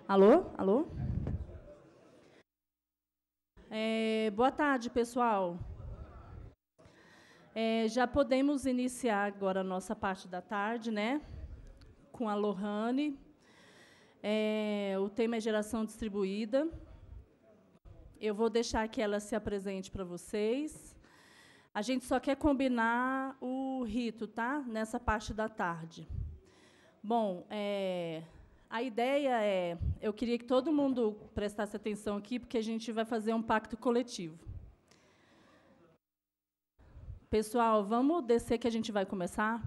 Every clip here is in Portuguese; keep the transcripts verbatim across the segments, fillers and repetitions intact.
Alô? Alô? É, boa tarde, pessoal. É, já podemos iniciar agora a nossa parte da tarde, né? Com a Lohane. É, o tema é geração distribuída. Eu vou deixar que ela se apresente para vocês. A gente só quer combinar o rito, tá? Nessa parte da tarde. Bom, é, a ideia é... Eu queria que todo mundo prestasse atenção aqui, porque a gente vai fazer um pacto coletivo. Pessoal, vamos descer que a gente vai começar?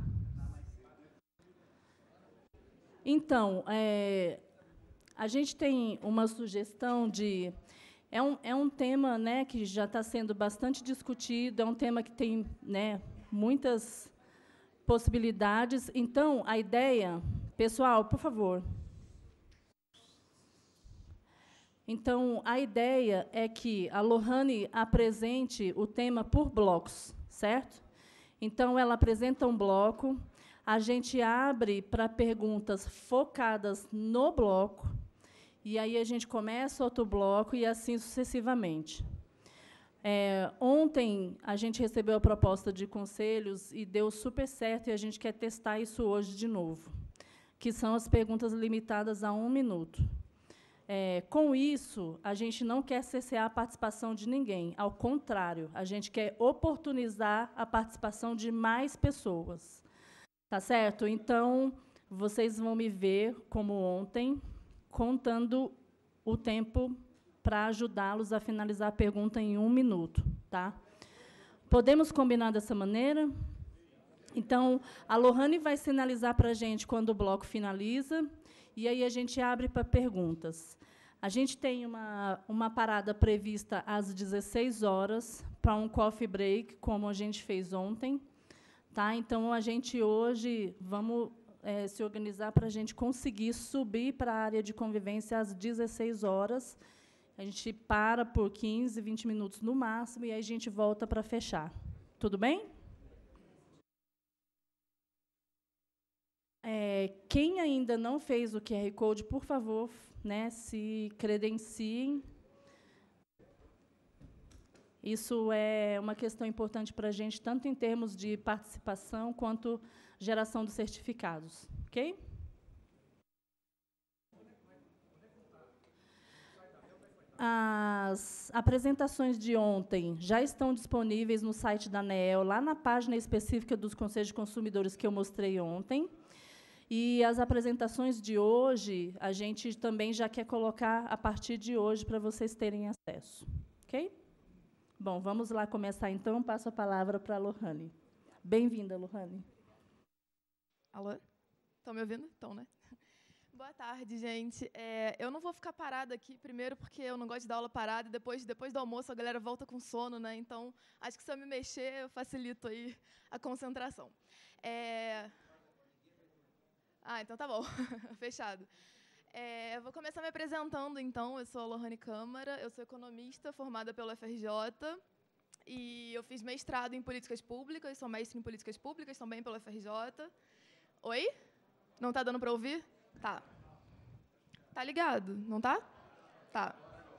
Então, é, a gente tem uma sugestão de... É um, é um tema, né, que já está sendo bastante discutido, é um tema que tem, né, muitas possibilidades. Então, a ideia... Pessoal, por favor. Então, a ideia é que a Lohane apresente o tema por blocos, certo? Então, ela apresenta um bloco, a gente abre para perguntas focadas no bloco, e aí a gente começa outro bloco e assim sucessivamente. É, ontem, a gente recebeu a proposta de conselhos e deu super certo, e a gente quer testar isso hoje de novo, que são as perguntas limitadas a um minuto. É, com isso, a gente não quer cercear a participação de ninguém. Ao contrário, a gente quer oportunizar a participação de mais pessoas. Tá certo? Então, vocês vão me ver, como ontem, contando o tempo para ajudá-los a finalizar a pergunta em um minuto. Tá? Podemos combinar dessa maneira? Então, a Lohane vai sinalizar para a gente quando o bloco finaliza, e aí a gente abre para perguntas. A gente tem uma, uma parada prevista às dezesseis horas, para um coffee break, como a gente fez ontem. Tá? Então, a gente hoje vamos é, se organizar para a gente conseguir subir para a área de convivência às dezesseis horas. A gente para por quinze, vinte minutos no máximo, e aí a gente volta para fechar. Tudo bem? É, quem ainda não fez o Q R Code, por favor, né, se credenciem. Isso é uma questão importante para a gente, tanto em termos de participação quanto geração dos certificados. Ok? As apresentações de ontem já estão disponíveis no site da ANEEL, lá na página específica dos Conselhos de Consumidores que eu mostrei ontem. E as apresentações de hoje, a gente também já quer colocar a partir de hoje para vocês terem acesso. Ok? Bom, vamos lá começar, então. Passo a palavra para a Lohane. Bem-vinda, Lohane. Alô? Estão me ouvindo? Estão, né? Boa tarde, gente. É, eu não vou ficar parada aqui, primeiro porque eu não gosto de dar aula parada, e depois, depois do almoço a galera volta com sono, né? Então, acho que se eu me mexer, eu facilito aí a concentração. É... Ah, então tá bom. Fechado. É, eu vou começar me apresentando, então. Eu sou a Lohane Câmara, eu sou economista formada pela U F R J, e eu fiz mestrado em políticas públicas, sou mestre em políticas públicas também pela U F R J. Oi? Não tá dando para ouvir? Tá. Tá ligado? Não tá? Tá.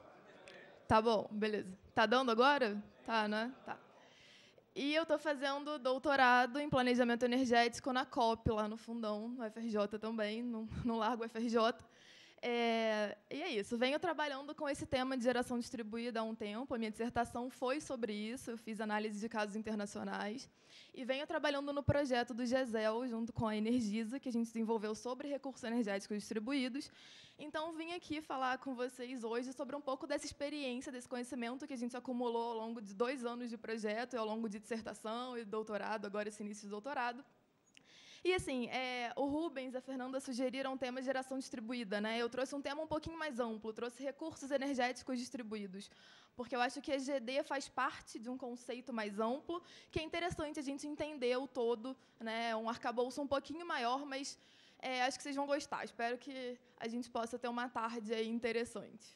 Tá bom, beleza. Tá dando agora? Tá, né? Tá. E eu tô fazendo doutorado em planejamento energético na COP, lá no Fundão, no U F R J também, no, no Largo U F R J. É, e é isso. Venho trabalhando com esse tema de geração distribuída há um tempo. A minha dissertação foi sobre isso. Eu fiz análise de casos internacionais. E venho trabalhando no projeto do GESEL, junto com a Energisa, que a gente desenvolveu sobre recursos energéticos distribuídos. Então, vim aqui falar com vocês hoje sobre um pouco dessa experiência, desse conhecimento que a gente acumulou ao longo de dois anos de projeto, e ao longo de dissertação e doutorado, agora esse início de doutorado. E, assim, é, o Rubens e a Fernanda sugeriram o tema geração distribuída, né? Eu trouxe um tema um pouquinho mais amplo, trouxe recursos energéticos distribuídos, porque eu acho que a G D faz parte de um conceito mais amplo, que é interessante a gente entender o todo, né? Um arcabouço um pouquinho maior, mas é, acho que vocês vão gostar. Espero que a gente possa ter uma tarde aí interessante.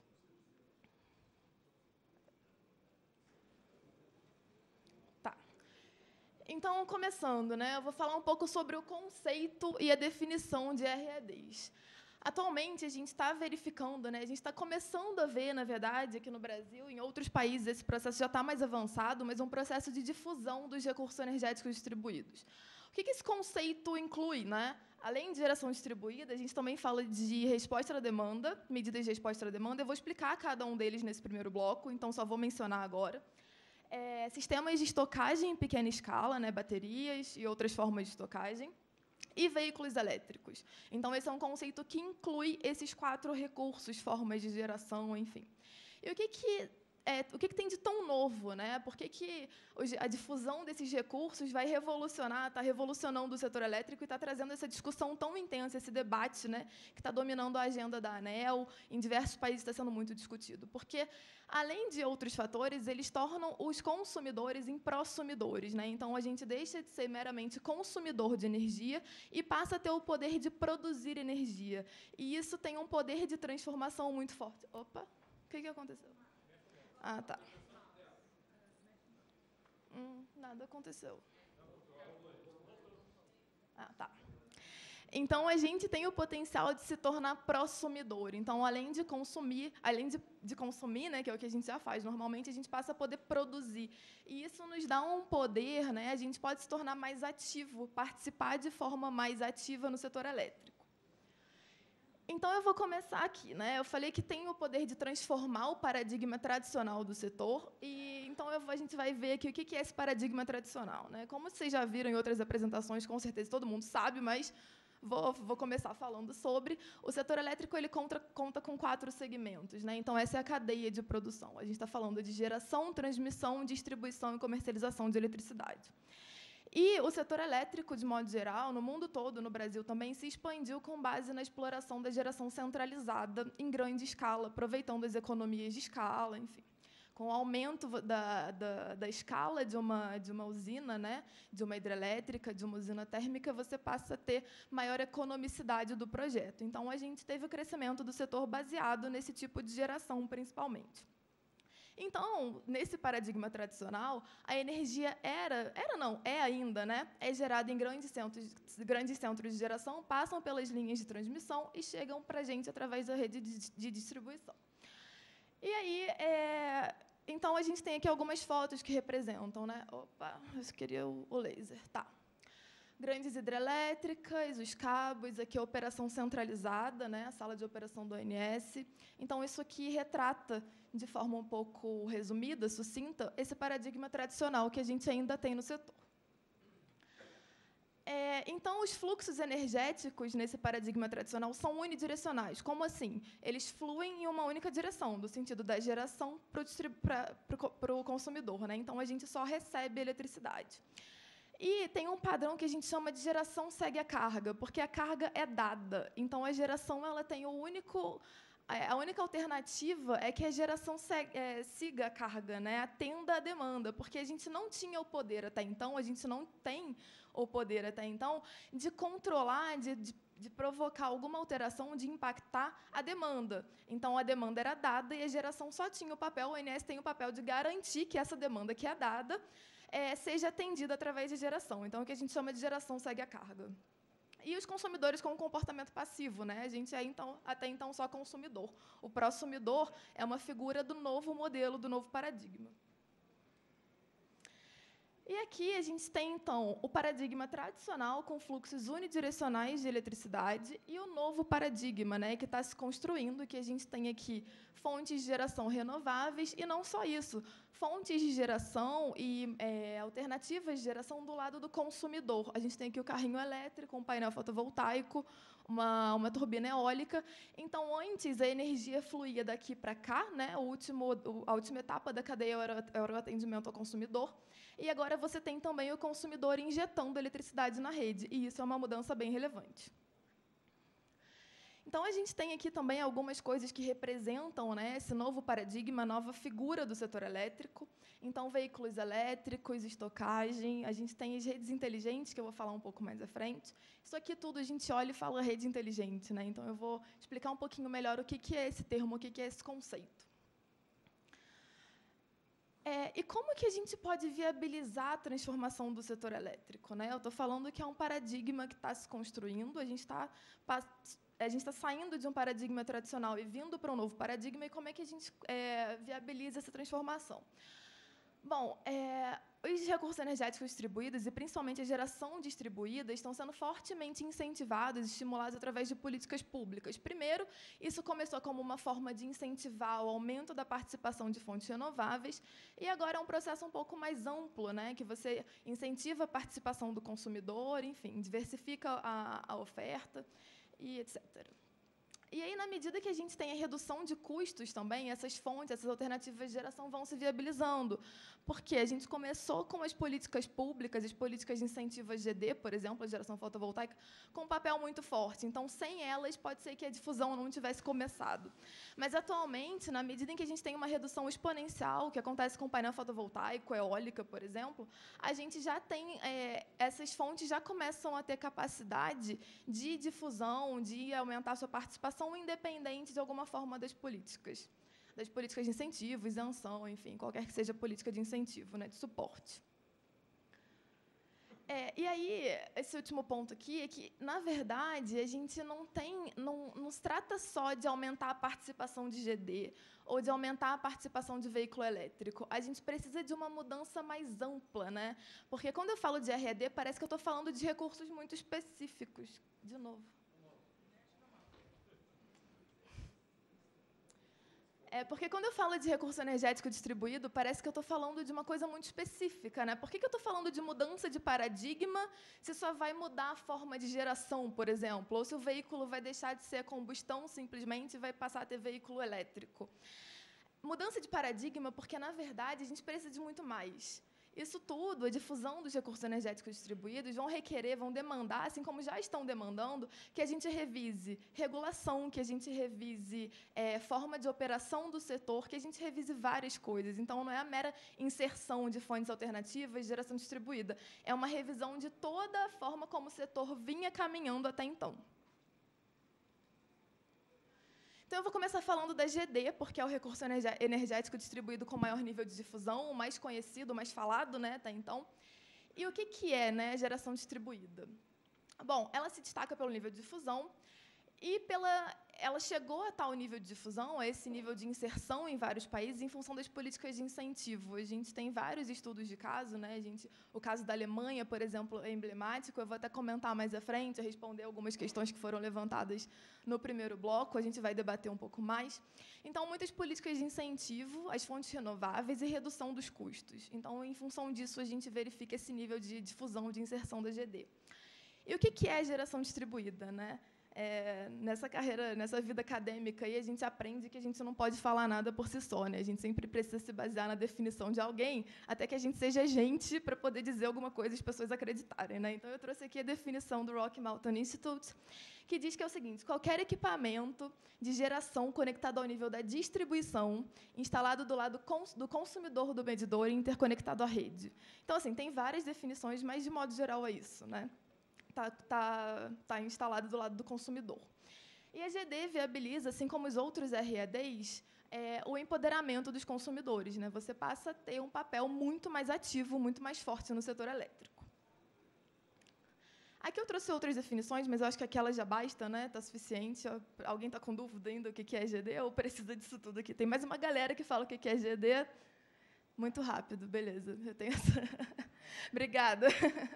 Então, começando, né, eu vou falar um pouco sobre o conceito e a definição de R E Ds. Atualmente, a gente está verificando, né, a gente está começando a ver, na verdade, aqui no Brasil, em outros países, esse processo já está mais avançado, mas é um processo de difusão dos recursos energéticos distribuídos. O que, que esse conceito inclui? Né? Além de geração distribuída, a gente também fala de resposta à demanda, medidas de resposta à demanda. Eu vou explicar cada um deles nesse primeiro bloco, então só vou mencionar agora. É, sistemas de estocagem em pequena escala, né, baterias e outras formas de estocagem, e veículos elétricos. Então, esse é um conceito que inclui esses quatro recursos, formas de geração, enfim. E o que, que, é, o que, que tem de tão novo? Né? Por que, que a difusão desses recursos vai revolucionar, está revolucionando o setor elétrico e está trazendo essa discussão tão intensa, esse debate, né, que está dominando a agenda da ANEEL, em diversos países está sendo muito discutido? Porque, além de outros fatores, eles tornam os consumidores em prosumidores. Né? Então, a gente deixa de ser meramente consumidor de energia e passa a ter o poder de produzir energia. E isso tem um poder de transformação muito forte. Opa, o que, que aconteceu? Ah, tá. Hum, nada aconteceu. Ah, tá. Então, a gente tem o potencial de se tornar prosumidor. Então, além de consumir, além de, de consumir, né, que é o que a gente já faz normalmente, a gente passa a poder produzir. E isso nos dá um poder, né, a gente pode se tornar mais ativo, participar de forma mais ativa no setor elétrico. Então, eu vou começar aqui. Né? Eu falei que tem o poder de transformar o paradigma tradicional do setor, e então eu, a gente vai ver aqui o que é esse paradigma tradicional. Né? Como vocês já viram em outras apresentações, com certeza todo mundo sabe, mas Vou, vou começar falando sobre. O setor elétrico ele conta, conta com quatro segmentos. Né? Então, essa é a cadeia de produção. A gente está falando de geração, transmissão, distribuição e comercialização de eletricidade. E o setor elétrico, de modo geral, no mundo todo, no Brasil também, se expandiu com base na exploração da geração centralizada em grande escala, aproveitando as economias de escala, enfim. Com o aumento da, da, da escala de uma, de uma usina, né, de uma hidrelétrica, de uma usina térmica, você passa a ter maior economicidade do projeto. Então, a gente teve o crescimento do setor baseado nesse tipo de geração, principalmente. Então, nesse paradigma tradicional, a energia era, era não, é ainda, né, é gerada em grandes centros, grandes centros de geração, passam pelas linhas de transmissão e chegam para a gente através da rede de, de distribuição. E aí, é, então, a gente tem aqui algumas fotos que representam, né? Opa, eu queria o, o laser. Tá. Grandes hidrelétricas, os cabos, aqui a operação centralizada, né? A sala de operação do O N S. Então, isso aqui retrata, de forma um pouco resumida, sucinta, esse paradigma tradicional que a gente ainda tem no setor. É, então, os fluxos energéticos nesse paradigma tradicional são unidirecionais. Como assim? Eles fluem em uma única direção, do sentido da geração para o consumidor. Né? Então, a gente só recebe eletricidade. E tem um padrão que a gente chama de geração segue a carga, porque a carga é dada. Então, a geração ela tem o único... A única alternativa é que a geração segue, é, siga a carga, né? Atenda à demanda, porque a gente não tinha o poder até então, a gente não tem o poder até então de controlar, de, de, de provocar alguma alteração, de impactar a demanda. Então, a demanda era dada e a geração só tinha o papel, o O N S tem o papel de garantir que essa demanda que é dada é, seja atendida através de geração. Então, o que a gente chama de geração segue a carga. E os consumidores com um comportamento passivo. Né? A gente é, então, até então, só consumidor. O prosumidor é uma figura do novo modelo, do novo paradigma. E aqui a gente tem, então, o paradigma tradicional com fluxos unidirecionais de eletricidade e o novo paradigma, né, que está se construindo, que a gente tem aqui fontes de geração renováveis e não só isso, fontes de geração e é, alternativas de geração do lado do consumidor. A gente tem aqui o carrinho elétrico, um painel fotovoltaico, uma, uma turbina eólica. Então, antes, a energia fluía daqui para cá, né, o último, a última etapa da cadeia era, era o atendimento ao consumidor. E agora você tem também o consumidor injetando eletricidade na rede, e isso é uma mudança bem relevante. Então, a gente tem aqui também algumas coisas que representam, né, esse novo paradigma, nova figura do setor elétrico. Então, veículos elétricos, estocagem, a gente tem as redes inteligentes, que eu vou falar um pouco mais à frente. Isso aqui tudo a gente olha e fala rede inteligente. Né? Então, eu vou explicar um pouquinho melhor o que é esse termo, o que é esse conceito. É, e como que a gente pode viabilizar a transformação do setor elétrico? Né? Eu estou falando que é um paradigma que está se construindo, a gente está a gente está saindo de um paradigma tradicional e vindo para um novo paradigma, e como é que a gente é, viabiliza essa transformação? Bom, é, os recursos energéticos distribuídos, e principalmente a geração distribuída, estão sendo fortemente incentivados e estimulados através de políticas públicas. Primeiro, isso começou como uma forma de incentivar o aumento da participação de fontes renováveis, e agora é um processo um pouco mais amplo, né, que você incentiva a participação do consumidor, enfim, diversifica a, a oferta, e etcétera. E aí, na medida que a gente tem a redução de custos também, essas fontes, essas alternativas de geração vão se viabilizando. Porque a gente começou com as políticas públicas, as políticas de incentivo a G D, por exemplo, a geração fotovoltaica, com um papel muito forte. Então, sem elas, pode ser que a difusão não tivesse começado. Mas, atualmente, na medida em que a gente tem uma redução exponencial, que acontece com o painel fotovoltaico, eólica, por exemplo, a gente já tem, é, essas fontes já começam a ter capacidade de difusão, de aumentar a sua participação, independente, de alguma forma, das políticas. Das políticas de incentivo, isenção, enfim, qualquer que seja a política de incentivo, né, de suporte. É, e aí, esse último ponto aqui é que, na verdade, a gente não tem, não, não se trata só de aumentar a participação de G D ou de aumentar a participação de veículo elétrico. A gente precisa de uma mudança mais ampla, né? Porque quando eu falo de R E D, parece que eu estou falando de recursos muito específicos. De novo. É, porque quando eu falo de recurso energético distribuído, parece que eu estou falando de uma coisa muito específica, né? Por que que eu estou falando de mudança de paradigma se só vai mudar a forma de geração, por exemplo? Ou se o veículo vai deixar de ser a combustão simplesmente e vai passar a ter veículo elétrico? Mudança de paradigma porque, na verdade, a gente precisa de muito mais. Isso tudo, a difusão dos recursos energéticos distribuídos, vão requerer, vão demandar, assim como já estão demandando, que a gente revise regulação, que a gente revise é, forma de operação do setor, que a gente revise várias coisas. Então, não é a mera inserção de fontes alternativas, geração distribuída. É uma revisão de toda a forma como o setor vinha caminhando até então. Então, eu vou começar falando da G D, porque é o recurso energético distribuído com maior nível de difusão, o mais conhecido, o mais falado, né, até então. E o que, que é, né, geração distribuída? Bom, ela se destaca pelo nível de difusão e pela, ela chegou a tal nível de difusão, a esse nível de inserção em vários países, em função das políticas de incentivo. A gente tem vários estudos de caso, né? A gente, o caso da Alemanha, por exemplo, é emblemático. Eu vou até comentar mais à frente, responder algumas questões que foram levantadas no primeiro bloco. A gente vai debater um pouco mais. Então, muitas políticas de incentivo às fontes renováveis e redução dos custos. Então, em função disso, a gente verifica esse nível de difusão, de inserção da G D. E o que é a geração distribuída, né? É, nessa carreira, nessa vida acadêmica, aí a gente aprende que a gente não pode falar nada por si só, né? A gente sempre precisa se basear na definição de alguém, até que a gente seja gente para poder dizer alguma coisa e as pessoas acreditarem, né? Então, eu trouxe aqui a definição do Rocky Mountain Institute, que diz que é o seguinte: qualquer equipamento de geração conectado ao nível da distribuição, instalado do lado cons do consumidor do medidor e interconectado à rede. Então, assim, tem várias definições, mas, de modo geral, é isso, né? Está tá, tá instalado do lado do consumidor. E a G D viabiliza, assim como os outros R E Ds, é, o empoderamento dos consumidores, né? Você passa a ter um papel muito mais ativo, muito mais forte no setor elétrico. Aqui eu trouxe outras definições, mas eu acho que aquela já basta, né? Está suficiente. Alguém está com dúvida ainda do que é G D ou precisa disso tudo aqui? Tem mais uma galera que fala o que é G D. Muito rápido, beleza. Eu tenho essa. Obrigada.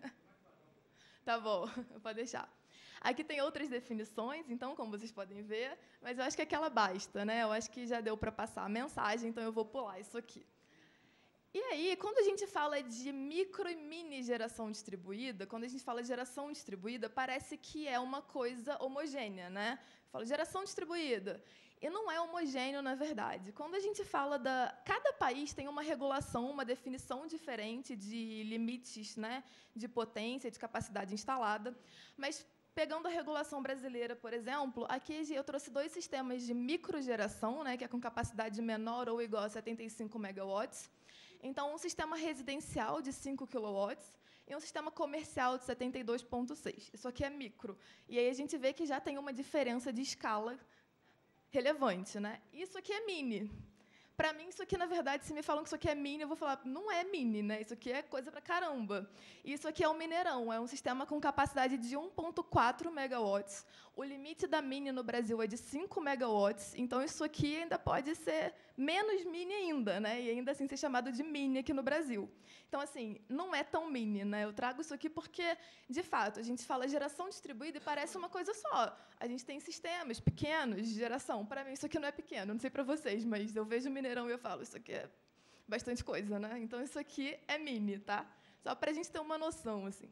Tá bom, pode deixar. Aqui tem outras definições, então, como vocês podem ver, mas eu acho que aquela basta, né? Eu acho que já deu para passar a mensagem, então eu vou pular isso aqui. E aí, quando a gente fala de micro e mini geração distribuída, quando a gente fala de geração distribuída, parece que é uma coisa homogênea, né? Eu falo geração distribuída. E não é homogêneo, na verdade. Quando a gente fala da... Cada país tem uma regulação, uma definição diferente de limites, né, de potência, de capacidade instalada. Mas, pegando a regulação brasileira, por exemplo, aqui eu trouxe dois sistemas de microgeração, né, que é com capacidade menor ou igual a setenta e cinco megawatts. Então, um sistema residencial de cinco quilowatts e um sistema comercial de setenta e dois vírgula seis. Isso aqui é micro. E aí a gente vê que já tem uma diferença de escala relevante, né? Isso aqui é mini. para mim, isso aqui, na verdade, se me falam que isso aqui é mini, eu vou falar, não é mini, né? Isso aqui é coisa para caramba. Isso aqui é um Mineirão, é um sistema com capacidade de um vírgula quatro megawatts. O limite da mini no Brasil é de cinco megawatts, então isso aqui ainda pode ser menos mini ainda, né? E ainda assim ser chamado de mini aqui no Brasil. Então, assim, não é tão mini, né? Eu trago isso aqui porque, de fato, a gente fala geração distribuída e parece uma coisa só. A gente tem sistemas pequenos de geração. Para mim, isso aqui não é pequeno, não sei para vocês, mas eu vejo o Mineirão e eu falo, isso aqui é bastante coisa, né? Então, isso aqui é mini, tá? Só para a gente ter uma noção, assim.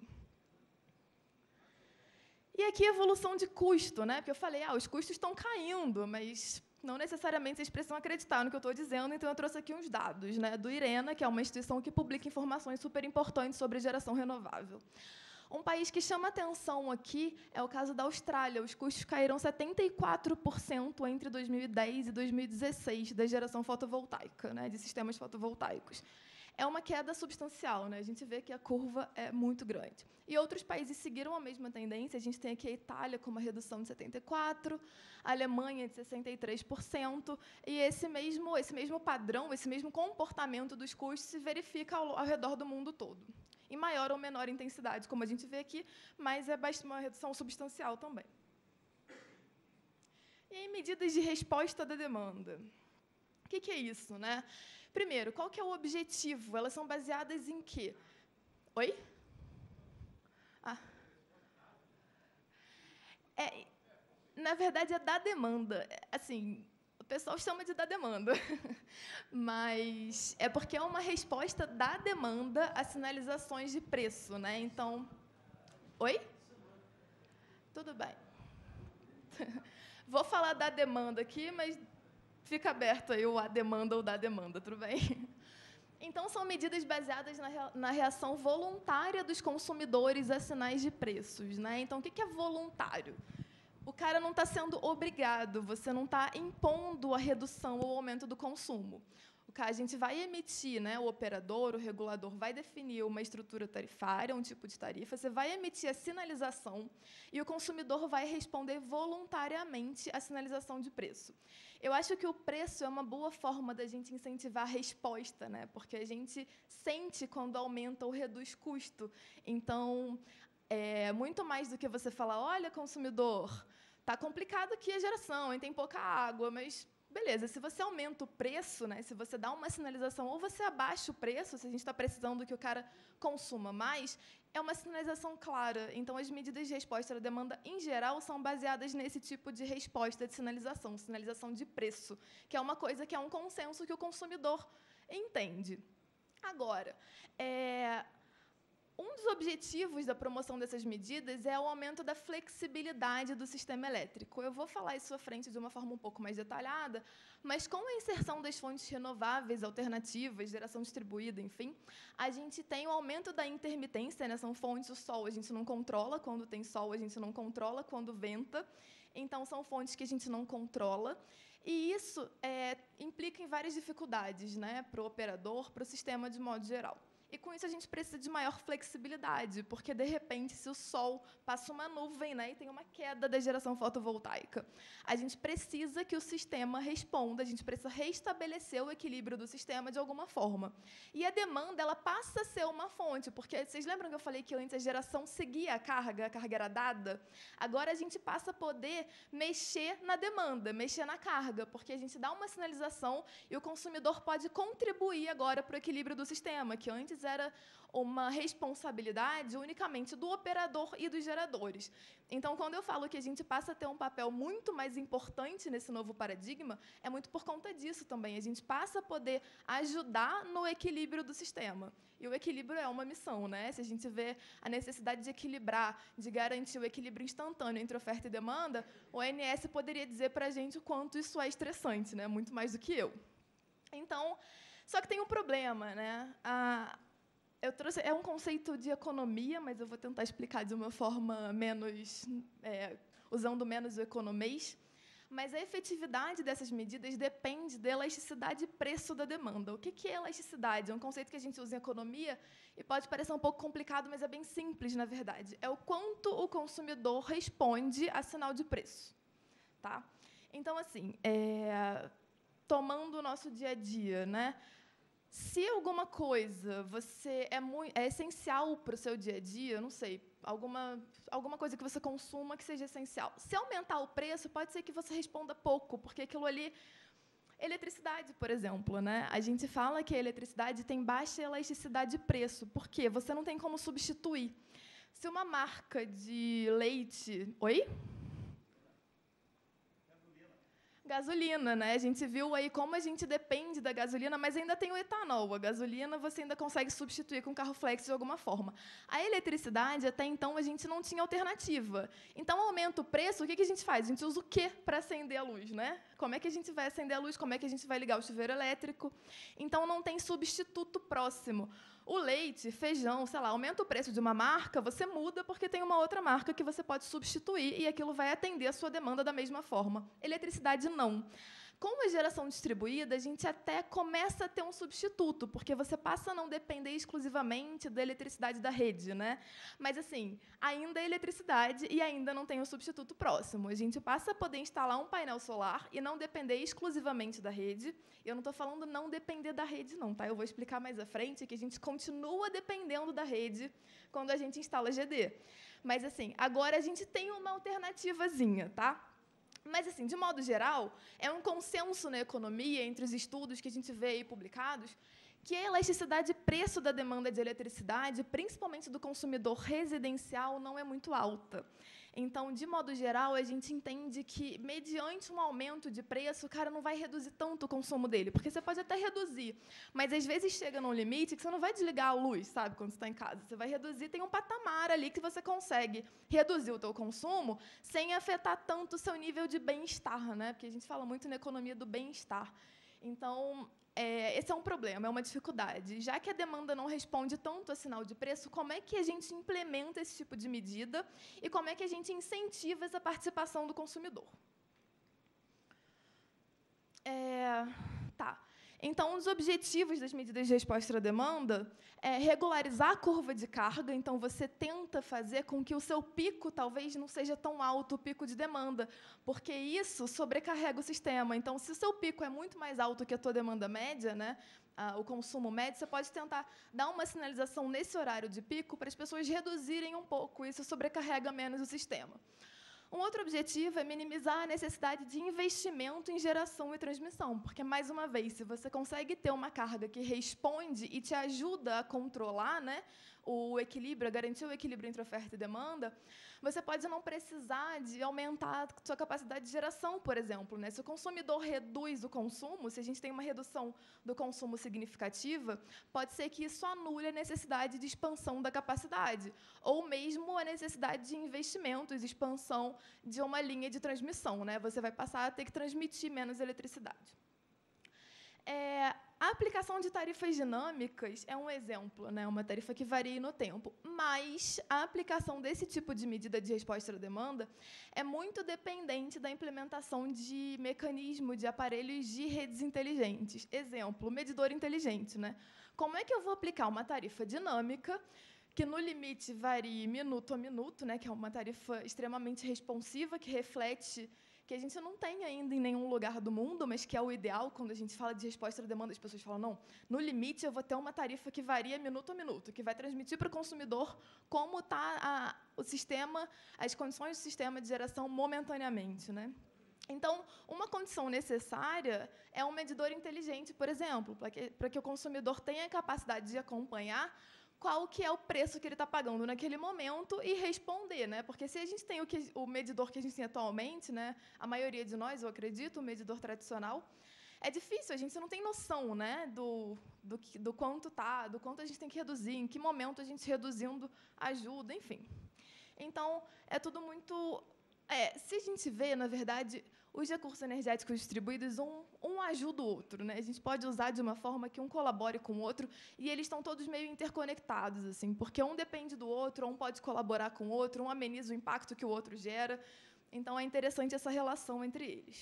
E aqui, evolução de custo, né? Porque eu falei, ah, os custos estão caindo, mas não necessariamente vocês precisam acreditar no que eu estou dizendo, então eu trouxe aqui uns dados, né, do IRENA, que é uma instituição que publica informações super importantes sobre geração renovável. Um país que chama atenção aqui é o caso da Austrália. Os custos caíram setenta e quatro por cento entre dois mil e dez e dois mil e dezesseis da geração fotovoltaica, né, de sistemas fotovoltaicos. É uma queda substancial, né? A gente vê que a curva é muito grande. E outros países seguiram a mesma tendência. A gente tem aqui a Itália com uma redução de setenta e quatro por cento, a Alemanha de sessenta e três por cento, e esse mesmo, esse mesmo padrão, esse mesmo comportamento dos custos se verifica ao, ao redor do mundo todo. Em maior ou menor intensidade, como a gente vê aqui, mas é uma redução substancial também. E aí, medidas de resposta da demanda. O que, que é isso, né? Primeiro, qual que é o objetivo? Elas são baseadas em quê? Oi? Ah. É, na verdade, é da demanda. Assim, o pessoal chama de da demanda. Mas é porque é uma resposta da demanda a sinalizações de preço, né? Então... Oi? Tudo bem. Vou falar da demanda aqui, mas... fica aberto aí o a demanda ou da demanda, tudo bem? Então, são medidas baseadas na, na reação voluntária dos consumidores a sinais de preços, né? Então, o que é voluntário? O cara não está sendo obrigado, você não está impondo a redução ou aumento do consumo. O que a gente vai emitir, né, o operador, o regulador, vai definir uma estrutura tarifária, um tipo de tarifa, você vai emitir a sinalização e o consumidor vai responder voluntariamente à sinalização de preço. Eu acho que o preço é uma boa forma da gente incentivar a resposta, né, porque a gente sente quando aumenta ou reduz custo. Então, é muito mais do que você falar, olha, consumidor, está complicado aqui a geração, hein, tem pouca água, mas... beleza, se você aumenta o preço, né, se você dá uma sinalização ou você abaixa o preço, se a gente está precisando que o cara consuma mais, é uma sinalização clara. Então, as medidas de resposta à demanda, em geral, são baseadas nesse tipo de resposta de sinalização, sinalização de preço, que é uma coisa que é um consenso que o consumidor entende. Agora, é... um dos objetivos da promoção dessas medidas é o aumento da flexibilidade do sistema elétrico. Eu vou falar isso à frente de uma forma um pouco mais detalhada, mas com a inserção das fontes renováveis, alternativas, geração distribuída, enfim, a gente tem o aumento da intermitência, né? São fontes, o sol a gente não controla, quando tem sol a gente não controla, quando venta, então são fontes que a gente não controla, e isso é, implica em várias dificuldades, né? Para o operador, para o sistema de modo geral. E, com isso, a gente precisa de maior flexibilidade, porque, de repente, se o sol passa uma nuvem, né, e tem uma queda da geração fotovoltaica, a gente precisa que o sistema responda, a gente precisa restabelecer o equilíbrio do sistema de alguma forma. E a demanda ela passa a ser uma fonte, porque vocês lembram que eu falei que antes a geração seguia a carga, a carga era dada? Agora, a gente passa a poder mexer na demanda, mexer na carga, porque a gente dá uma sinalização e o consumidor pode contribuir agora para o equilíbrio do sistema, que antes era uma responsabilidade unicamente do operador e dos geradores. Então, quando eu falo que a gente passa a ter um papel muito mais importante nesse novo paradigma, é muito por conta disso também. A gente passa a poder ajudar no equilíbrio do sistema. E o equilíbrio é uma missão, né? Se a gente vê a necessidade de equilibrar, de garantir o equilíbrio instantâneo entre oferta e demanda, o O N S poderia dizer para a gente o quanto isso é estressante, né? Muito mais do que eu. Então, só que tem um problema, né? A Eu trouxe, é um conceito de economia, mas eu vou tentar explicar de uma forma menos, é, usando menos o economês. Mas a efetividade dessas medidas depende da elasticidade e preço da demanda. O que é elasticidade? É um conceito que a gente usa em economia e pode parecer um pouco complicado, mas é bem simples, na verdade. É o quanto o consumidor responde a sinal de preço. Tá? Então, assim, é... tomando o nosso dia a dia, né? Se alguma coisa você é, muito, é essencial para o seu dia a dia, não sei, alguma, alguma coisa que você consuma que seja essencial. Se aumentar o preço, pode ser que você responda pouco, porque aquilo ali... Eletricidade, por exemplo, né? A gente fala que a eletricidade tem baixa elasticidade de preço. Por quê? Você não tem como substituir. Se uma marca de leite... Oi? Gasolina, né? A gente viu aí como a gente depende da gasolina, mas ainda tem o etanol. A gasolina você ainda consegue substituir com carro flex de alguma forma. A eletricidade, até então, a gente não tinha alternativa. Então, aumenta o preço, o que a gente faz? A gente usa o quê para acender a luz, né? Como é que a gente vai acender a luz? Como é que a gente vai ligar o chuveiro elétrico? Então, não tem substituto próximo. O leite, feijão, sei lá, aumenta o preço de uma marca, você muda porque tem uma outra marca que você pode substituir e aquilo vai atender a sua demanda da mesma forma. Eletricidade, não. Com a geração distribuída, a gente até começa a ter um substituto, porque você passa a não depender exclusivamente da eletricidade da rede, né? Mas, assim, ainda é eletricidade e ainda não tem um substituto próximo. A gente passa a poder instalar um painel solar e não depender exclusivamente da rede. Eu não estou falando não depender da rede, não, tá? Eu vou explicar mais à frente que a gente continua dependendo da rede quando a gente instala G D. Mas, assim, agora a gente tem uma alternativazinha, tá? Mas, assim, de modo geral, é um consenso na economia, entre os estudos que a gente vê aí publicados, que a elasticidade de preço da demanda de eletricidade, principalmente do consumidor residencial, não é muito alta. Então, de modo geral, a gente entende que, mediante um aumento de preço, o cara não vai reduzir tanto o consumo dele, porque você pode até reduzir, mas, às vezes, chega num limite que você não vai desligar a luz, sabe, quando você está em casa. Você vai reduzir, tem um patamar ali que você consegue reduzir o teu consumo sem afetar tanto o seu nível de bem-estar, né? Porque a gente fala muito na economia do bem-estar. Então, é, esse é um problema, é uma dificuldade. Já que a demanda não responde tanto a sinal de preço, como é que a gente implementa esse tipo de medida e como é que a gente incentiva essa participação do consumidor? É, tá. Então, um dos objetivos das medidas de resposta à demanda é regularizar a curva de carga. Então, você tenta fazer com que o seu pico talvez não seja tão alto, o pico de demanda, porque isso sobrecarrega o sistema. Então, se o seu pico é muito mais alto que a tua demanda média, né, ah, o consumo médio, você pode tentar dar uma sinalização nesse horário de pico para as pessoas reduzirem um pouco. Isso sobrecarrega menos o sistema. Um outro objetivo é minimizar a necessidade de investimento em geração e transmissão, porque, mais uma vez, se você consegue ter uma carga que responde e te ajuda a controlar, né, o equilíbrio, a garantir o equilíbrio entre oferta e demanda, você pode não precisar de aumentar a sua capacidade de geração, por exemplo, né? Se o consumidor reduz o consumo, se a gente tem uma redução do consumo significativa, pode ser que isso anule a necessidade de expansão da capacidade, ou mesmo a necessidade de investimentos, expansão de uma linha de transmissão, né? Você vai passar a ter que transmitir menos eletricidade. É, a aplicação de tarifas dinâmicas é um exemplo, né? Uma tarifa que varia no tempo, mas a aplicação desse tipo de medida de resposta à demanda é muito dependente da implementação de mecanismo de aparelhos de redes inteligentes. Exemplo, medidor inteligente, né? Como é que eu vou aplicar uma tarifa dinâmica que, no limite, varie minuto a minuto, né? Que é uma tarifa extremamente responsiva, que reflete que a gente não tem ainda em nenhum lugar do mundo, mas que é o ideal quando a gente fala de resposta à demanda. As pessoas falam, não, no limite eu vou ter uma tarifa que varia minuto a minuto, que vai transmitir para o consumidor como está o sistema, as condições do sistema de geração momentaneamente, né? Então, uma condição necessária é um medidor inteligente, por exemplo, para que, para que o consumidor tenha a capacidade de acompanhar qual que é o preço que ele está pagando naquele momento e responder, né? Porque se a gente tem o, que, o medidor que a gente tem atualmente, né, a maioria de nós, eu acredito, o medidor tradicional, é difícil, a gente não tem noção, né, do, do, do quanto tá, do quanto a gente tem que reduzir, em que momento a gente reduzindo ajuda, enfim. Então, é tudo muito... É, se a gente vê, na verdade, os recursos energéticos distribuídos, um, um ajuda o outro, né? A gente pode usar de uma forma que um colabore com o outro, e eles estão todos meio interconectados, assim, porque um depende do outro, um pode colaborar com o outro, um ameniza o impacto que o outro gera. Então, é interessante essa relação entre eles.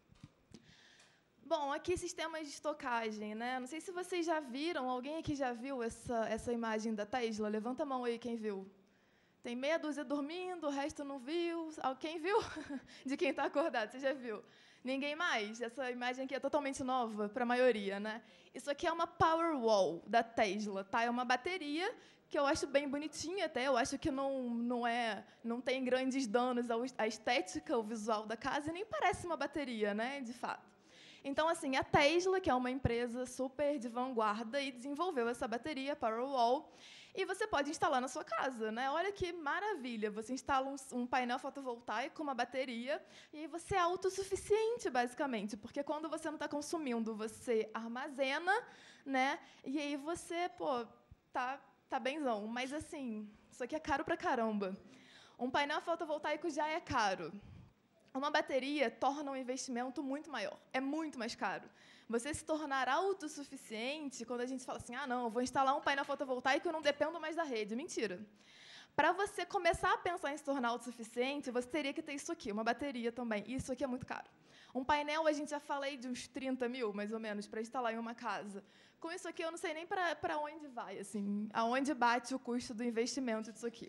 Bom, aqui sistemas de estocagem, né? Não sei se vocês já viram, alguém aqui já viu essa, essa imagem da Tesla? Levanta a mão aí, quem viu. Tem meia dúzia dormindo, o resto não viu. Quem viu? De quem está acordado, você já viu? Ninguém mais. Essa imagem aqui é totalmente nova para a maioria, né? Isso aqui é uma Powerwall da Tesla, tá? É uma bateria que eu acho bem bonitinha até. Eu acho que não, não, é, não tem grandes danos à estética, ao visual da casa, e nem parece uma bateria, né? De fato. Então, assim, a Tesla, que é uma empresa super de vanguarda, e desenvolveu essa bateria Powerwall, e você pode instalar na sua casa, né? Olha que maravilha! Você instala um, um painel fotovoltaico, uma bateria, e aí você é autossuficiente, basicamente, porque quando você não está consumindo, você armazena, né? E aí você, pô, tá, tá benzão. Mas, assim, isso aqui é caro pra caramba. Um painel fotovoltaico já é caro. Uma bateria torna um investimento muito maior, é muito mais caro. Você se tornar autossuficiente, quando a gente fala assim, ah, não, eu vou instalar um painel fotovoltaico e eu não dependo mais da rede. Mentira. Para você começar a pensar em se tornar autossuficiente, você teria que ter isso aqui, uma bateria também. E isso aqui é muito caro. Um painel, a gente já falei de uns trinta mil, mais ou menos, para instalar em uma casa. Com isso aqui, eu não sei nem para onde vai, assim, aonde bate o custo do investimento disso aqui.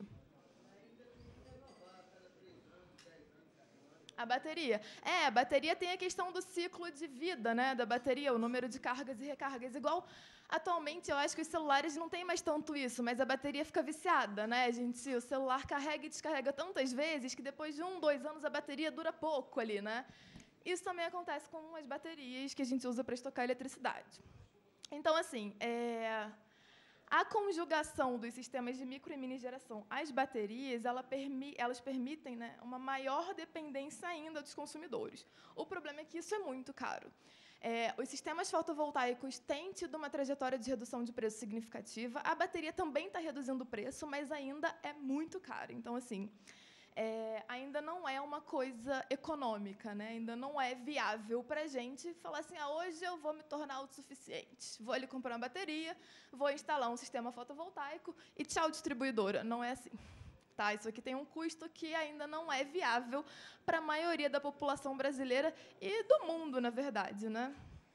A bateria. É, a bateria tem a questão do ciclo de vida, né, da bateria, o número de cargas e recargas. Igual, atualmente, eu acho que os celulares não têm mais tanto isso, mas a bateria fica viciada, né? A gente, o celular carrega e descarrega tantas vezes que depois de um, dois anos a bateria dura pouco ali, né? Isso também acontece com as baterias que a gente usa para estocar eletricidade. Então, assim, é... a conjugação dos sistemas de micro e mini geração às baterias, ela permi elas permitem, né, uma maior dependência ainda dos consumidores. O problema é que isso é muito caro. É, os sistemas fotovoltaicos têm tido uma trajetória de redução de preço significativa. A bateria também está reduzindo o preço, mas ainda é muito caro. Então, assim, é, ainda não é uma coisa econômica, né? Ainda não é viável para a gente falar assim, ah, hoje eu vou me tornar autossuficiente, vou ali comprar uma bateria, vou instalar um sistema fotovoltaico e tchau, distribuidora. Não é assim. Tá? Isso aqui tem um custo que ainda não é viável para a maioria da população brasileira e do mundo, na verdade, né?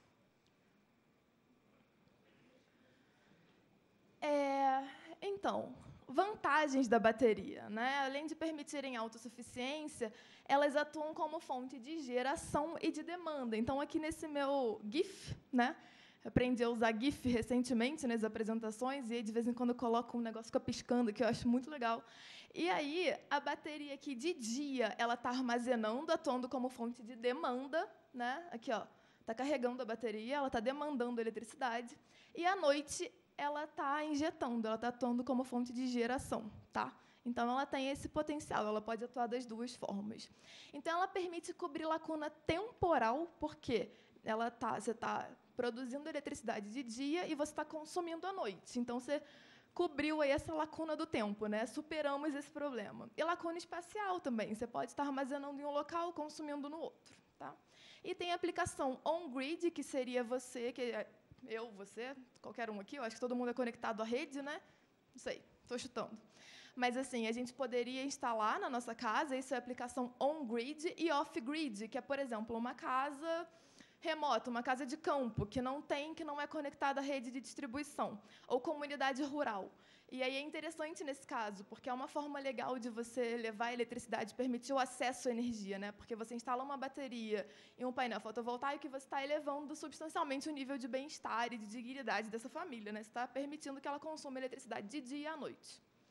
É, então... vantagens da bateria, né? Além de permitirem autossuficiência, elas atuam como fonte de geração e de demanda. Então, aqui nesse meu GIF, né? Aprendi a usar GIF recentemente nas apresentações, e aí, de vez em quando eu coloco um negócio que fica piscando, que eu acho muito legal. E aí, a bateria aqui de dia, ela está armazenando, atuando como fonte de demanda, né? Aqui, ó, está carregando a bateria, ela está demandando eletricidade. E à noite ela está injetando, ela está atuando como fonte de geração, tá? Então, ela tem esse potencial, ela pode atuar das duas formas. Então, ela permite cobrir lacuna temporal, porque ela tá, você está produzindo eletricidade de dia e você está consumindo à noite. Então, você cobriu aí essa lacuna do tempo, né? Superamos esse problema. E lacuna espacial também, você pode estar armazenando em um local, consumindo no outro, tá? E tem a aplicação on-grid, que seria você... que eu, você, qualquer um aqui, eu acho que todo mundo é conectado à rede, né? Não sei, estou chutando. Mas, assim, a gente poderia instalar na nossa casa, isso é a aplicação on-grid e off-grid, que é, por exemplo, uma casa remota, uma casa de campo, que não tem, que não é conectada à rede de distribuição, ou comunidade rural. E aí é interessante nesse caso, porque é uma forma legal de você levar a eletricidade, permitir o acesso à energia, né? Porque você instala uma bateria e um painel fotovoltaico e você está elevando substancialmente o nível de bem-estar e de dignidade dessa família, né? Você está permitindo que ela consuma eletricidade de dia e à noite.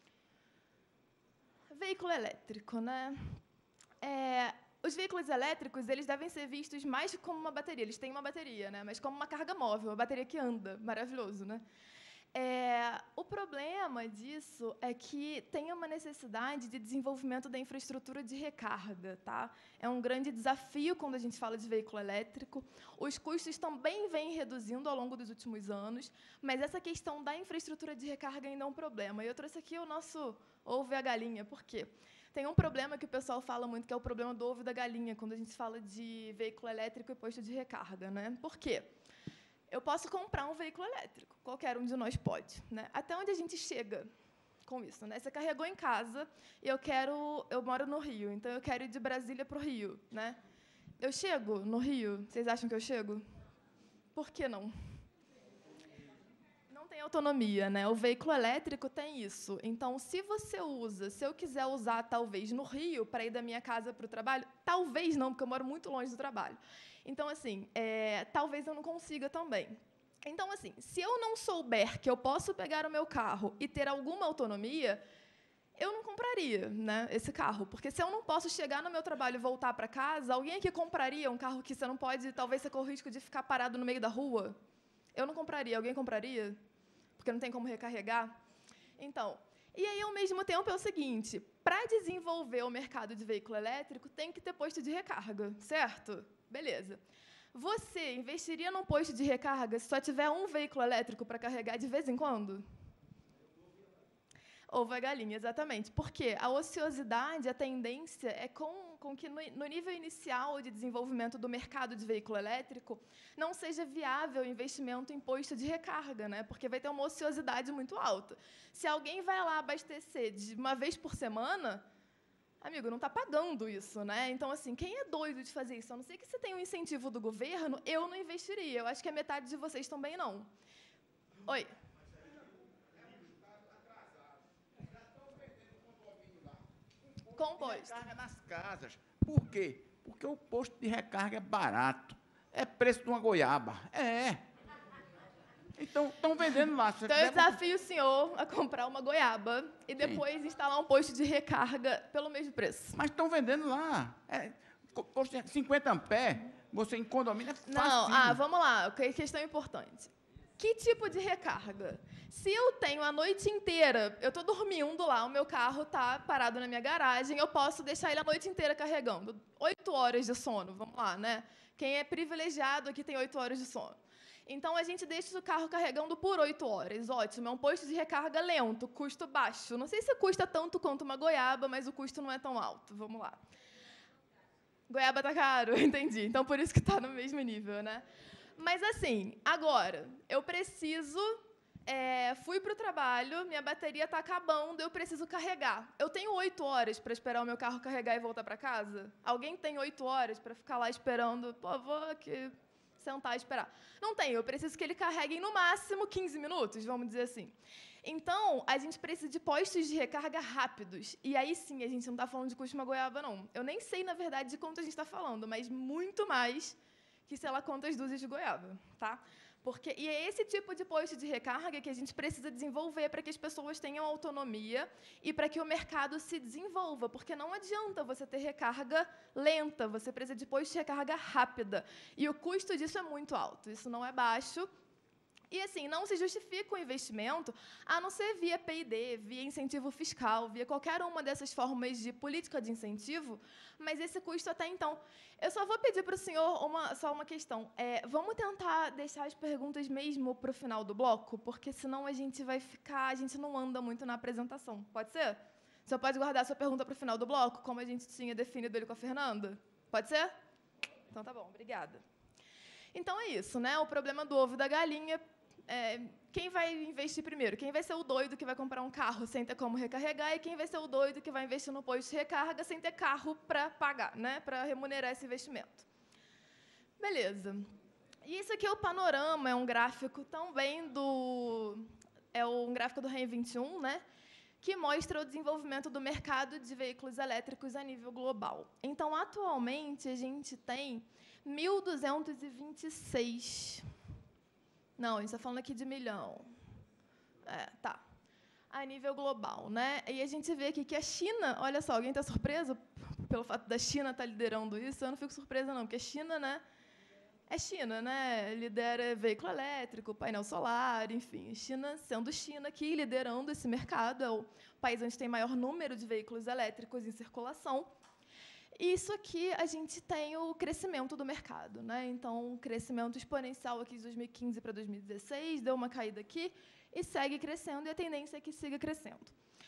Veículo elétrico, né? É, os veículos elétricos, eles devem ser vistos mais como uma bateria. Eles têm uma bateria, né? Mas como uma carga móvel, uma bateria que anda. Maravilhoso, né? É, o problema disso é que tem uma necessidade de desenvolvimento da infraestrutura de recarga, tá? É um grande desafio quando a gente fala de veículo elétrico. Os custos também vêm reduzindo ao longo dos últimos anos, mas essa questão da infraestrutura de recarga ainda é um problema. E eu trouxe aqui o nosso ovo e a galinha. Por quê? Tem um problema que o pessoal fala muito, que é o problema do ovo e da galinha, quando a gente fala de veículo elétrico e posto de recarga, né? Por quê? Eu posso comprar um veículo elétrico, qualquer um de nós pode, né? Até onde a gente chega com isso, né? Você carregou em casa e eu quero, eu moro no Rio, então eu quero ir de Brasília para o Rio, né? Eu chego no Rio, vocês acham que eu chego? Por que não? Não tem autonomia, né? O veículo elétrico tem isso. Então, se você usa, se eu quiser usar, talvez, no Rio, para ir da minha casa para o trabalho, talvez não, porque eu moro muito longe do trabalho. Então, assim, é, talvez eu não consiga também. Então, assim, se eu não souber que eu posso pegar o meu carro e ter alguma autonomia, eu não compraria, né, esse carro. Porque se eu não posso chegar no meu trabalho e voltar para casa, alguém aqui compraria um carro que você não pode, talvez você corra o risco de ficar parado no meio da rua? Eu não compraria. Alguém compraria? Porque não tem como recarregar? Então, e aí, ao mesmo tempo, é o seguinte, para desenvolver o mercado de veículo elétrico, tem que ter posto de recarga, certo? Beleza. Você investiria num posto de recarga se só tiver um veículo elétrico para carregar de vez em quando? Ovo a galinha, exatamente. Porque a ociosidade, a tendência é com, com que, no, no nível inicial de desenvolvimento do mercado de veículo elétrico, não seja viável o investimento em posto de recarga, né? Porque vai ter uma ociosidade muito alta. Se alguém vai lá abastecer de uma vez por semana, amigo, não está pagando isso, né? Então, assim, quem é doido de fazer isso? A não ser que você tenha um incentivo do governo, eu não investiria. Eu acho que a metade de vocês também não. Oi. Composto. Recarga nas casas. Por quê? Porque o posto de recarga é barato. É preço de uma goiaba. É. Então, estão vendendo lá. Então, eu desafio o senhor a comprar uma goiaba e depois Sim. instalar um posto de recarga pelo mesmo preço. Mas estão vendendo lá. É, posto de cinquenta amperes, você em condomínio é fácil. Não, ah, vamos lá. Questão importante. Que tipo de recarga? Se eu tenho a noite inteira, eu estou dormindo lá, o meu carro está parado na minha garagem, eu posso deixar ele a noite inteira carregando. Oito horas de sono, vamos lá, né? Quem é privilegiado aqui tem oito horas de sono. Então, a gente deixa o carro carregando por oito horas. Ótimo, é um posto de recarga lento, custo baixo. Não sei se custa tanto quanto uma goiaba, mas o custo não é tão alto. Vamos lá. Goiaba tá caro, entendi. Então, por isso que está no mesmo nível, né? Mas, assim, agora, eu preciso... É, fui para o trabalho, minha bateria está acabando, eu preciso carregar. Eu tenho oito horas para esperar o meu carro carregar e voltar para casa? Alguém tem oito horas para ficar lá esperando? Pô, vou aqui sentar e esperar. Não tenho, eu preciso que ele carregue em, no máximo, quinze minutos, vamos dizer assim. Então, a gente precisa de postos de recarga rápidos. E aí, sim, a gente não está falando de custo de uma goiaba, não. Eu nem sei, na verdade, de quanto a gente está falando, mas muito mais que, sei lá, quantas dúzias de goiaba, tá? Porque, e é esse tipo de posto de recarga que a gente precisa desenvolver para que as pessoas tenham autonomia e para que o mercado se desenvolva, porque não adianta você ter recarga lenta, você precisa de posto de recarga rápida. E o custo disso é muito alto, isso não é baixo. E, assim, não se justifica o investimento, a não ser via P I D, via incentivo fiscal, via qualquer uma dessas formas de política de incentivo, mas esse custo até então. Eu só vou pedir para o senhor uma, só uma questão. É, vamos tentar deixar as perguntas mesmo para o final do bloco, porque, senão, a gente vai ficar... A gente não anda muito na apresentação. Pode ser? O senhor pode guardar a sua pergunta para o final do bloco, como a gente tinha definido ele com a Fernanda? Pode ser? Então, tá bom. Obrigada. Então, é isso, né? O problema do ovo e da galinha... É, quem vai investir primeiro? Quem vai ser o doido que vai comprar um carro sem ter como recarregar e quem vai ser o doido que vai investir no posto de recarga sem ter carro para pagar, né? Para remunerar esse investimento. Beleza. E isso aqui é o panorama, é um gráfico também do... É um gráfico do REM vinte e um, né? Que mostra o desenvolvimento do mercado de veículos elétricos a nível global. Então, atualmente, a gente tem mil duzentos e vinte e seis... Não, a gente está falando aqui de milhão. É, tá. A nível global, né? E a gente vê aqui que a China, olha só, alguém está surpreso pelo fato da China estar liderando isso? Eu não fico surpresa, não, porque a China, né? É China, né? Lidera veículo elétrico, painel solar, enfim. China, sendo China aqui, liderando esse mercado, é o país onde tem maior número de veículos elétricos em circulação. E isso aqui, a gente tem o crescimento do mercado, né? Então, um crescimento exponencial aqui de dois mil e quinze para dois mil e dezesseis, deu uma caída aqui e segue crescendo, e a tendência é que siga crescendo.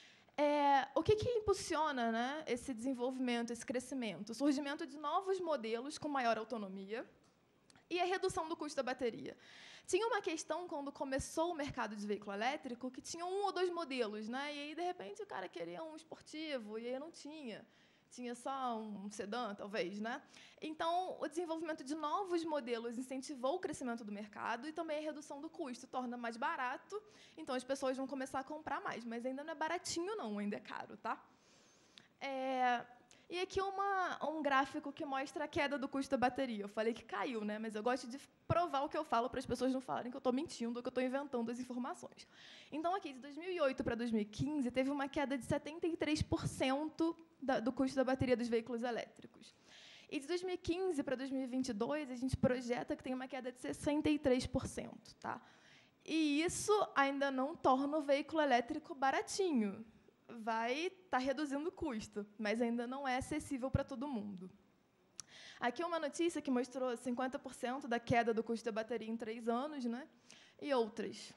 É, o que, que impulsiona, né, esse desenvolvimento, esse crescimento? O surgimento de novos modelos com maior autonomia e a redução do custo da bateria. Tinha uma questão, quando começou o mercado de veículo elétrico, que tinha um ou dois modelos, né? E aí, de repente, o cara queria um esportivo, e aí não tinha. tinha só um sedã, talvez, né? Então, o desenvolvimento de novos modelos incentivou o crescimento do mercado e também a redução do custo, torna mais barato, então as pessoas vão começar a comprar mais, mas ainda não é baratinho, não, ainda é caro, tá? É... E aqui uma, um gráfico que mostra a queda do custo da bateria. Eu falei que caiu, né? Mas eu gosto de provar o que eu falo para as pessoas não falarem que eu estou mentindo ou que eu estou inventando as informações. Então, aqui, de dois mil e oito para dois mil e quinze, teve uma queda de setenta e três por cento da, do custo da bateria dos veículos elétricos. E de dois mil e quinze para dois mil e vinte e dois, a gente projeta que tem uma queda de sessenta e três por cento. Tá? E isso ainda não torna o veículo elétrico baratinho. Vai estar reduzindo o custo, mas ainda não é acessível para todo mundo. Aqui uma notícia que mostrou cinquenta por cento da queda do custo da bateria em três anos, né? E outras.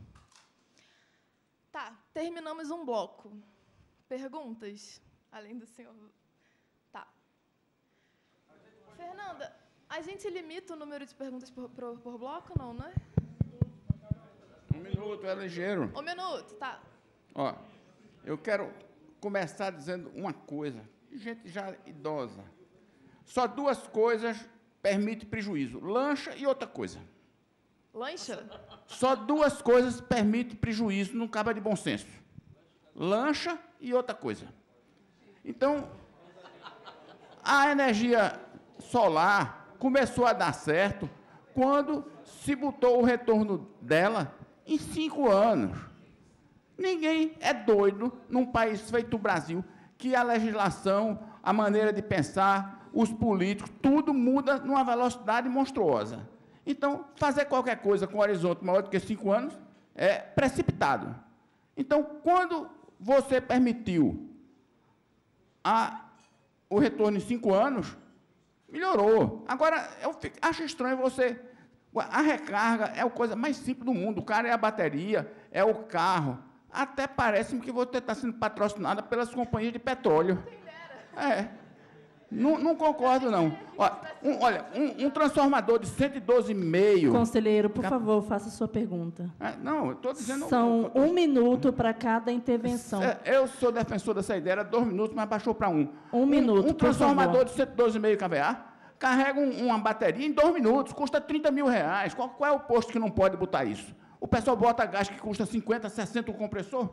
Tá, terminamos um bloco. Perguntas? Além do senhor... Tá. Fernanda, a gente limita o número de perguntas por, por, por bloco, não, né? Um minuto, é ligeiro. Um minuto, tá. Ó, eu quero começar dizendo uma coisa. Gente já idosa. Só duas coisas permitem prejuízo. Lancha e outra coisa. Lancha? Só duas coisas permitem prejuízo, não cabe de bom senso. Lancha e outra coisa. Então, a energia solar começou a dar certo quando se botou o retorno dela em cinco anos. Ninguém é doido, num país feito o Brasil, que a legislação, a maneira de pensar, os políticos, tudo muda numa velocidade monstruosa. Então, fazer qualquer coisa com um horizonte maior do que cinco anos é precipitado. Então, quando você permitiu a, o retorno em cinco anos, melhorou. Agora, eu fico, acho estranho você... A recarga é a coisa mais simples do mundo. O cara é a bateria, é o carro. Até parece-me que você está sendo patrocinada pelas companhias de petróleo. É. Não, não concordo, não. Olha, um, olha, um, um transformador de cento e doze vírgula cinco... Conselheiro, por favor, faça a sua pergunta. É, não, eu estou dizendo... São um minuto para cada intervenção. É, eu sou defensor dessa ideia, era dois minutos, mas baixou para um. Um minuto, Um, um transformador de cento e doze vírgula cinco kVA carrega um, uma bateria em dois minutos, custa trinta mil reais. Qual, qual é o posto que não pode botar isso? O pessoal bota gás que custa cinquenta, sessenta o compressor?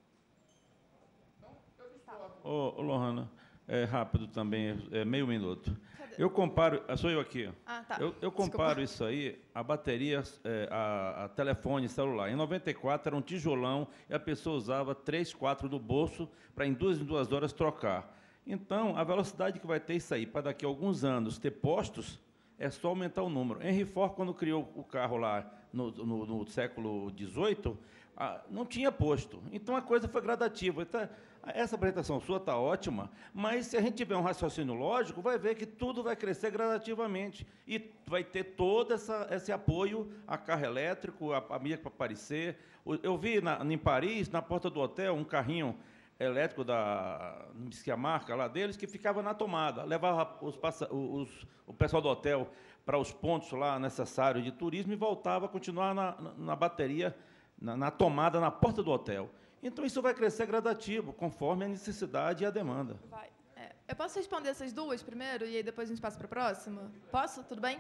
Ô, ô Lohana, é rápido também, é meio minuto. Cadê? Eu comparo... Sou eu aqui. Ah, tá. Eu, eu comparo Desculpa. isso aí, a bateria, é, a, a telefone celular. Em noventa e quatro era um tijolão e a pessoa usava três, quatro do bolso para em duas em duas horas trocar. Então, a velocidade que vai ter isso aí, para daqui a alguns anos ter postos, é só aumentar o número. Henry Ford, quando criou o carro lá no, no, no século dezoito, ah, não tinha posto. Então, a coisa foi gradativa. Então, essa apresentação sua está ótima, mas se a gente tiver um raciocínio lógico, vai ver que tudo vai crescer gradativamente e vai ter todo essa, esse apoio a carro elétrico, a, a mídia para aparecer. Eu vi na, em Paris, na porta do hotel, um carrinho elétrico da, não sei a marca lá deles, que ficava na tomada, levava os, os, o pessoal do hotel para os pontos lá necessários de turismo e voltava a continuar na, na, na bateria, na, na tomada, na porta do hotel. Então, isso vai crescer gradativo, conforme a necessidade e a demanda. Vai. É, eu posso responder essas duas primeiro, e aí depois a gente passa para a próxima? Posso? Tudo bem?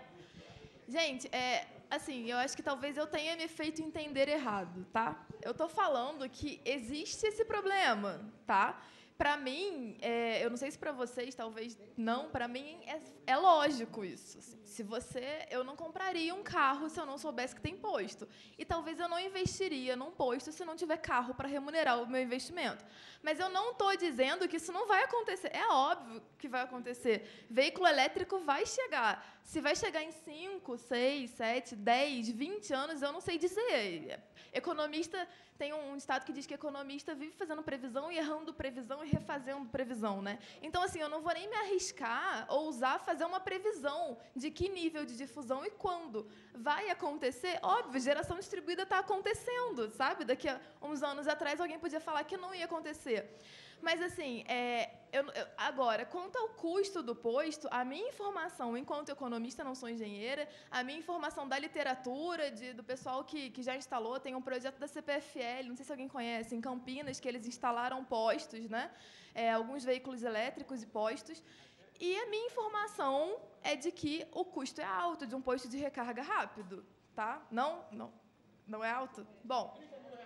Gente, é, assim, eu acho que talvez eu tenha me feito entender errado, tá? Eu estou falando que existe esse problema, tá? Para mim, é, eu não sei se para vocês, talvez não, para mim é, é lógico isso. Assim, se você, eu não compraria um carro se eu não soubesse que tem posto. E talvez eu não investiria num posto se não tiver carro para remunerar o meu investimento. Mas eu não estou dizendo que isso não vai acontecer. É óbvio que vai acontecer. Veículo elétrico vai chegar. Se vai chegar em cinco, seis, sete, dez, vinte anos, eu não sei dizer. Economista... Tem um estado que diz que economista vive fazendo previsão e errando previsão e refazendo previsão, né? Então, assim, eu não vou nem me arriscar ou ousar fazer uma previsão de que nível de difusão e quando vai acontecer. Óbvio, geração distribuída está acontecendo, sabe? Daqui a uns anos atrás, alguém podia falar que não ia acontecer. Mas, assim, é, eu, eu, agora, quanto ao custo do posto, a minha informação, enquanto economista, não sou engenheira, a minha informação da literatura, de, do pessoal que, que já instalou, tem um projeto da C P F L, não sei se alguém conhece, em Campinas, que eles instalaram postos, né? É, alguns veículos elétricos e postos. E a minha informação é de que o custo é alto de um posto de recarga rápido, tá? Não, não, não é alto? Bom.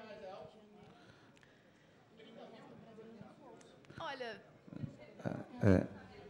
Olha. É.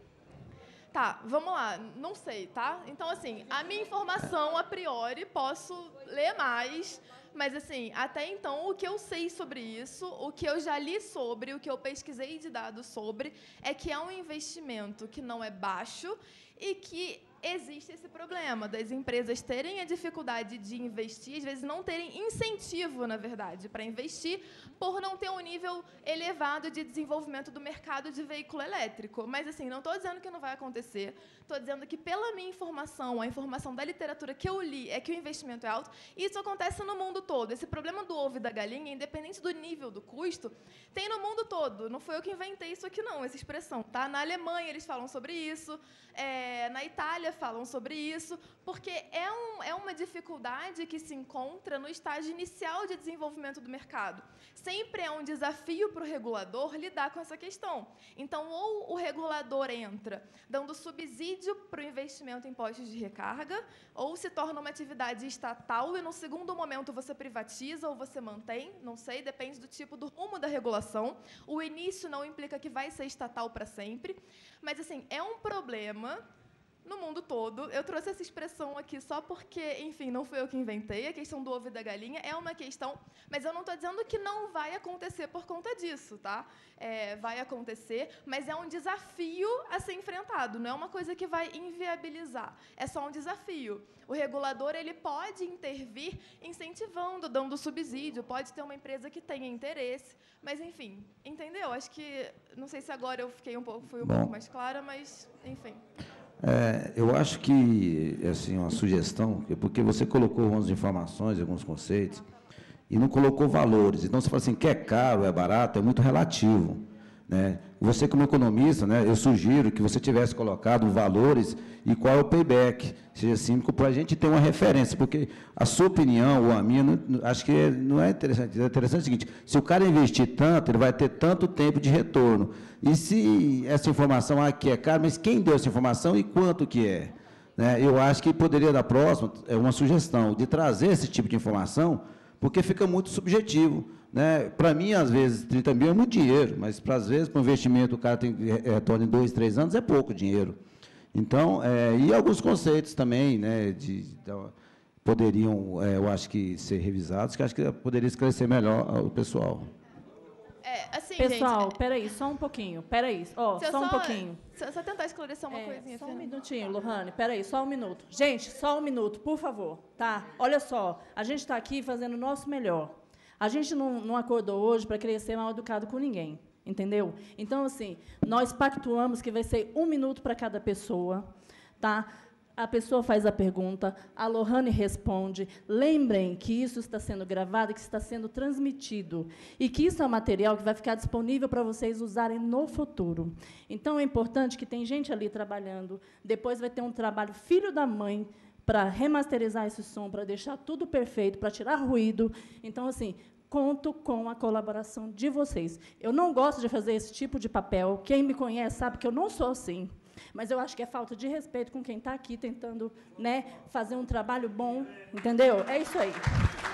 Tá, vamos lá. Não sei, tá? Então, assim, a minha informação, a priori, posso ler mais, mas, assim, até então, o que eu sei sobre isso, o que eu já li sobre, o que eu pesquisei de dados sobre, é que é um investimento que não é baixo e que existe esse problema das empresas terem a dificuldade de investir, às vezes não terem incentivo, na verdade, para investir, por não ter um nível elevado de desenvolvimento do mercado de veículo elétrico. Mas, assim, não estou dizendo que não vai acontecer, estou dizendo que, pela minha informação, a informação da literatura que eu li é que o investimento é alto, e isso acontece no mundo todo. Esse problema do ovo e da galinha, independente do nível do custo, tem no mundo todo. Não foi eu que inventei isso aqui, não, essa expressão. Tá? Na Alemanha, eles falam sobre isso, é, na Itália, falam sobre isso, porque é, um, é uma dificuldade que se encontra no estágio inicial de desenvolvimento do mercado. Sempre é um desafio para o regulador lidar com essa questão. Então, ou o regulador entra dando subsídio para o investimento em postos de recarga, ou se torna uma atividade estatal e, no segundo momento, você privatiza ou você mantém, não sei, depende do tipo do rumo da regulação. O início não implica que vai ser estatal para sempre, mas, assim, é um problema no mundo todo. Eu trouxe essa expressão aqui só porque, enfim, não fui eu que inventei. A questão do ovo e da galinha é uma questão, mas eu não estou dizendo que não vai acontecer por conta disso, tá? É, vai acontecer, mas é um desafio a ser enfrentado, não é uma coisa que vai inviabilizar, é só um desafio. O regulador ele pode intervir incentivando, dando subsídio, pode ter uma empresa que tenha interesse, mas, enfim, entendeu? Acho que, não sei se agora eu fiquei um pouco, fui um Bom. pouco mais clara, mas, enfim. É, eu acho que, assim, uma sugestão, porque você colocou algumas informações, alguns conceitos, e não colocou valores. Então, você fala assim, que é caro, é barato, é muito relativo, né? Você, como economista, né, eu sugiro que você tivesse colocado valores e qual é o payback, seja assim, para a gente ter uma referência, porque a sua opinião ou a minha, não, acho que não é interessante. É interessante o seguinte, se o cara investir tanto, ele vai ter tanto tempo de retorno. E se essa informação aqui é cara, mas quem deu essa informação e quanto que é? Né? Eu acho que poderia, da próxima, é uma sugestão de trazer esse tipo de informação, porque fica muito subjetivo. Né? Para mim, às vezes, trinta mil é muito dinheiro, mas, para às vezes, para um investimento, o cara tem retorno em dois, três anos, é pouco dinheiro. Então, é, e alguns conceitos também, né, de, de, poderiam, é, eu acho que, ser revisados, que acho que poderia esclarecer melhor o pessoal. É, assim, Pessoal, gente, peraí, só um pouquinho, peraí, ó, só, só um pouquinho. Só, só tentar esclarecer uma é, coisinha. Só um minutinho, Lohane, peraí, só um minuto. Gente, só um minuto, por favor, tá? Olha só, a gente está aqui fazendo o nosso melhor. A gente não, não acordou hoje para querer ser mal educado com ninguém, entendeu? Então, assim, nós pactuamos que vai ser um minuto para cada pessoa, tá? A pessoa faz a pergunta, a Lohane responde. Lembrem que isso está sendo gravado, que está sendo transmitido, e que isso é um material que vai ficar disponível para vocês usarem no futuro. Então, é importante que tem gente ali trabalhando, depois vai ter um trabalho filho da mãe, para remasterizar esse som, para deixar tudo perfeito, para tirar ruído. Então, assim, conto com a colaboração de vocês. Eu não gosto de fazer esse tipo de papel. Quem me conhece sabe que eu não sou assim. Mas eu acho que é falta de respeito com quem está aqui tentando, né, fazer um trabalho bom. Entendeu? É isso aí.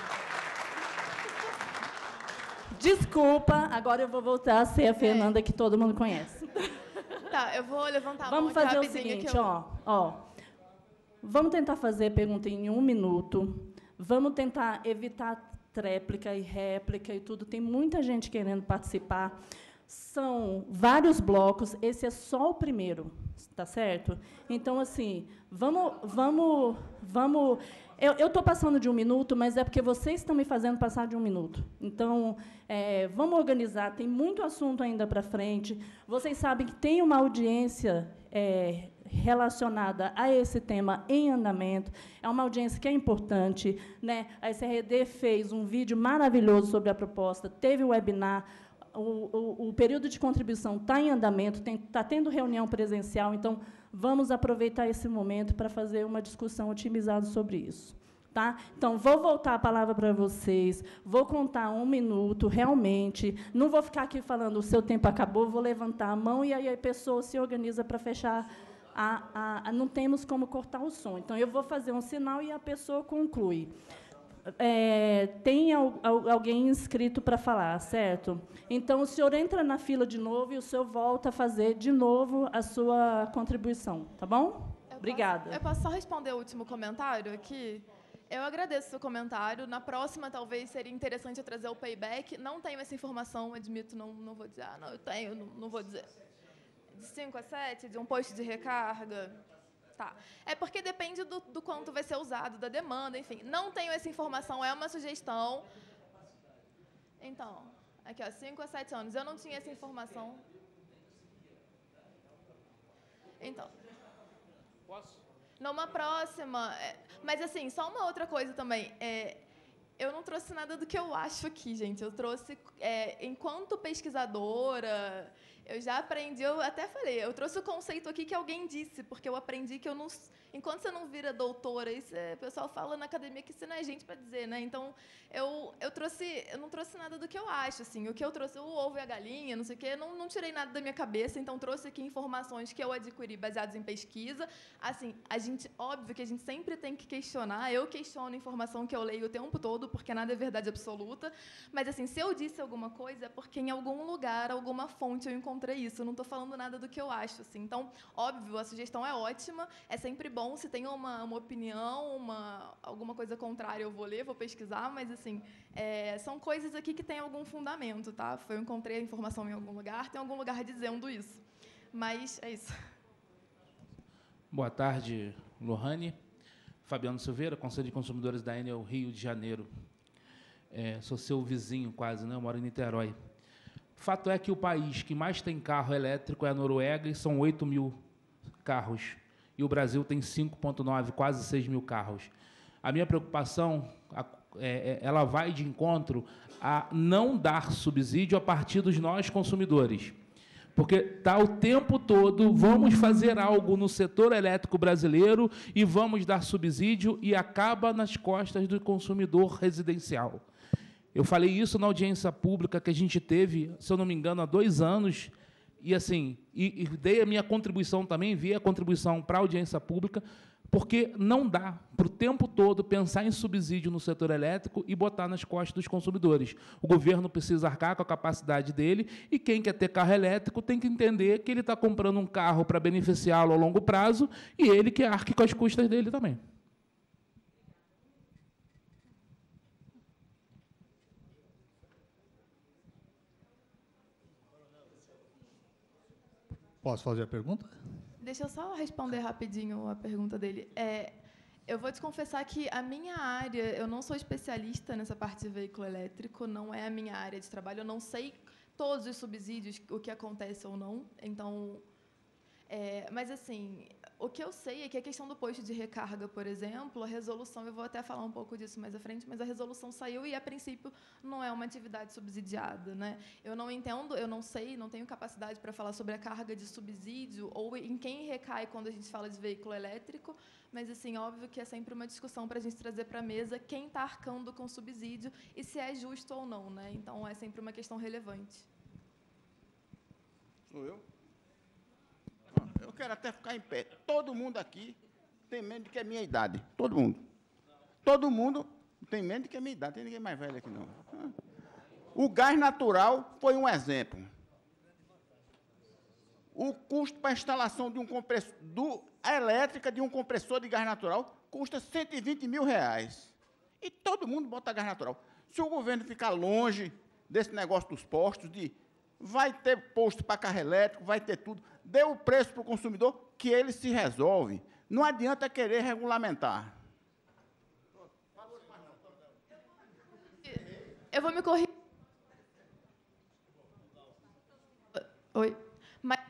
Desculpa, agora eu vou voltar a ser a Fernanda que todo mundo conhece. Tá, eu vou levantar a Vamos mão fazer o seguinte, eu... ó, ó. Vamos tentar fazer pergunta em um minuto. Vamos tentar evitar tréplica e réplica e tudo. Tem muita gente querendo participar. São vários blocos. Esse é só o primeiro, tá certo? Então, assim, vamos, vamos, vamos. Eu estou passando de um minuto, mas é porque vocês estão me fazendo passar de um minuto. Então, é, vamos organizar. Tem muito assunto ainda para frente. Vocês sabem que tem uma audiência é, relacionada a esse tema em andamento. É uma audiência que é importante, né? A S R D fez um vídeo maravilhoso sobre a proposta, teve o webinar. o, o, o período de contribuição está em andamento, está tendo reunião presencial, então, vamos aproveitar esse momento para fazer uma discussão otimizada sobre isso. Tá? Então, vou voltar a palavra para vocês, vou contar um minuto, realmente, não vou ficar aqui falando o seu tempo acabou, vou levantar a mão e aí a pessoa se organiza para fechar, a, a, a, não temos como cortar o som. Então, eu vou fazer um sinal e a pessoa conclui. É, tem al, al, alguém inscrito para falar, certo? Então, o senhor entra na fila de novo e o senhor volta a fazer de novo a sua contribuição, tá bom? Eu Obrigada. Posso, eu posso só responder o último comentário aqui? Eu agradeço o seu comentário. Na próxima, talvez, seria interessante eu trazer o payback. Não tenho essa informação, admito, não, não vou dizer. Ah, não, eu tenho, não, não vou dizer. De cinco a sete, de um posto de recarga. Tá. É porque depende do, do quanto vai ser usado, da demanda, enfim. Não tenho essa informação, é uma sugestão. Então, aqui, ó, cinco a sete anos. Eu não tinha essa informação. Então. Posso? Numa próxima... É, mas, assim, só uma outra coisa também. É, eu não trouxe nada do que eu acho aqui, gente. Eu trouxe, é, enquanto pesquisadora, eu já aprendi, eu até falei, eu trouxe o conceito aqui que alguém disse, porque eu aprendi que eu não... Enquanto você não vira doutora, isso é, o pessoal fala na academia que você não é gente para dizer, né? Então, eu, eu, trouxe, eu não trouxe nada do que eu acho, assim. O que eu trouxe, o ovo e a galinha, não sei o quê, não, não tirei nada da minha cabeça, então trouxe aqui informações que eu adquiri baseadas em pesquisa. Assim, a gente, óbvio que a gente sempre tem que questionar, eu questiono a informação que eu leio o tempo todo, porque nada é verdade absoluta, mas, assim, se eu disse alguma coisa, é porque em algum lugar, alguma fonte eu encontrei isso, eu não estou falando nada do que eu acho, assim. Então, óbvio, a sugestão é ótima, é sempre bom. Se tem uma, uma opinião, uma, alguma coisa contrária, eu vou ler, vou pesquisar, mas, assim, é, são coisas aqui que têm algum fundamento, tá? Foi, eu encontrei a informação em algum lugar, tem algum lugar dizendo isso. Mas é isso. Boa tarde, Lohane. Fabiano Silveira, Conselho de Consumidores da Enel Rio de Janeiro. É, sou seu vizinho, quase, né? Eu moro em Niterói. Fato é que o país que mais tem carro elétrico é a Noruega, e são oito mil carros. E o Brasil tem cinco vírgula nove, quase seis mil carros. A minha preocupação, é, ela vai de encontro a não dar subsídio a partir dos nós consumidores. Porque está o tempo todo, vamos fazer algo no setor elétrico brasileiro e vamos dar subsídio e acaba nas costas do consumidor residencial. Eu falei isso na audiência pública que a gente teve, se eu não me engano, há dois anos, e, assim, e, e dei a minha contribuição também, vi a contribuição para a audiência pública, porque não dá para o tempo todo pensar em subsídio no setor elétrico e botar nas costas dos consumidores. O governo precisa arcar com a capacidade dele e quem quer ter carro elétrico tem que entender que ele está comprando um carro para beneficiá-lo a longo prazo e ele que arque com as custas dele também. Posso fazer a pergunta? Deixa eu só responder rapidinho a pergunta dele. É, eu vou te confessar que a minha área, eu não sou especialista nessa parte de veículo elétrico, não é a minha área de trabalho, eu não sei todos os subsídios, o que acontece ou não. Então, é, mas, assim, o que eu sei é que a questão do posto de recarga, por exemplo, a resolução, eu vou até falar um pouco disso mais à frente, mas a resolução saiu e, a princípio, não é uma atividade subsidiada, né? Eu não entendo, eu não sei, não tenho capacidade para falar sobre a carga de subsídio ou em quem recai quando a gente fala de veículo elétrico, mas, assim, óbvio que é sempre uma discussão para a gente trazer para a mesa quem está arcando com subsídio e se é justo ou não, né? Então, é sempre uma questão relevante. Sou eu? Eu quero até ficar em pé. Todo mundo aqui tem medo de que é minha idade. Todo mundo. Todo mundo tem medo de que é minha idade. Tem ninguém mais velho aqui, não. O gás natural foi um exemplo. O custo para a instalação de um compressor, do, a elétrica de um compressor de gás natural custa cento e vinte mil reais. E todo mundo bota gás natural. Se o governo ficar longe desse negócio dos postos, de vai ter posto para carro elétrico, vai ter tudo, dê o preço para o consumidor, que ele se resolve. Não adianta querer regulamentar. Eu vou me corrigir. Oi. Mas...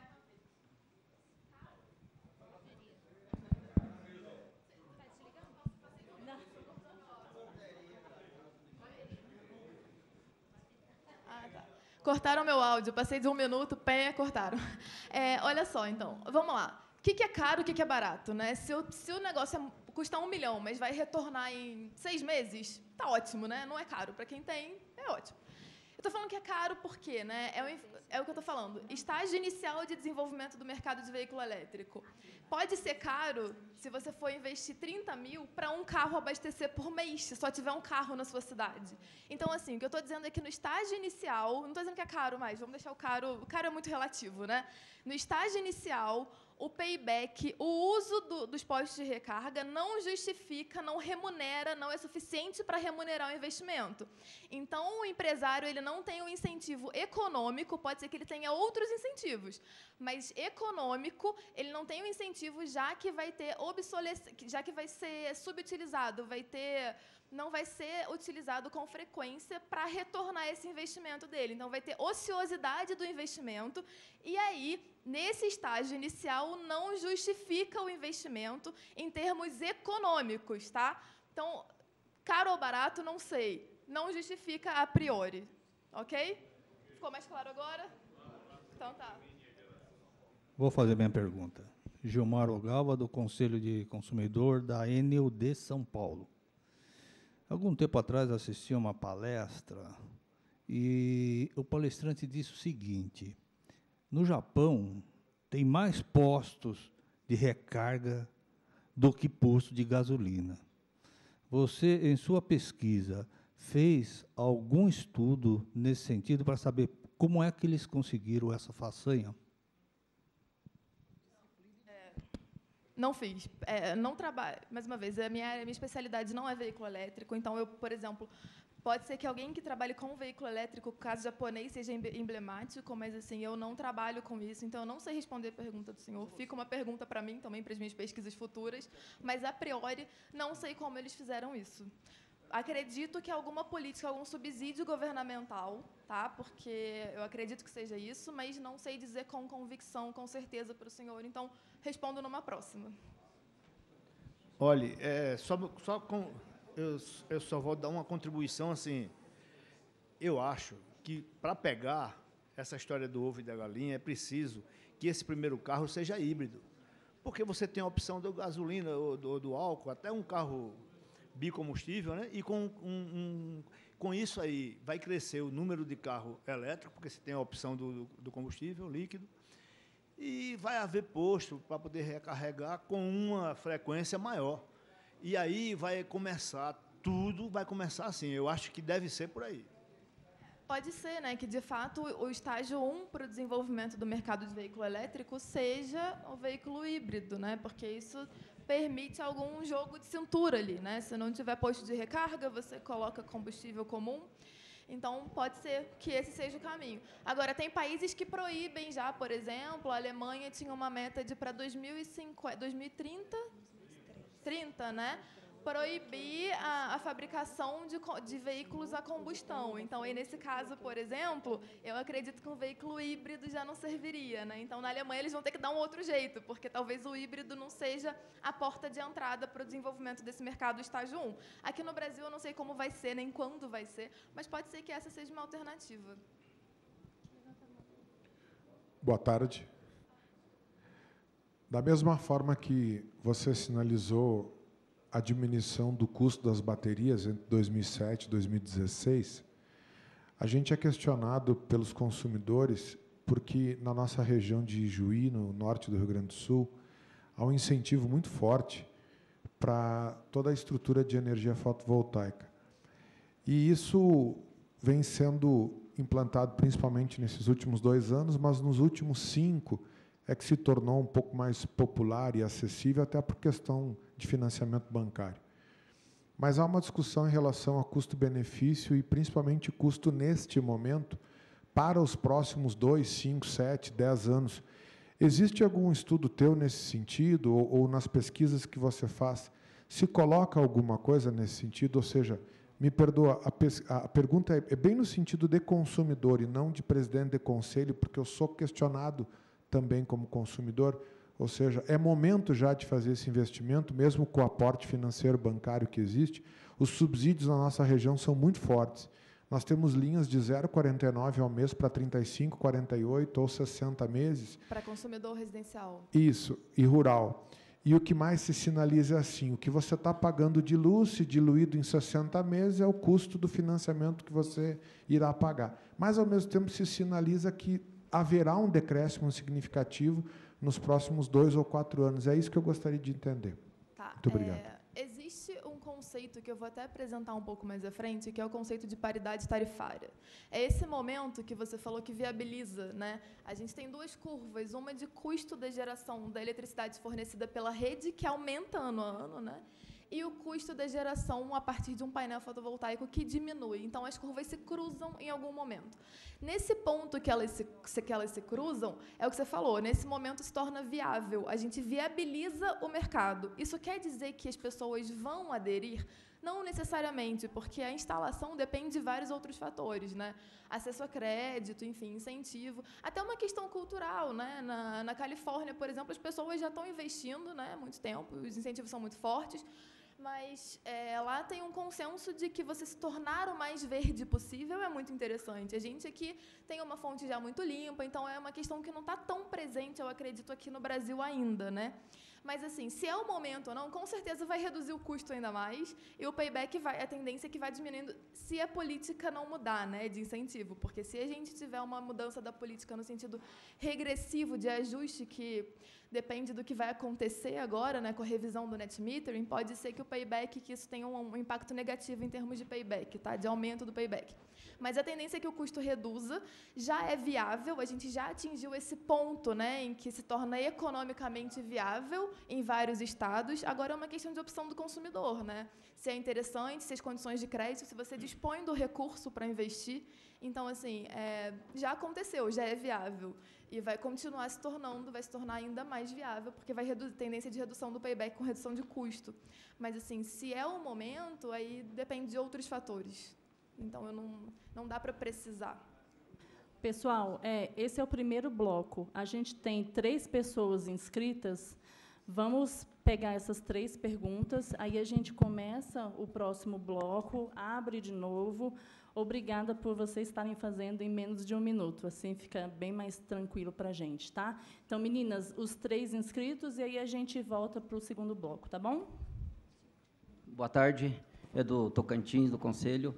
Cortaram meu áudio, passei de um minuto, pé, cortaram. É, olha só, então, vamos lá. O que, que é caro, o que, que é barato, né? Se o, se o negócio é, custa um milhão, mas vai retornar em seis meses, tá ótimo, né? Não é caro. Para quem tem, é ótimo. Eu estou falando que é caro porque, né? É o, é o que eu estou falando. Estágio inicial de desenvolvimento do mercado de veículo elétrico. Pode ser caro se você for investir trinta mil para um carro abastecer por mês, se só tiver um carro na sua cidade. Então, assim, o que eu estou dizendo é que no estágio inicial, não estou dizendo que é caro mais, vamos deixar o caro, o caro é muito relativo, né? No estágio inicial, o payback, o uso do, dos postos de recarga não justifica, não remunera, não é suficiente para remunerar o investimento. Então, o empresário ele não tem um incentivo econômico, pode ser que ele tenha outros incentivos, mas econômico, ele não tem um incentivo já que vai ter obsolescência, já que vai ser subutilizado, vai ter, não vai ser utilizado com frequência para retornar esse investimento dele. Então, vai ter ociosidade do investimento e aí, nesse estágio inicial, não justifica o investimento em termos econômicos, tá? Então, caro ou barato, não sei. Não justifica a priori, ok? Ficou mais claro agora? Então tá. Vou fazer minha pergunta. Gilmar Ogawa, do Conselho de Consumidor da Enel de São Paulo. Algum tempo atrás assisti a uma palestra e o palestrante disse o seguinte: no Japão tem mais postos de recarga do que posto de gasolina. Você, em sua pesquisa, fez algum estudo nesse sentido para saber como é que eles conseguiram essa façanha? Não fiz. É, não trabalho. Mais uma vez, a minha, a minha especialidade não é veículo elétrico. Então, eu, por exemplo, pode ser que alguém que trabalhe com veículo elétrico, o caso japonês, seja emblemático, mas assim, eu não trabalho com isso. Então, eu não sei responder a pergunta do senhor. Fica uma pergunta para mim também, para as minhas pesquisas futuras. Mas, a priori, não sei como eles fizeram isso. Acredito que alguma política, algum subsídio governamental, tá? Porque eu acredito que seja isso, mas não sei dizer com convicção, com certeza para o senhor. Então, respondo numa próxima. Olha, é, só, só com, eu, eu só vou dar uma contribuição assim. Eu acho que para pegar essa história do ovo e da galinha é preciso que esse primeiro carro seja híbrido, porque você tem a opção da gasolina ou do, do álcool, até um carro bicombustível, né? E com, um, um, com isso aí vai crescer o número de carro elétrico, porque você tem a opção do, do combustível líquido, e vai haver posto para poder recarregar com uma frequência maior. E aí vai começar, tudo vai começar assim. Eu acho que deve ser por aí. Pode ser, né, que, de fato, o estágio um para o desenvolvimento do mercado de veículo elétrico seja o veículo híbrido, né, porque isso permite algum jogo de cintura ali, né? Se não tiver posto de recarga, você coloca combustível comum. Então, pode ser que esse seja o caminho. Agora, tem países que proíbem já, por exemplo, a Alemanha tinha uma meta de para dois mil e cinquenta, dois mil e trinta, trinta, né? Proibir a, a fabricação de, de veículos a combustão. Então, aí, nesse caso, por exemplo, eu acredito que um veículo híbrido já não serviria, né? Então, na Alemanha, eles vão ter que dar um outro jeito, porque talvez o híbrido não seja a porta de entrada para o desenvolvimento desse mercado estágio um. Aqui no Brasil, eu não sei como vai ser, nem quando vai ser, mas pode ser que essa seja uma alternativa. Boa tarde. Da mesma forma que você sinalizou a diminuição do custo das baterias entre dois mil e sete e dois mil e dezesseis, a gente é questionado pelos consumidores porque, na nossa região de Ijuí, no norte do Rio Grande do Sul, há um incentivo muito forte para toda a estrutura de energia fotovoltaica. E isso vem sendo implantado principalmente nesses últimos dois anos, mas nos últimos cinco é que se tornou um pouco mais popular e acessível, até por questão de financiamento bancário. Mas há uma discussão em relação a custo-benefício e, principalmente, custo neste momento para os próximos dois, cinco, sete, dez anos. Existe algum estudo teu nesse sentido, ou, ou nas pesquisas que você faz, se coloca alguma coisa nesse sentido? Ou seja, me perdoa, a, a pergunta é, é bem no sentido de consumidor e não de presidente de conselho, porque eu sou questionado também como consumidor. Ou seja, é momento já de fazer esse investimento, mesmo com o aporte financeiro bancário que existe. Os subsídios na nossa região são muito fortes, Nós temos linhas de zero vírgula quarenta e nove ao mês para trinta e cinco, quarenta e oito ou sessenta meses. Para consumidor residencial. Isso, e rural. E o que mais se sinaliza é assim, o que você está pagando de luz, se diluído em sessenta meses, é o custo do financiamento que você irá pagar. Mas, ao mesmo tempo, se sinaliza que haverá um decréscimo significativo nos próximos dois ou quatro anos. É isso que eu gostaria de entender. Tá. Muito obrigado. É, existe um conceito que eu vou até apresentar um pouco mais à frente, que é o conceito de paridade tarifária. É esse momento que você falou que viabiliza, né? A gente tem duas curvas, uma de custo da geração da eletricidade fornecida pela rede, que aumenta ano a ano, né? E o custo da geração a partir de um painel fotovoltaico que diminui. Então, as curvas se cruzam em algum momento. Nesse ponto que elas se, que elas se cruzam, é o que você falou, nesse momento se torna viável, a gente viabiliza o mercado. Isso quer dizer que as pessoas vão aderir? Não necessariamente, porque a instalação depende de vários outros fatores, né? Acesso a crédito, enfim, incentivo, até uma questão cultural, né? Na, na Califórnia, por exemplo, as pessoas já estão investindo, né, há muito tempo, os incentivos são muito fortes, mas é, lá tem um consenso de que você se tornar o mais verde possível é muito interessante. A gente aqui tem uma fonte já muito limpa, então é uma questão que não está tão presente, eu acredito, aqui no Brasil ainda, né? Mas, assim, se é o momento ou não, com certeza vai reduzir o custo ainda mais e o payback vai, a tendência é que vai diminuindo se a política não mudar, né, de incentivo. Porque se a gente tiver uma mudança da política no sentido regressivo de ajuste, que depende do que vai acontecer agora, né, com a revisão do net metering, pode ser que o payback, que isso tenha um, um impacto negativo em termos de payback, tá, de aumento do payback. Mas a tendência é que o custo reduza, já é viável, a gente já atingiu esse ponto, né, em que se torna economicamente viável em vários estados. Agora é uma questão de opção do consumidor, né? Se é interessante, se as condições de crédito, se você dispõe do recurso para investir. Então, assim, é, já aconteceu, já é viável. E vai continuar se tornando, vai se tornar ainda mais viável, porque vai reduzir tendência de redução do payback com redução de custo. Mas, assim, se é o momento, aí depende de outros fatores. Então, eu não, não dá para precisar. Pessoal, é, esse é o primeiro bloco. A gente tem três pessoas inscritas. Vamos pegar essas três perguntas, aí a gente começa o próximo bloco, abre de novo. Obrigada por vocês estarem fazendo em menos de um minuto, assim fica bem mais tranquilo para a gente, tá? Então, meninas, os três inscritos, e aí a gente volta para o segundo bloco, tá bom? Boa tarde, é do Tocantins, do Conselho.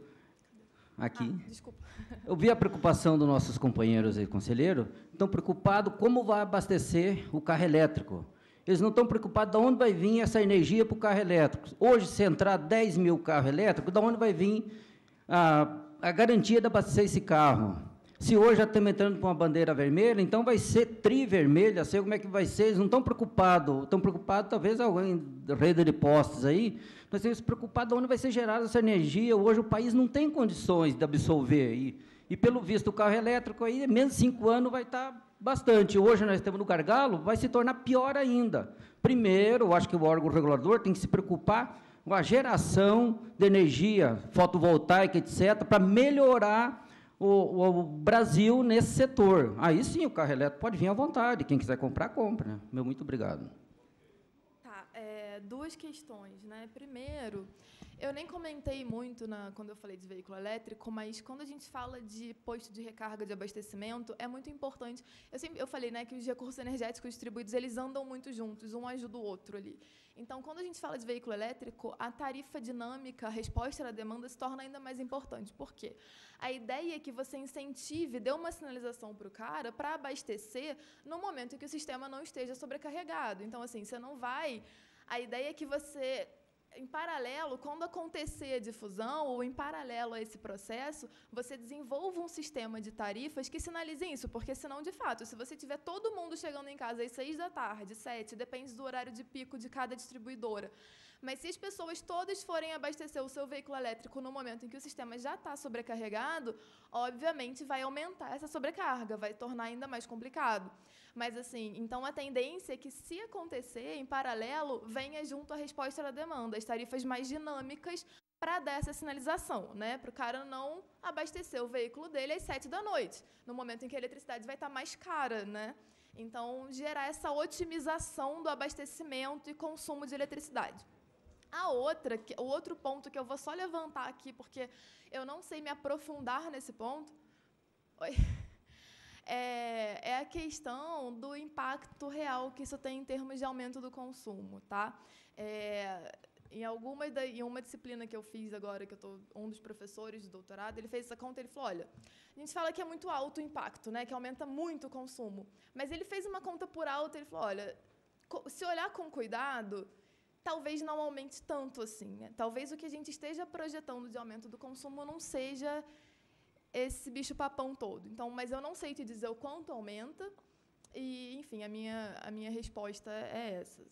Aqui. Ah, desculpa. Eu vi a preocupação dos nossos companheiros aí, conselheiro, estão preocupados como vai abastecer o carro elétrico. Eles não estão preocupados de onde vai vir essa energia para o carro elétrico. Hoje, se entrar dez mil carros elétricos, de onde vai vir a, a garantia de abastecer esse carro? Se hoje já estamos entrando com uma bandeira vermelha, então vai ser tri-vermelha, sei como é que vai ser. Eles não estão preocupados, estão preocupados, talvez, alguém da rede de postos aí, nós temos preocupados de onde vai ser gerada essa energia. Hoje o país não tem condições de absorver. E, e pelo visto, o carro elétrico, aí, menos de cinco anos, vai estar bastante. Hoje nós estamos no gargalo, vai se tornar pior ainda. Primeiro, eu acho que o órgão regulador tem que se preocupar com a geração de energia fotovoltaica, etcétera, para melhorar o, o Brasil nesse setor. Aí sim, o carro elétrico pode vir à vontade. Quem quiser comprar, compra. Né? Meu muito obrigado. Tá, é, duas questões, né? Primeiro, eu nem comentei muito na, quando eu falei de veículo elétrico, mas quando a gente fala de posto de recarga de abastecimento, é muito importante. Eu sempre eu falei, né, que os recursos energéticos distribuídos, eles andam muito juntos, um ajuda o outro ali. Então, quando a gente fala de veículo elétrico, a tarifa dinâmica, a resposta à demanda se torna ainda mais importante. Por quê? A ideia é que você incentive, dê uma sinalização para o cara para abastecer no momento em que o sistema não esteja sobrecarregado. Então, assim, você não vai... A ideia é que você... Em paralelo, quando acontecer a difusão, ou em paralelo a esse processo, você desenvolva um sistema de tarifas que sinalizem isso, porque senão, de fato, se você tiver todo mundo chegando em casa às seis da tarde, sete, depende do horário de pico de cada distribuidora, mas se as pessoas todas forem abastecer o seu veículo elétrico no momento em que o sistema já está sobrecarregado, obviamente vai aumentar essa sobrecarga, vai tornar ainda mais complicado. Mas, assim, então a tendência é que, se acontecer, em paralelo, venha junto a resposta à demanda, as tarifas mais dinâmicas para dar essa sinalização, né? Para o cara não abastecer o veículo dele às sete da noite, no momento em que a eletricidade vai estar mais cara, né? Então, gerar essa otimização do abastecimento e consumo de eletricidade. A outra, que, o outro ponto que eu vou só levantar aqui, porque eu não sei me aprofundar nesse ponto, oi, é, é a questão do impacto real que isso tem em termos de aumento do consumo. Tá? É, em, alguma, em uma disciplina que eu fiz agora, que eu estou um dos professores do doutorado, ele fez essa conta, ele falou, olha, a gente fala que é muito alto o impacto, né, que aumenta muito o consumo, mas ele fez uma conta por alto, ele falou, olha, se olhar com cuidado, talvez não aumente tanto assim. Né? Talvez o que a gente esteja projetando de aumento do consumo não seja esse bicho-papão todo. Então, mas eu não sei te dizer o quanto aumenta e, enfim, a minha, a minha resposta é essa.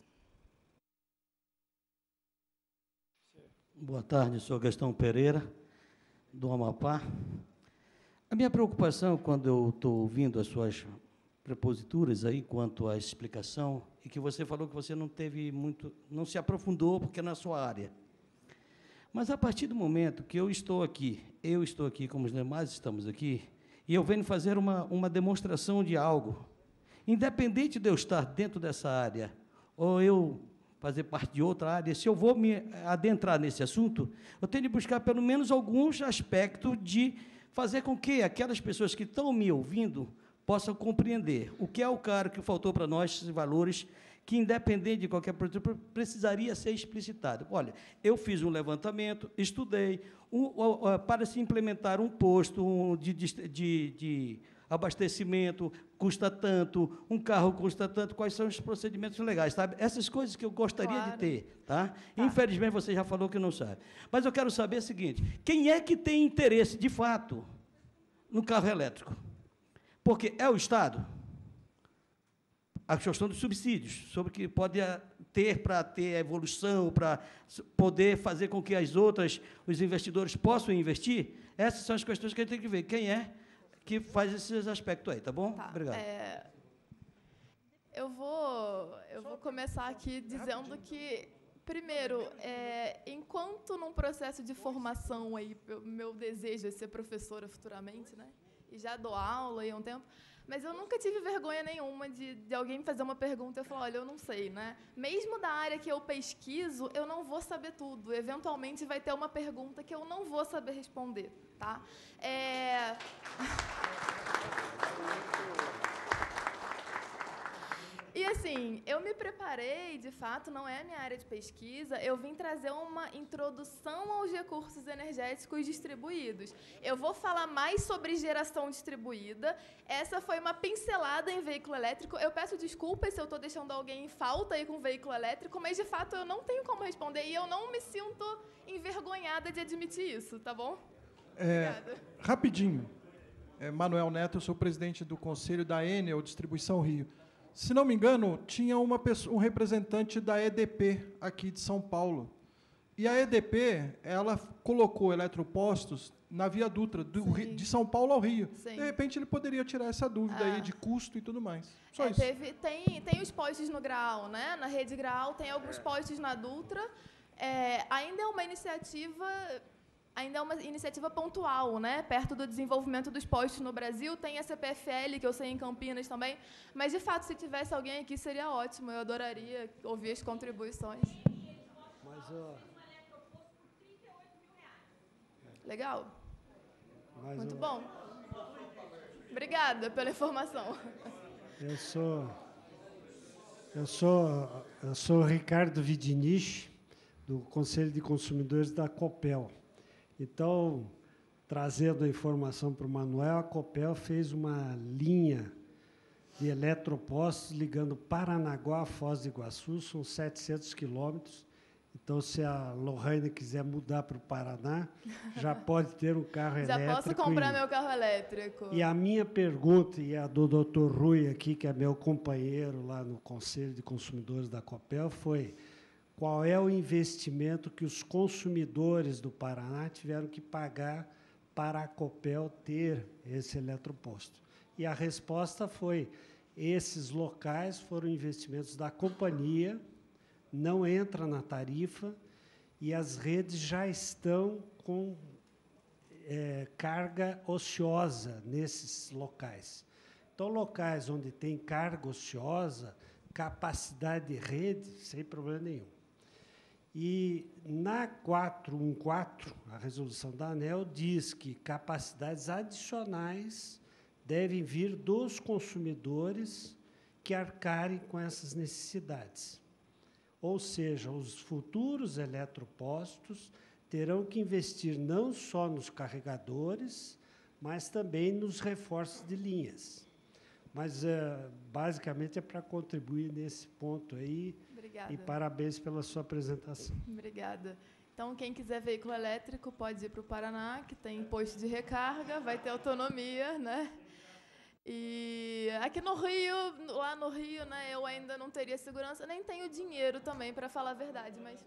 Boa tarde, sou Gastão Pereira, do Amapá. A minha preocupação, quando eu estou ouvindo as suas preposituras aí quanto à explicação, e que você falou que você não teve muito, não se aprofundou porque é na sua área. Mas a partir do momento que eu estou aqui, eu estou aqui, como os demais estamos aqui, e eu venho fazer uma, uma demonstração de algo, independente de eu estar dentro dessa área, ou eu fazer parte de outra área, se eu vou me adentrar nesse assunto, eu tenho de buscar pelo menos alguns aspectos de fazer com que aquelas pessoas que estão me ouvindo possam compreender o que é o caro que faltou para nós, esses valores, que, independente de qualquer produto, precisaria ser explicitado. Olha, eu fiz um levantamento, estudei, um, uh, uh, para se implementar um posto um, de, de, de abastecimento, custa tanto, um carro custa tanto, quais são os procedimentos legais, sabe? Essas coisas que eu gostaria claro. de ter, tá? tá? Infelizmente, você já falou que não sabe. Mas eu quero saber o seguinte, quem é que tem interesse, de fato, no carro elétrico? Porque é o Estado, a questão dos subsídios, sobre o que pode ter para ter a evolução, para poder fazer com que as outras, os investidores possam investir, essas são as questões que a gente tem que ver. Quem é que faz esses aspectos aí, tá bom? Tá, Obrigado. É, eu, vou, eu vou começar aqui dizendo que, primeiro, é, enquanto num processo de formação, aí, meu desejo é ser professora futuramente, né? E já dou aula aí há um tempo, mas eu nunca tive vergonha nenhuma de, de alguém me fazer uma pergunta e eu falar, olha, eu não sei, né? Mesmo da área que eu pesquiso, eu não vou saber tudo. Eventualmente vai ter uma pergunta que eu não vou saber responder, tá? É... E, assim, eu me preparei, de fato, não é a minha área de pesquisa, eu vim trazer uma introdução aos recursos energéticos distribuídos. Eu vou falar mais sobre geração distribuída, essa foi uma pincelada em veículo elétrico. Eu peço desculpas se eu estou deixando alguém em falta aí com veículo elétrico, mas, de fato, eu não tenho como responder e eu não me sinto envergonhada de admitir isso, tá bom? É, rapidinho. É, Manuel Neto, eu sou presidente do Conselho da Enel Distribuição Rio. Se não me engano, tinha uma pessoa, um representante da E D P aqui de São Paulo. E a E D P, ela colocou eletropostos na Via Dutra, do Rio, de São Paulo ao Rio. Sim. De repente, ele poderia tirar essa dúvida ah. aí de custo e tudo mais. Só é, isso. Teve, tem, tem os postes no Graal, né? Na rede Graal, tem alguns postes na Dutra. É, ainda é uma iniciativa... Ainda é uma iniciativa pontual, né? Perto do desenvolvimento dos postos no Brasil. Tem a C P F L, que eu sei em Campinas também. Mas, de fato, se tivesse alguém aqui, seria ótimo. Eu adoraria ouvir as contribuições. Mas, ó... Legal. Mas, Muito ó... bom. Obrigada pela informação. Eu sou... Eu sou, eu sou Ricardo Vidinich, do Conselho de Consumidores da Copel. Então, trazendo a informação para o Manuel, a Copel fez uma linha de eletropostos ligando Paranaguá a Foz do Iguaçu, são setecentos quilômetros. Então, se a Lohane quiser mudar para o Paraná, já pode ter um carro já elétrico. Já posso comprar e... meu carro elétrico. E a minha pergunta, e a do doutor Rui aqui, que é meu companheiro lá no Conselho de Consumidores da Copel, foi... Qual é o investimento que os consumidores do Paraná tiveram que pagar para a Copel ter esse eletroposto? E a resposta foi, esses locais foram investimentos da companhia, não entra na tarifa, e as redes já estão com é, carga ociosa nesses locais. Então, locais onde tem carga ociosa, capacidade de rede, sem problema nenhum. E na quatrocentos e quatorze, a resolução da ANEEL diz que capacidades adicionais devem vir dos consumidores que arcarem com essas necessidades. Ou seja, os futuros eletropostos terão que investir não só nos carregadores, mas também nos reforços de linhas. Mas, é, basicamente, é para contribuir nesse ponto aí. Obrigada. E parabéns pela sua apresentação. Obrigada. Então, quem quiser veículo elétrico pode ir para o Paraná, que tem posto de recarga, vai ter autonomia, né? E aqui no Rio, lá no Rio, né, eu ainda não teria segurança, nem tenho dinheiro também, para falar a verdade, mas...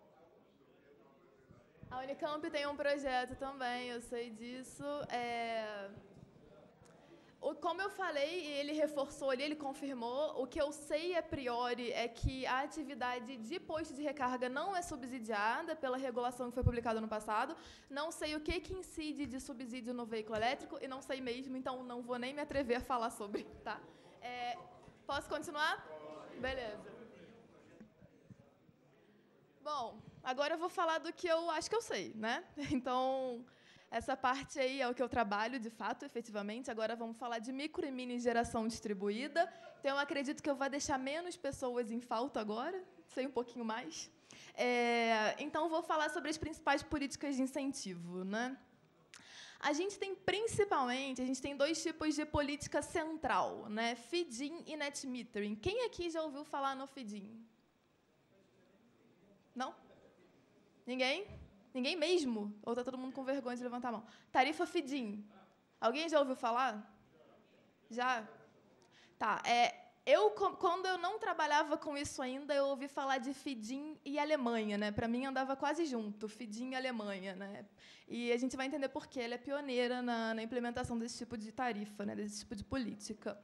A Unicamp tem um projeto também, eu sei disso. É... O, como eu falei, e ele reforçou ali, ele confirmou, o que eu sei a priori é que a atividade de posto de recarga não é subsidiada pela regulação que foi publicada no passado. Não sei o que, que incide de subsídio no veículo elétrico, e não sei mesmo, então não vou nem me atrever a falar sobre. Tá? É, posso continuar? Beleza. Bom, agora eu vou falar do que eu acho que eu sei, né? Então... Essa parte aí é o que eu trabalho, de fato, efetivamente. Agora vamos falar de micro e mini geração distribuída. Então, eu acredito que eu vou deixar menos pessoas em falta agora, sei um pouquinho mais. É, então, vou falar sobre as principais políticas de incentivo, né? A gente tem, principalmente, a gente tem dois tipos de política central, né? Feed-in e net metering. Quem aqui já ouviu falar no feed-in? Não? Ninguém? Ninguém mesmo? Ou está todo mundo com vergonha de levantar a mão? Tarifa feed-in. Alguém já ouviu falar? Já? Tá. É, eu, quando eu não trabalhava com isso ainda, eu ouvi falar de feed-in e Alemanha, né? Para mim, andava quase junto, feed-in e Alemanha, né? E a gente vai entender por que ela é pioneira na, na implementação desse tipo de tarifa, né? Desse tipo de política.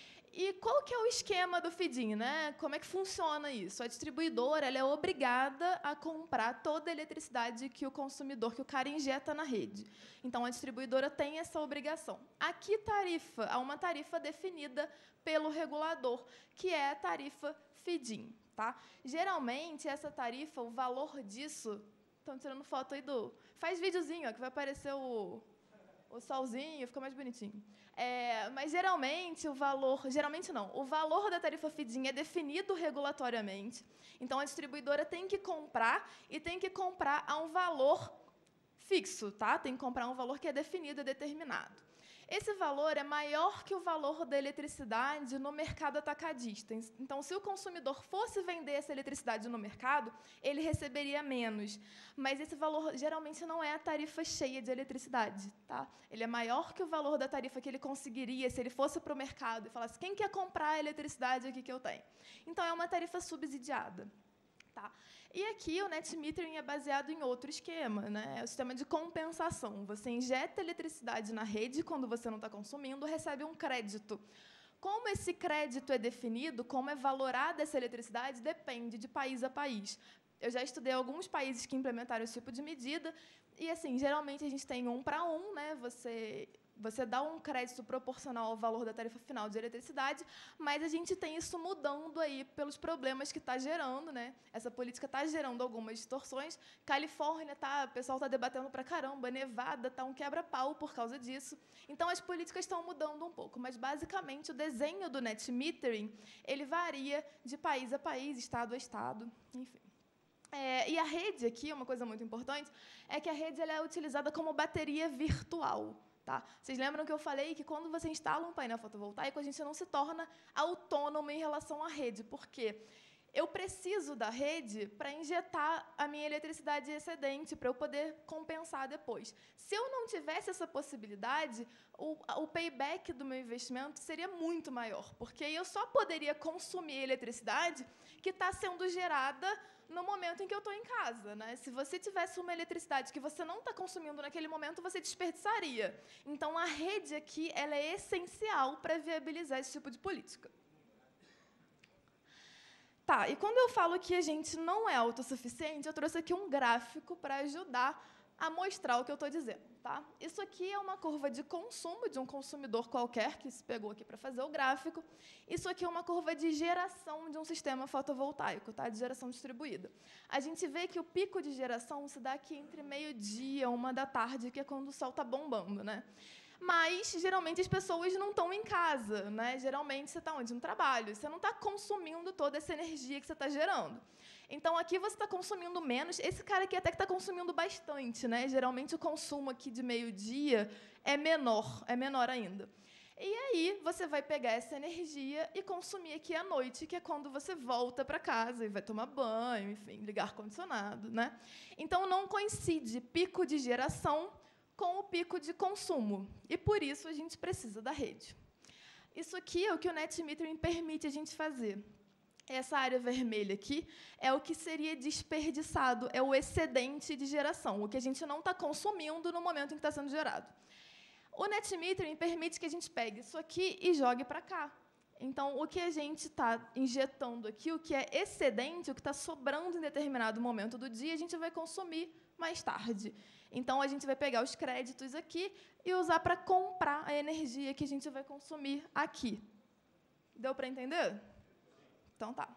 E qual que é o esquema do feed-in, né? Como é que funciona isso? A distribuidora ela é obrigada a comprar toda a eletricidade que o consumidor, que o cara injeta na rede. Então, a distribuidora tem essa obrigação. Aqui, tarifa, há uma tarifa definida pelo regulador, que é a tarifa feed-in. Tá? Geralmente, essa tarifa, o valor disso... Estão tirando foto aí do... Faz videozinho, ó, que vai aparecer o... o solzinho, fica mais bonitinho. É, mas, geralmente, o valor... Geralmente, não. O valor da tarifa feed-in é definido regulatoriamente. Então, a distribuidora tem que comprar e tem que comprar a um valor fixo. Tá? Tem que comprar um valor que é definido e determinado. Esse valor é maior que o valor da eletricidade no mercado atacadista. Então, se o consumidor fosse vender essa eletricidade no mercado, ele receberia menos. Mas esse valor, geralmente, não é a tarifa cheia de eletricidade. Tá? Ele é maior que o valor da tarifa que ele conseguiria se ele fosse para o mercado e falasse, quem quer comprar a eletricidade aqui que eu tenho? Então, é uma tarifa subsidiada. Tá? E aqui o net metering é baseado em outro esquema, né? É o sistema de compensação. Você injeta eletricidade na rede quando você não está consumindo, recebe um crédito. Como esse crédito é definido, como é valorada essa eletricidade, depende de país a país. Eu já estudei alguns países que implementaram esse tipo de medida e, assim, geralmente a gente tem um para um, né? Você Você dá um crédito proporcional ao valor da tarifa final de eletricidade, mas a gente tem isso mudando aí pelos problemas que está gerando, né? Essa política está gerando algumas distorções. Califórnia, tá, o pessoal está debatendo para caramba. Nevada está um quebra-pau por causa disso. Então, as políticas estão mudando um pouco, mas, basicamente, o desenho do net metering ele varia de país a país, estado a estado, enfim. É, e a rede aqui, uma coisa muito importante, é que a rede ela é utilizada como bateria virtual. Tá? Vocês lembram que eu falei que, quando você instala um painel fotovoltaico, a gente não se torna autônomo em relação à rede. Por quê? Eu preciso da rede para injetar a minha eletricidade excedente, para eu poder compensar depois. Se eu não tivesse essa possibilidade, o, o payback do meu investimento seria muito maior, porque eu só poderia consumir a eletricidade que está sendo gerada no momento em que eu estou em casa. Né? Se você tivesse uma eletricidade que você não está consumindo naquele momento, você desperdiçaria. Então, a rede aqui ela é essencial para viabilizar esse tipo de política. Tá, e quando eu falo que a gente não é autossuficiente, eu trouxe aqui um gráfico para ajudar a mostrar o que eu estou dizendo. Tá? Isso aqui é uma curva de consumo de um consumidor qualquer que se pegou aqui para fazer o gráfico. Isso aqui é uma curva de geração de um sistema fotovoltaico, tá? De geração distribuída. A gente vê que o pico de geração se dá aqui entre meio-dia e uma da tarde, que é quando o sol está bombando, né? Mas, geralmente, as pessoas não estão em casa, né? Geralmente, você está onde? No trabalho. Você não está consumindo toda essa energia que você está gerando. Então, aqui você está consumindo menos. Esse cara aqui até que está consumindo bastante, né? Geralmente, o consumo aqui de meio-dia é menor, é menor ainda. E aí, você vai pegar essa energia e consumir aqui à noite, que é quando você volta para casa e vai tomar banho, enfim, ligar ar-condicionado, né? Então, não coincide pico de geração com o pico de consumo. E, por isso, a gente precisa da rede. Isso aqui é o que o net metering permite a gente fazer. Essa área vermelha aqui é o que seria desperdiçado, é o excedente de geração, o que a gente não está consumindo no momento em que está sendo gerado. O net metering permite que a gente pegue isso aqui e jogue para cá. Então, o que a gente está injetando aqui, o que é excedente, o que está sobrando em determinado momento do dia, a gente vai consumir mais tarde. Então, a gente vai pegar os créditos aqui e usar para comprar a energia que a gente vai consumir aqui. Deu para entender? Então, tá.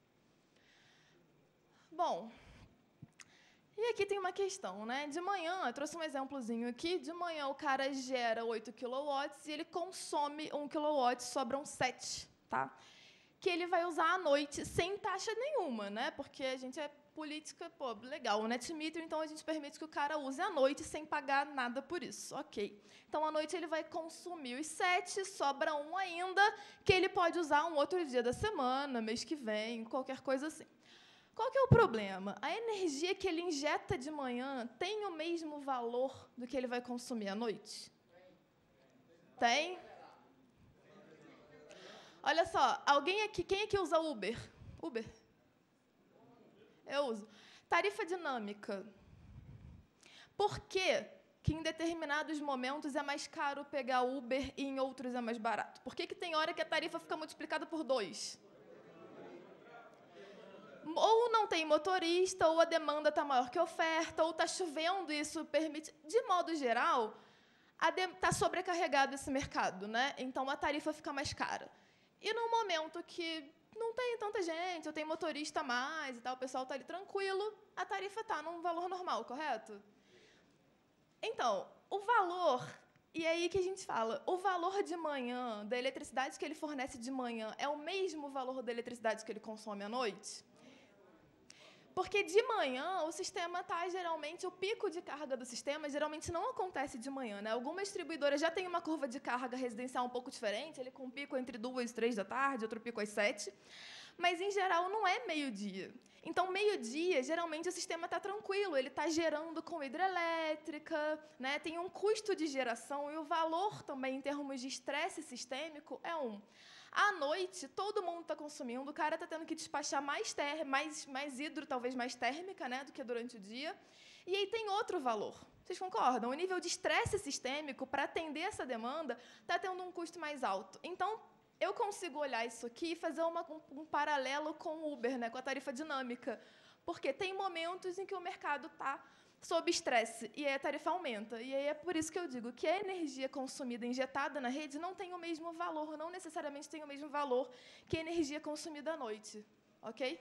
Bom, e aqui tem uma questão, né? De manhã, eu trouxe um exemplozinho aqui. De manhã, o cara gera oito quilowatts e ele consome um quilowatt, sobram sete, tá? Que ele vai usar à noite sem taxa nenhuma, né? Porque a gente é política, pô, legal, o net metering, então a gente permite que o cara use à noite sem pagar nada por isso. Ok. Então, à noite, ele vai consumir os sete, sobra um ainda, que ele pode usar um outro dia da semana, mês que vem, qualquer coisa assim. Qual que é o problema? A energia que ele injeta de manhã tem o mesmo valor do que ele vai consumir à noite? Tem? Olha só, alguém aqui, quem aqui usa Uber? Uber? Eu uso. Tarifa dinâmica. Por que que em determinados momentos é mais caro pegar Uber e em outros é mais barato? Por que que tem hora que a tarifa fica multiplicada por dois? Ou não tem motorista, ou a demanda está maior que a oferta, ou está chovendo, e isso permite... De modo geral, está sobrecarregado esse mercado, né? Então, a tarifa fica mais cara. E, no momento que não tem tanta gente, ou tem motorista a mais, e tal, o pessoal está ali tranquilo, a tarifa está num valor normal, correto? Então, o valor... E aí que a gente fala, o valor de manhã, da eletricidade que ele fornece de manhã, é o mesmo valor da eletricidade que ele consome à noite? Porque de manhã o sistema está geralmente, o pico de carga do sistema geralmente não acontece de manhã, né? Algumas distribuidoras já têm uma curva de carga residencial um pouco diferente, ele com um pico entre duas e três da tarde, outro pico às sete, mas em geral não é meio-dia. Então, meio-dia, geralmente o sistema está tranquilo, ele está gerando com hidrelétrica, né? Tem um custo de geração e o valor também, em termos de estresse sistêmico, é um. À noite, todo mundo está consumindo, o cara está tendo que despachar mais, ter, mais, mais hidro, talvez mais térmica, né, do que durante o dia. E aí tem outro valor. Vocês concordam? O nível de estresse sistêmico, para atender essa demanda, está tendo um custo mais alto. Então, eu consigo olhar isso aqui e fazer uma, um, um paralelo com o Uber, né, com a tarifa dinâmica. Porque tem momentos em que o mercado está sob estresse, e aí a tarifa aumenta. E aí é por isso que eu digo que a energia consumida, injetada na rede, não tem o mesmo valor, não necessariamente tem o mesmo valor que a energia consumida à noite. Ok?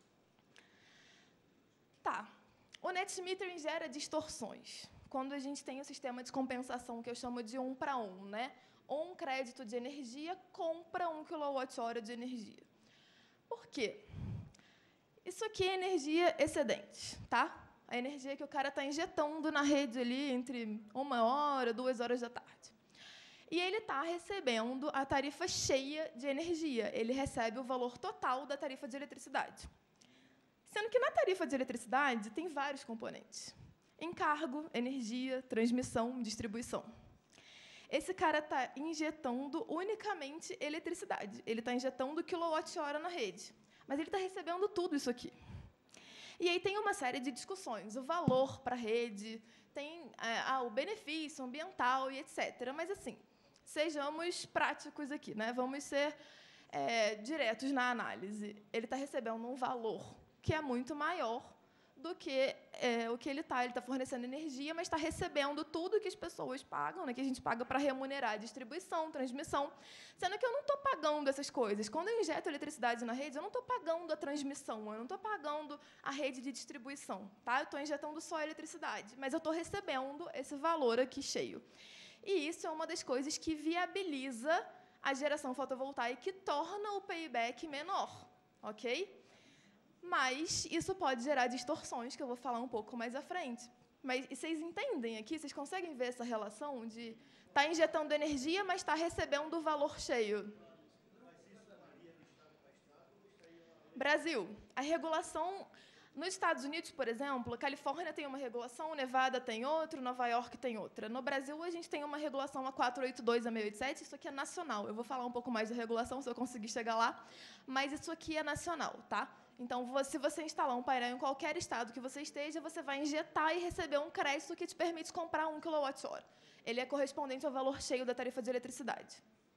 Tá. O net metering gera distorções. Quando a gente tem o sistema de compensação, que eu chamo de um para um, né? Um crédito de energia compra um quilowatt-hora de energia. Por quê? Isso aqui é energia excedente, tá? A energia que o cara está injetando na rede ali entre uma hora, duas horas da tarde. E ele está recebendo a tarifa cheia de energia. Ele recebe o valor total da tarifa de eletricidade. Sendo que na tarifa de eletricidade tem vários componentes. Encargo, energia, transmissão, distribuição. Esse cara está injetando unicamente eletricidade. Ele está injetando quilowatt-hora na rede. Mas ele está recebendo tudo isso aqui. E aí tem uma série de discussões, o valor para a rede, tem ah, o benefício ambiental e etcétera. Mas, assim, sejamos práticos aqui, né? Vamos ser é, diretos na análise. Ele está recebendo um valor que é muito maior do que é, o que ele está. Ele está fornecendo energia, mas está recebendo tudo que as pessoas pagam, né, que a gente paga para remunerar a distribuição, transmissão, sendo que eu não estou pagando essas coisas. Quando eu injeto eletricidade na rede, eu não estou pagando a transmissão, eu não estou pagando a rede de distribuição. Tá? Eu estou injetando só a eletricidade, mas eu estou recebendo esse valor aqui cheio. E isso é uma das coisas que viabiliza a geração fotovoltaica e torna o payback menor. Ok? Mas isso pode gerar distorções, que eu vou falar um pouco mais à frente. Mas e vocês entendem aqui? Vocês conseguem ver essa relação de estar tá injetando energia, mas está recebendo o valor cheio? Brasil, a regulação... Nos Estados Unidos, por exemplo, a Califórnia tem uma regulação, Nevada tem outra, Nova York tem outra. No Brasil, a gente tem uma regulação a quatrocentos e oitenta e dois, a seiscentos e oitenta e sete, isso aqui é nacional. Eu vou falar um pouco mais da regulação, se eu conseguir chegar lá, mas isso aqui é nacional, tá? Então, se você instalar um painel em qualquer estado que você esteja, você vai injetar e receber um crédito que te permite comprar um quilowatt-hora. Ele é correspondente ao valor cheio da tarifa de eletricidade.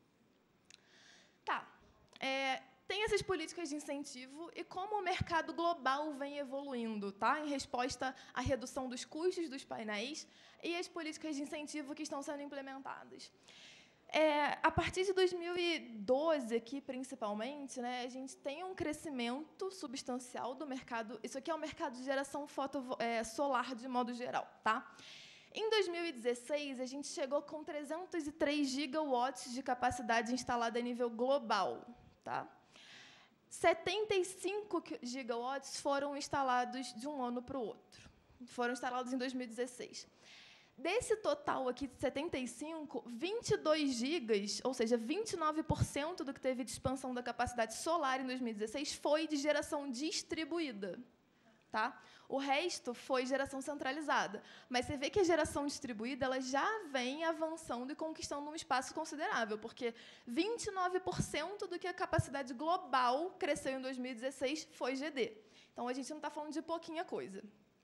Tá. É... Tem essas políticas de incentivo e como o mercado global vem evoluindo, tá? Em resposta à redução dos custos dos painéis e as políticas de incentivo que estão sendo implementadas. É, a partir de dois mil e doze, aqui, principalmente, né, a gente tem um crescimento substancial do mercado. Isso aqui é o mercado de geração foto, é, solar, de modo geral. Tá? Em dois mil e dezesseis, a gente chegou com trezentos e três gigawatts de capacidade instalada a nível global. Tá? setenta e cinco gigawatts foram instalados de um ano para o outro. Foram instalados em dois mil e dezesseis. Desse total aqui de setenta e cinco, vinte e dois gigas, ou seja, vinte e nove por cento do que teve de expansão da capacidade solar em dois mil e dezesseis foi de geração distribuída. Tá? O resto foi geração centralizada. Mas você vê que a geração distribuída ela já vem avançando e conquistando um espaço considerável, porque vinte e nove por cento do que a capacidade global cresceu em dois mil e dezesseis foi G D. Então, a gente não está falando de pouquinha coisa.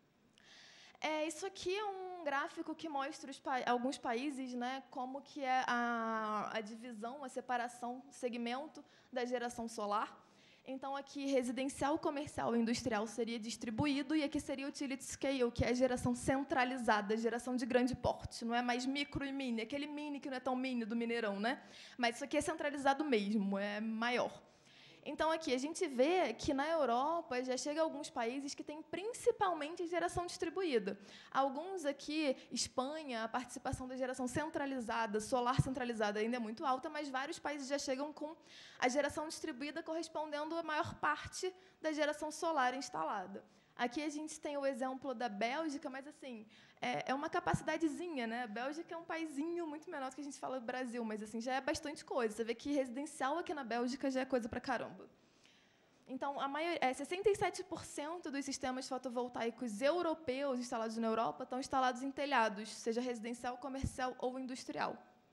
É, isso aqui é um gráfico que mostra os pa alguns países, né, como que é a, a divisão, a separação, o segmento da geração solar. Então, aqui, residencial, comercial e industrial seria distribuído, e aqui seria utility scale, que é a geração centralizada, geração de grande porte. Não é mais micro e mini, aquele mini que não é tão mini do Mineirão, né? Mas isso aqui é centralizado mesmo, é maior. Então, aqui, a gente vê que, na Europa, já chega a alguns países que têm principalmente geração distribuída. Alguns aqui, Espanha, a participação da geração centralizada, solar centralizada, ainda é muito alta, mas vários países já chegam com a geração distribuída correspondendo à maior parte da geração solar instalada. Aqui a gente tem o exemplo da Bélgica, mas assim é, é uma capacidadezinha, né? A Bélgica é um paizinho muito menor do que a gente fala do Brasil, mas assim já é bastante coisa. Você vê que residencial aqui na Bélgica já é coisa pra caramba. Então, a maioria, é, sessenta e sete por cento dos sistemas fotovoltaicos europeus instalados na Europa estão instalados em telhados, seja residencial, comercial ou industrial.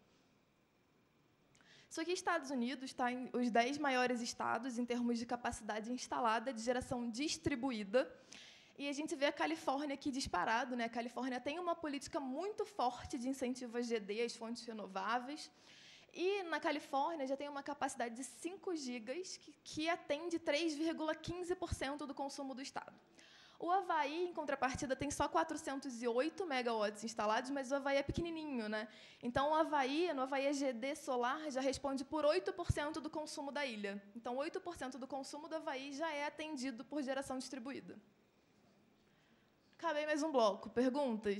Isso aqui, Estados Unidos, está em os dez maiores estados em termos de capacidade instalada de geração distribuída. E a gente vê a Califórnia aqui disparado, né? A Califórnia tem uma política muito forte de incentivo a G D, às fontes renováveis. E, na Califórnia, já tem uma capacidade de cinco gigas, que, que atende três vírgula quinze por cento do consumo do estado. O Havaí, em contrapartida, tem só quatrocentos e oito megawatts instalados, mas o Havaí é pequenininho, né? Então, o Havaí, no Havaí G D solar, já responde por oito por cento do consumo da ilha. Então, oito por cento do consumo do Havaí já é atendido por geração distribuída. Acabei mais um bloco. Perguntas?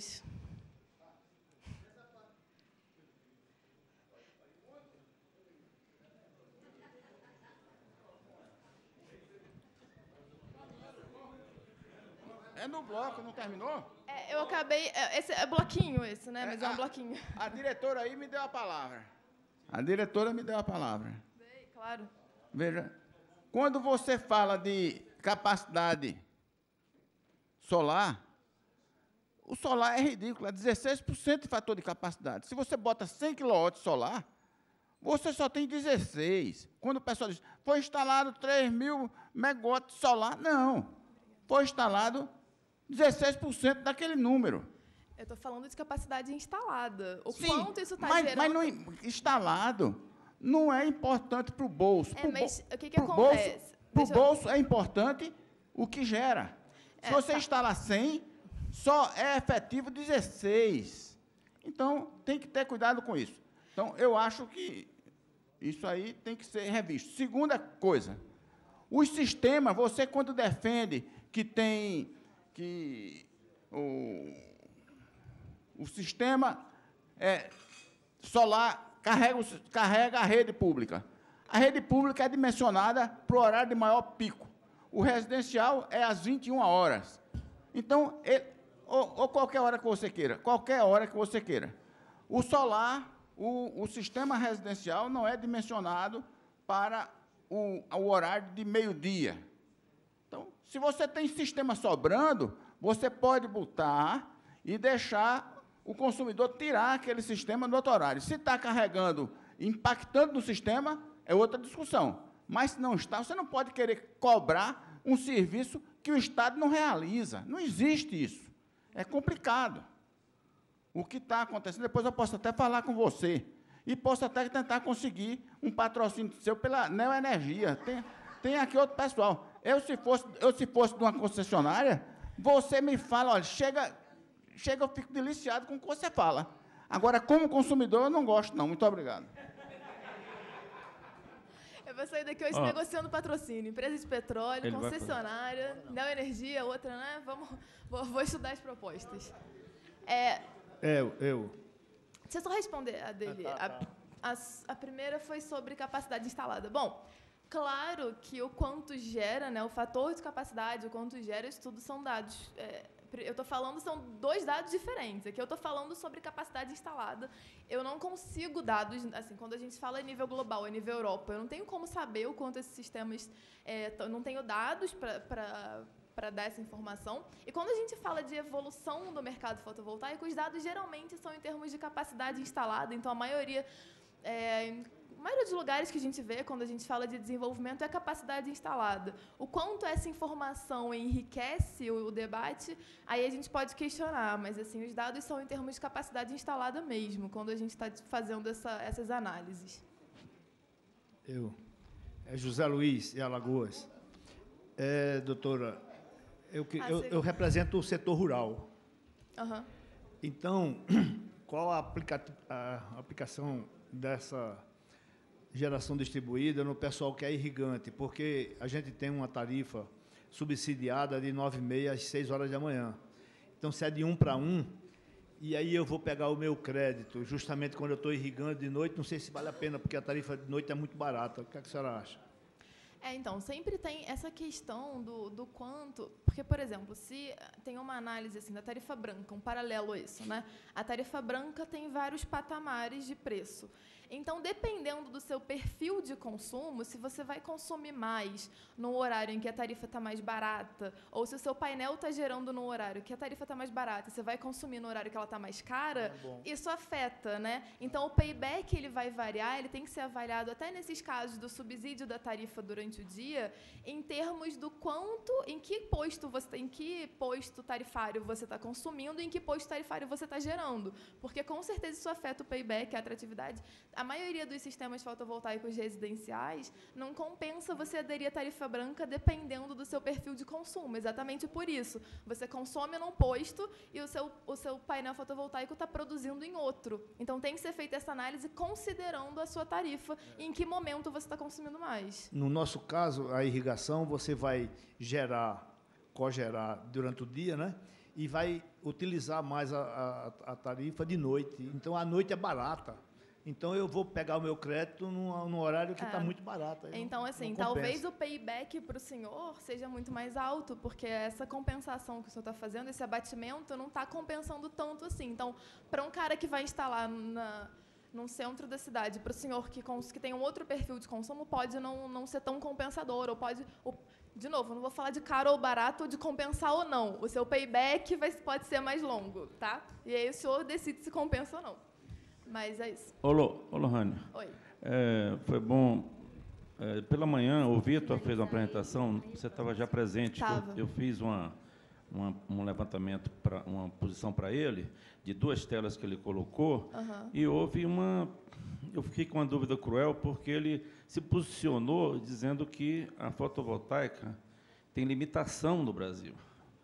É no bloco, não terminou? É, eu acabei... Esse é bloquinho, esse, né? Mas é, é um a, bloquinho. A diretora aí me deu a palavra. A diretora me deu a palavra. Dei, claro. Veja, quando você fala de capacidade solar, o solar é ridículo, é dezesseis por cento de fator de capacidade. Se você bota cem quilowatts solar, você só tem dezesseis. Quando o pessoal diz, foi instalado três mil megawatts solar, não. Foi instalado dezesseis por cento daquele número. Eu estou falando de capacidade instalada. O Sim, quanto isso está mas, gerando... Mas não, instalado não é importante para o bolso. É, pro mas bo o que, que pro acontece? Para o eu... bolso é importante o que gera. Se você tá. instalar cem, só é efetivo dezesseis. Então, tem que ter cuidado com isso. Então, eu acho que isso aí tem que ser revisto. Segunda coisa, os sistemas, você quando defende que tem que o, o sistema é, solar carrega, carrega a rede pública. A rede pública é dimensionada para o horário de maior pico. O residencial é às vinte e uma horas. Então, ele, ou, ou qualquer hora que você queira, qualquer hora que você queira. O solar, o, o sistema residencial não é dimensionado para o, o horário de meio-dia. Então, se você tem sistema sobrando, você pode botar e deixar o consumidor tirar aquele sistema no outro horário. Se está carregando, impactando no sistema, é outra discussão. Mas, se não está, você não pode querer cobrar um serviço que o Estado não realiza. Não existe isso. É complicado. O que está acontecendo, depois eu posso até falar com você. E posso até tentar conseguir um patrocínio seu pela Neoenergia. Tem, tem aqui outro pessoal. Eu, se fosse, eu, se fosse de uma concessionária, você me fala, olha, chega, chega, eu fico deliciado com o que você fala. Agora, como consumidor, eu não gosto, não. Muito obrigado. Eu vou sair daqui hoje oh. negociando patrocínio. Empresa de petróleo, Ele concessionária, Neoenergia, outra, né? Vamos, vou, vou estudar as propostas. É, eu, eu. Deixa eu só responder a dele. Ah, tá, tá. A, a, a primeira foi sobre capacidade instalada. Bom, claro que o quanto gera, né, o fator de capacidade, o quanto gera, isso tudo são dados. É, eu estou falando, são dois dados diferentes. Aqui eu estou falando sobre capacidade instalada. Eu não consigo dados, assim, quando a gente fala a nível global, a nível Europa, eu não tenho como saber o quanto esses sistemas... É, não tenho dados para... para dar essa informação. E quando a gente fala de evolução do mercado fotovoltaico, os dados geralmente são em termos de capacidade instalada. Então, a maioria, é, a maioria dos lugares que a gente vê, quando a gente fala de desenvolvimento, é capacidade instalada. O quanto essa informação enriquece o, o debate, aí a gente pode questionar, mas assim, os dados são em termos de capacidade instalada mesmo, quando a gente está fazendo essa, essas análises. Eu. É José Luiz, e Alagoas. É, doutora... Eu, Ah, eu, eu represento o setor rural. Uhum. Então, qual a, aplica a aplicação dessa geração distribuída no pessoal que é irrigante? Porque a gente tem uma tarifa subsidiada de nove e meia às seis horas da manhã. Então, se é de um para um, e aí eu vou pegar o meu crédito, justamente quando eu estou irrigando de noite, não sei se vale a pena, porque a tarifa de noite é muito barata. O que, é que a senhora acha? É, então, sempre tem essa questão do, do quanto... Porque, por exemplo, se tem uma análise assim, da tarifa branca, um paralelo a isso, né? A tarifa branca tem vários patamares de preço. Então, dependendo do seu perfil de consumo, se você vai consumir mais no horário em que a tarifa está mais barata, ou se o seu painel está gerando no horário que a tarifa está mais barata, você vai consumir no horário que ela está mais cara, é isso afeta, né? Então, o payback ele vai variar, ele tem que ser avaliado até nesses casos do subsídio da tarifa durante o dia, em termos do quanto, em que posto você, em que posto tarifário você está consumindo, e em que posto tarifário você está gerando, porque com certeza isso afeta o payback, a atratividade. A maioria dos sistemas fotovoltaicos residenciais não compensa você aderir à tarifa branca dependendo do seu perfil de consumo, exatamente por isso. Você consome num posto e o seu, o seu painel fotovoltaico está produzindo em outro. Então, tem que ser feita essa análise considerando a sua tarifa e em que momento você está consumindo mais. No nosso caso, a irrigação, você vai gerar, cogerar durante o dia, né? E vai utilizar mais a, a, a tarifa de noite. Então, a noite é barata. Então, eu vou pegar o meu crédito num, num horário que está é. muito barato. Então, não, assim, não talvez o payback para o senhor seja muito mais alto, porque essa compensação que o senhor está fazendo, esse abatimento, não está compensando tanto assim. Então, para um cara que vai instalar na, num centro da cidade, para o senhor que, que tem um outro perfil de consumo, pode não, não ser tão compensador, ou pode... Ou, de novo, não vou falar de caro ou barato, ou de compensar ou não. O seu payback vai, pode ser mais longo, tá? E aí o senhor decide se compensa ou não. Mas é isso. Ô, Lohane. Oi. É, foi bom. É, pela manhã, o Vitor fez uma apresentação, você estava já presente. Tava. Eu, eu fiz uma, uma, um levantamento, pra, uma posição para ele, de duas telas que ele colocou, uhum. e houve uma... Eu fiquei com uma dúvida cruel, porque ele se posicionou dizendo que a fotovoltaica tem limitação no Brasil.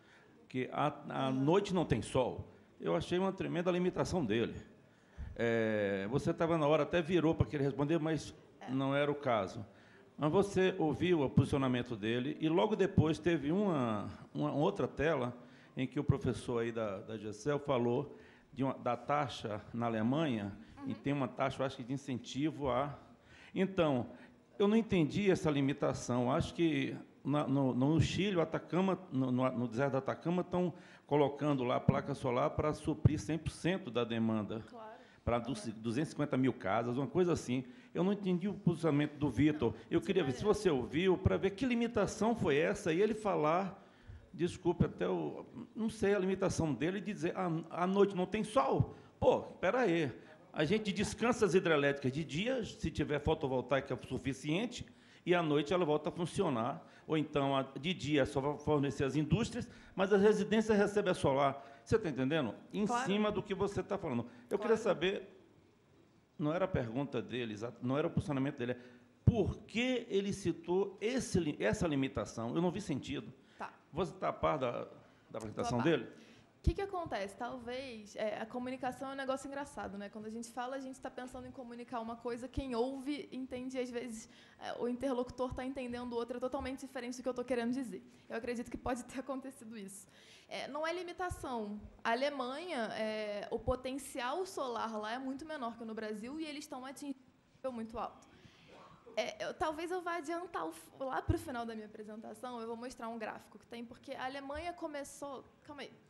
que a, a noite não tem sol, eu achei uma tremenda limitação dele. É, você estava na hora, até virou para querer responder, mas não era o caso. Mas você ouviu o posicionamento dele e, logo depois, teve uma, uma outra tela em que o professor aí da, da GECEL falou de uma, da taxa na Alemanha, uhum. e tem uma taxa, eu acho que, de incentivo a... Então, eu não entendi essa limitação. Acho que na, no, no Chile, o Atacama, no, no, no deserto do Atacama, estão colocando lá a placa solar para suprir cem por cento da demanda, claro. Para duzentas e cinquenta mil casas, uma coisa assim. Eu não entendi o posicionamento do Vitor. Eu queria ver se você ouviu, para ver que limitação foi essa, e ele falar, desculpe, até o, não sei a limitação dele, de dizer, ah, à noite não tem sol. Pô, espera aí, a gente descansa as hidrelétricas de dia, se tiver fotovoltaica suficiente, e à noite ela volta a funcionar. Ou então, de dia, só vai fornecer as indústrias, mas as residências recebem a solar. Você está entendendo? Em claro. Cima do que você está falando. Eu claro. Queria saber, não era a pergunta dele, não era o posicionamento dele, é por que ele citou esse, essa limitação? Eu não vi sentido. Tá. Você está a par da, da apresentação dele? O que, que acontece? Talvez é, a comunicação é um negócio engraçado, né? Quando a gente fala, a gente está pensando em comunicar uma coisa, quem ouve entende, às vezes, é, o interlocutor está entendendo outra totalmente diferente do que eu estou querendo dizer. Eu acredito que pode ter acontecido isso. É, não é limitação. A Alemanha, é, o potencial solar lá é muito menor que no Brasil e eles estão atingindo um nível muito alto. É, eu, talvez eu vá adiantar o, lá para o final da minha apresentação, eu vou mostrar um gráfico que tem, porque a Alemanha começou... Calma aí.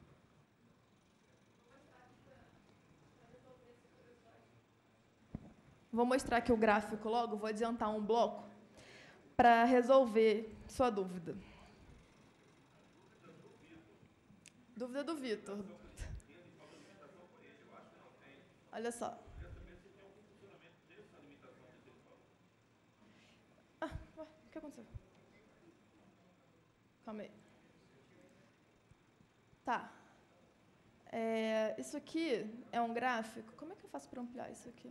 Vou mostrar aqui o gráfico logo, vou adiantar um bloco para resolver sua dúvida. Dúvida do Vitor. Olha só. Ah, ué, o que aconteceu? Calma aí. Tá. É, isso aqui é um gráfico. Como é que eu faço para ampliar isso aqui?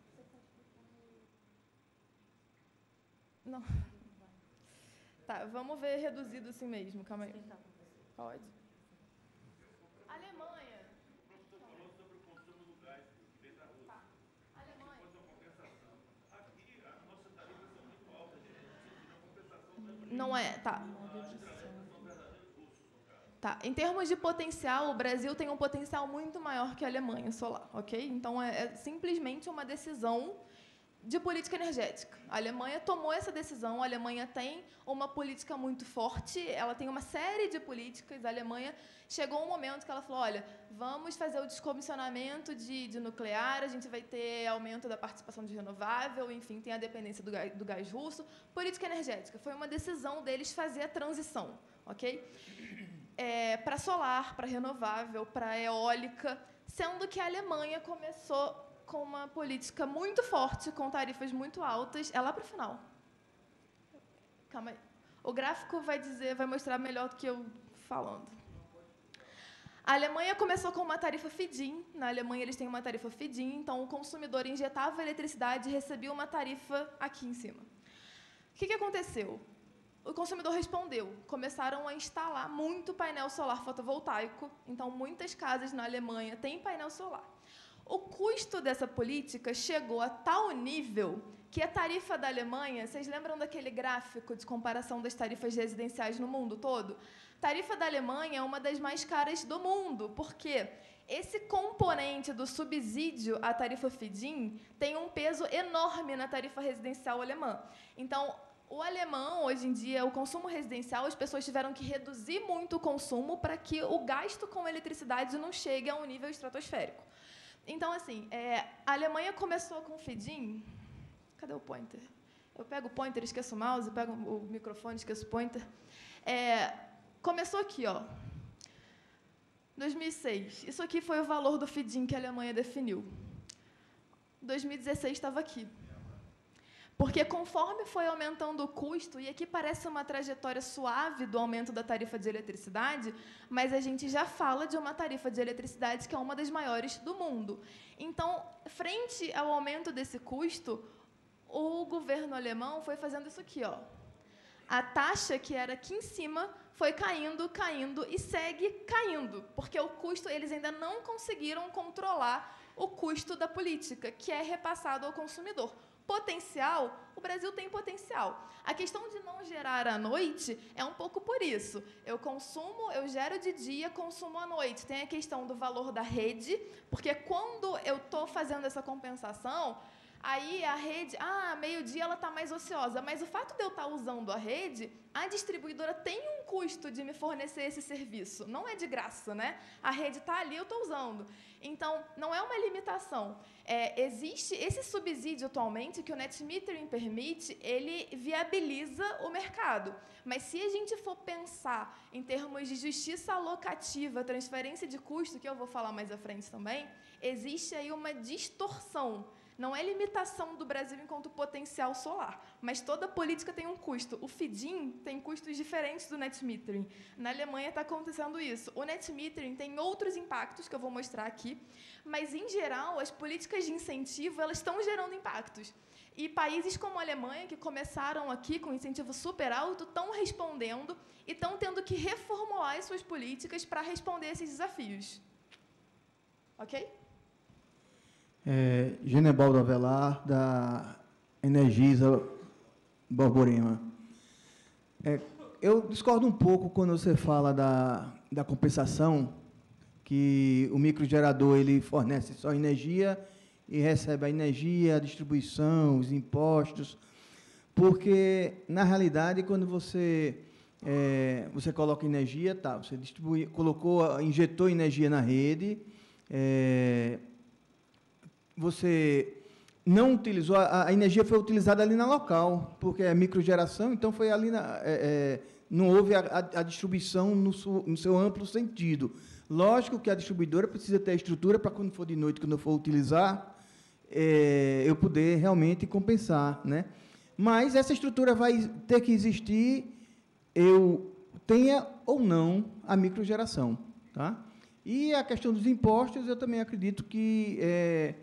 Não. Tá, vamos ver reduzido assim mesmo. Calma aí. Pode. Alemanha. falou sobre o consumo do gás que vem da Rússia. Tá. Alemanha. Depois da compensação. Aqui, as nossas tarifas são muito altas, gente. Não é, tá. Tá. Em termos de potencial, o Brasil tem um potencial muito maior que a Alemanha solar, ok? Então, é, é simplesmente uma decisão de política energética. A Alemanha tomou essa decisão, a Alemanha tem uma política muito forte, ela tem uma série de políticas. A Alemanha chegou um momento que ela falou, olha, vamos fazer o descomissionamento de, de nuclear, a gente vai ter aumento da participação de renovável, enfim, tem a dependência do gás, do gás russo. Política energética, foi uma decisão deles fazer a transição, ok? É, para solar, para renovável, para eólica, sendo que a Alemanha começou com uma política muito forte, com tarifas muito altas. É lá para o final. Calma aí. O gráfico vai dizer, vai mostrar melhor do que eu falando. A Alemanha começou com uma tarifa feed-in. Na Alemanha, eles têm uma tarifa feed-in, então o consumidor injetava eletricidade e recebia uma tarifa aqui em cima. O que, que aconteceu? O consumidor respondeu. Começaram a instalar muito painel solar fotovoltaico. Então, muitas casas na Alemanha têm painel solar. O custo dessa política chegou a tal nível que a tarifa da Alemanha... Vocês lembram daquele gráfico de comparação das tarifas residenciais no mundo todo? A tarifa da Alemanha é uma das mais caras do mundo, porque esse componente do subsídio à tarifa feed-in tem um peso enorme na tarifa residencial alemã. Então, o alemão, hoje em dia, o consumo residencial, as pessoas tiveram que reduzir muito o consumo para que o gasto com eletricidade não chegue a um nível estratosférico. Então, assim, é, a Alemanha começou com o feed-in. Cadê o pointer? Eu pego o pointer, esqueço o mouse, pego o microfone, esqueço o pointer. É, começou aqui, ó, dois mil e seis. Isso aqui foi o valor do feed-in que a Alemanha definiu. dois mil e dezesseis estava aqui. Porque, conforme foi aumentando o custo, e aqui parece uma trajetória suave do aumento da tarifa de eletricidade, mas a gente já fala de uma tarifa de eletricidade que é uma das maiores do mundo. Então, frente ao aumento desse custo, o governo alemão foi fazendo isso aqui, ó. A taxa, que era aqui em cima, foi caindo, caindo e segue caindo, porque o custo, eles ainda não conseguiram controlar o custo da política, que é repassado ao consumidor. Potencial, o Brasil tem potencial. A questão de não gerar à noite é um pouco por isso. Eu consumo, eu gero de dia, consumo à noite. Tem a questão do valor da rede, porque quando eu estou fazendo essa compensação, aí a rede, ah, meio-dia ela está mais ociosa, mas o fato de eu estar usando a rede, a distribuidora tem um custo de me fornecer esse serviço, não é de graça, né? A rede está ali, eu estou usando. Então, não é uma limitação. É, existe esse subsídio atualmente que o net metering permite, ele viabiliza o mercado. Mas se a gente for pensar em termos de justiça alocativa, transferência de custo, que eu vou falar mais à frente também, existe aí uma distorção. Não é limitação do Brasil enquanto potencial solar, mas toda política tem um custo. O feed-in tem custos diferentes do net metering. Na Alemanha está acontecendo isso. O net metering tem outros impactos que eu vou mostrar aqui, mas, em geral, as políticas de incentivo elas estão gerando impactos. E países como a Alemanha, que começaram aqui com incentivo super alto, estão respondendo e estão tendo que reformular as suas políticas para responder a esses desafios. Ok? É, Genebaldo Avelar, da Energisa Borborema. É, eu discordo um pouco quando você fala da, da compensação, que o microgerador ele fornece só energia e recebe a energia, a distribuição, os impostos, porque, na realidade, quando você, é, você coloca energia, tá, você distribui, colocou, injetou energia na rede, é, você não utilizou, a, a energia foi utilizada ali na local, porque é microgeração, então foi ali, na, é, é, não houve a, a, a distribuição no, su, no seu amplo sentido. Lógico que a distribuidora precisa ter a estrutura para, quando for de noite, quando eu for utilizar, é, eu poder realmente compensar, né? Mas essa estrutura vai ter que existir, eu tenha ou não a microgeração, tá? E a questão dos impostos, eu também acredito que é,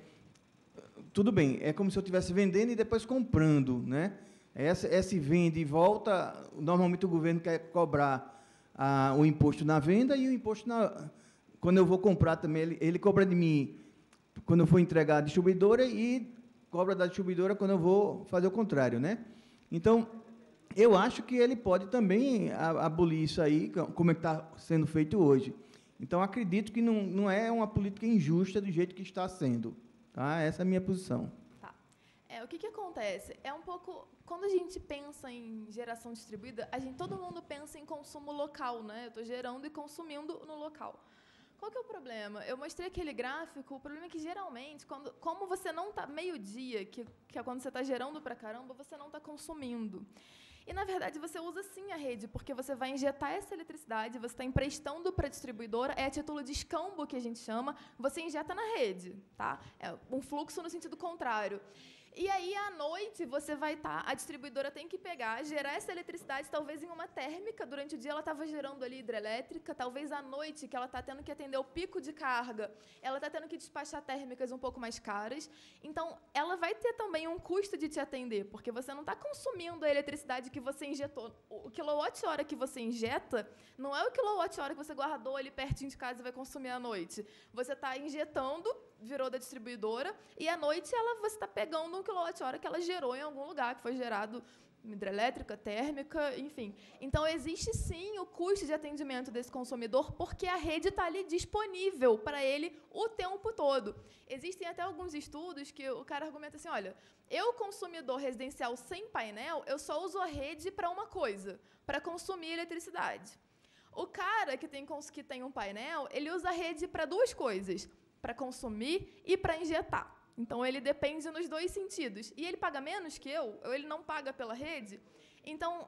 tudo bem, é como se eu estivesse vendendo e depois comprando, né? Essa, esse vende e volta, normalmente o governo quer cobrar a, o imposto na venda e o imposto na, quando eu vou comprar também, ele, ele cobra de mim quando eu for entregar à distribuidora e cobra da distribuidora quando eu vou fazer o contrário, né? Então, eu acho que ele pode também abolir isso aí, como é que está sendo feito hoje. Então, acredito que não, não é uma política injusta do jeito que está sendo. Tá? Essa é a minha posição. Tá. É, o que, que acontece? É um pouco... Quando a gente pensa em geração distribuída, a gente, todo mundo pensa em consumo local, né? Eu estou gerando e consumindo no local. Qual que é o problema? Eu mostrei aquele gráfico, o problema é que, geralmente, quando, como você não está meio-dia, que, que é quando você está gerando para caramba, você não está consumindo. E, na verdade, você usa, sim, a rede, porque você vai injetar essa eletricidade, você está emprestando para a distribuidora, é a título de escambo, que a gente chama, você injeta na rede. Tá? É um fluxo no sentido contrário. E aí, à noite, você vai estar... Tá, a distribuidora tem que pegar, gerar essa eletricidade, talvez em uma térmica. Durante o dia, ela estava gerando ali hidrelétrica. Talvez, à noite, que ela está tendo que atender o pico de carga, ela está tendo que despachar térmicas um pouco mais caras. Então, ela vai ter também um custo de te atender, porque você não está consumindo a eletricidade que você injetou. O quilowatt-hora que você injeta não é o quilowatt-hora que você guardou ali pertinho de casa e vai consumir à noite. Você está injetando, virou da distribuidora, e à noite ela, você está pegando um quilowatt-hora que ela gerou em algum lugar, que foi gerado hidrelétrica, térmica, enfim. Então, existe, sim, o custo de atendimento desse consumidor, porque a rede está ali disponível para ele o tempo todo. Existem até alguns estudos que o cara argumenta assim, olha, eu, consumidor residencial sem painel, eu só uso a rede para uma coisa, para consumir eletricidade. O cara que tem, que tem um painel, ele usa a rede para duas coisas, para consumir e para injetar. Então, ele depende nos dois sentidos. E ele paga menos que eu, ou ele não paga pela rede. Então,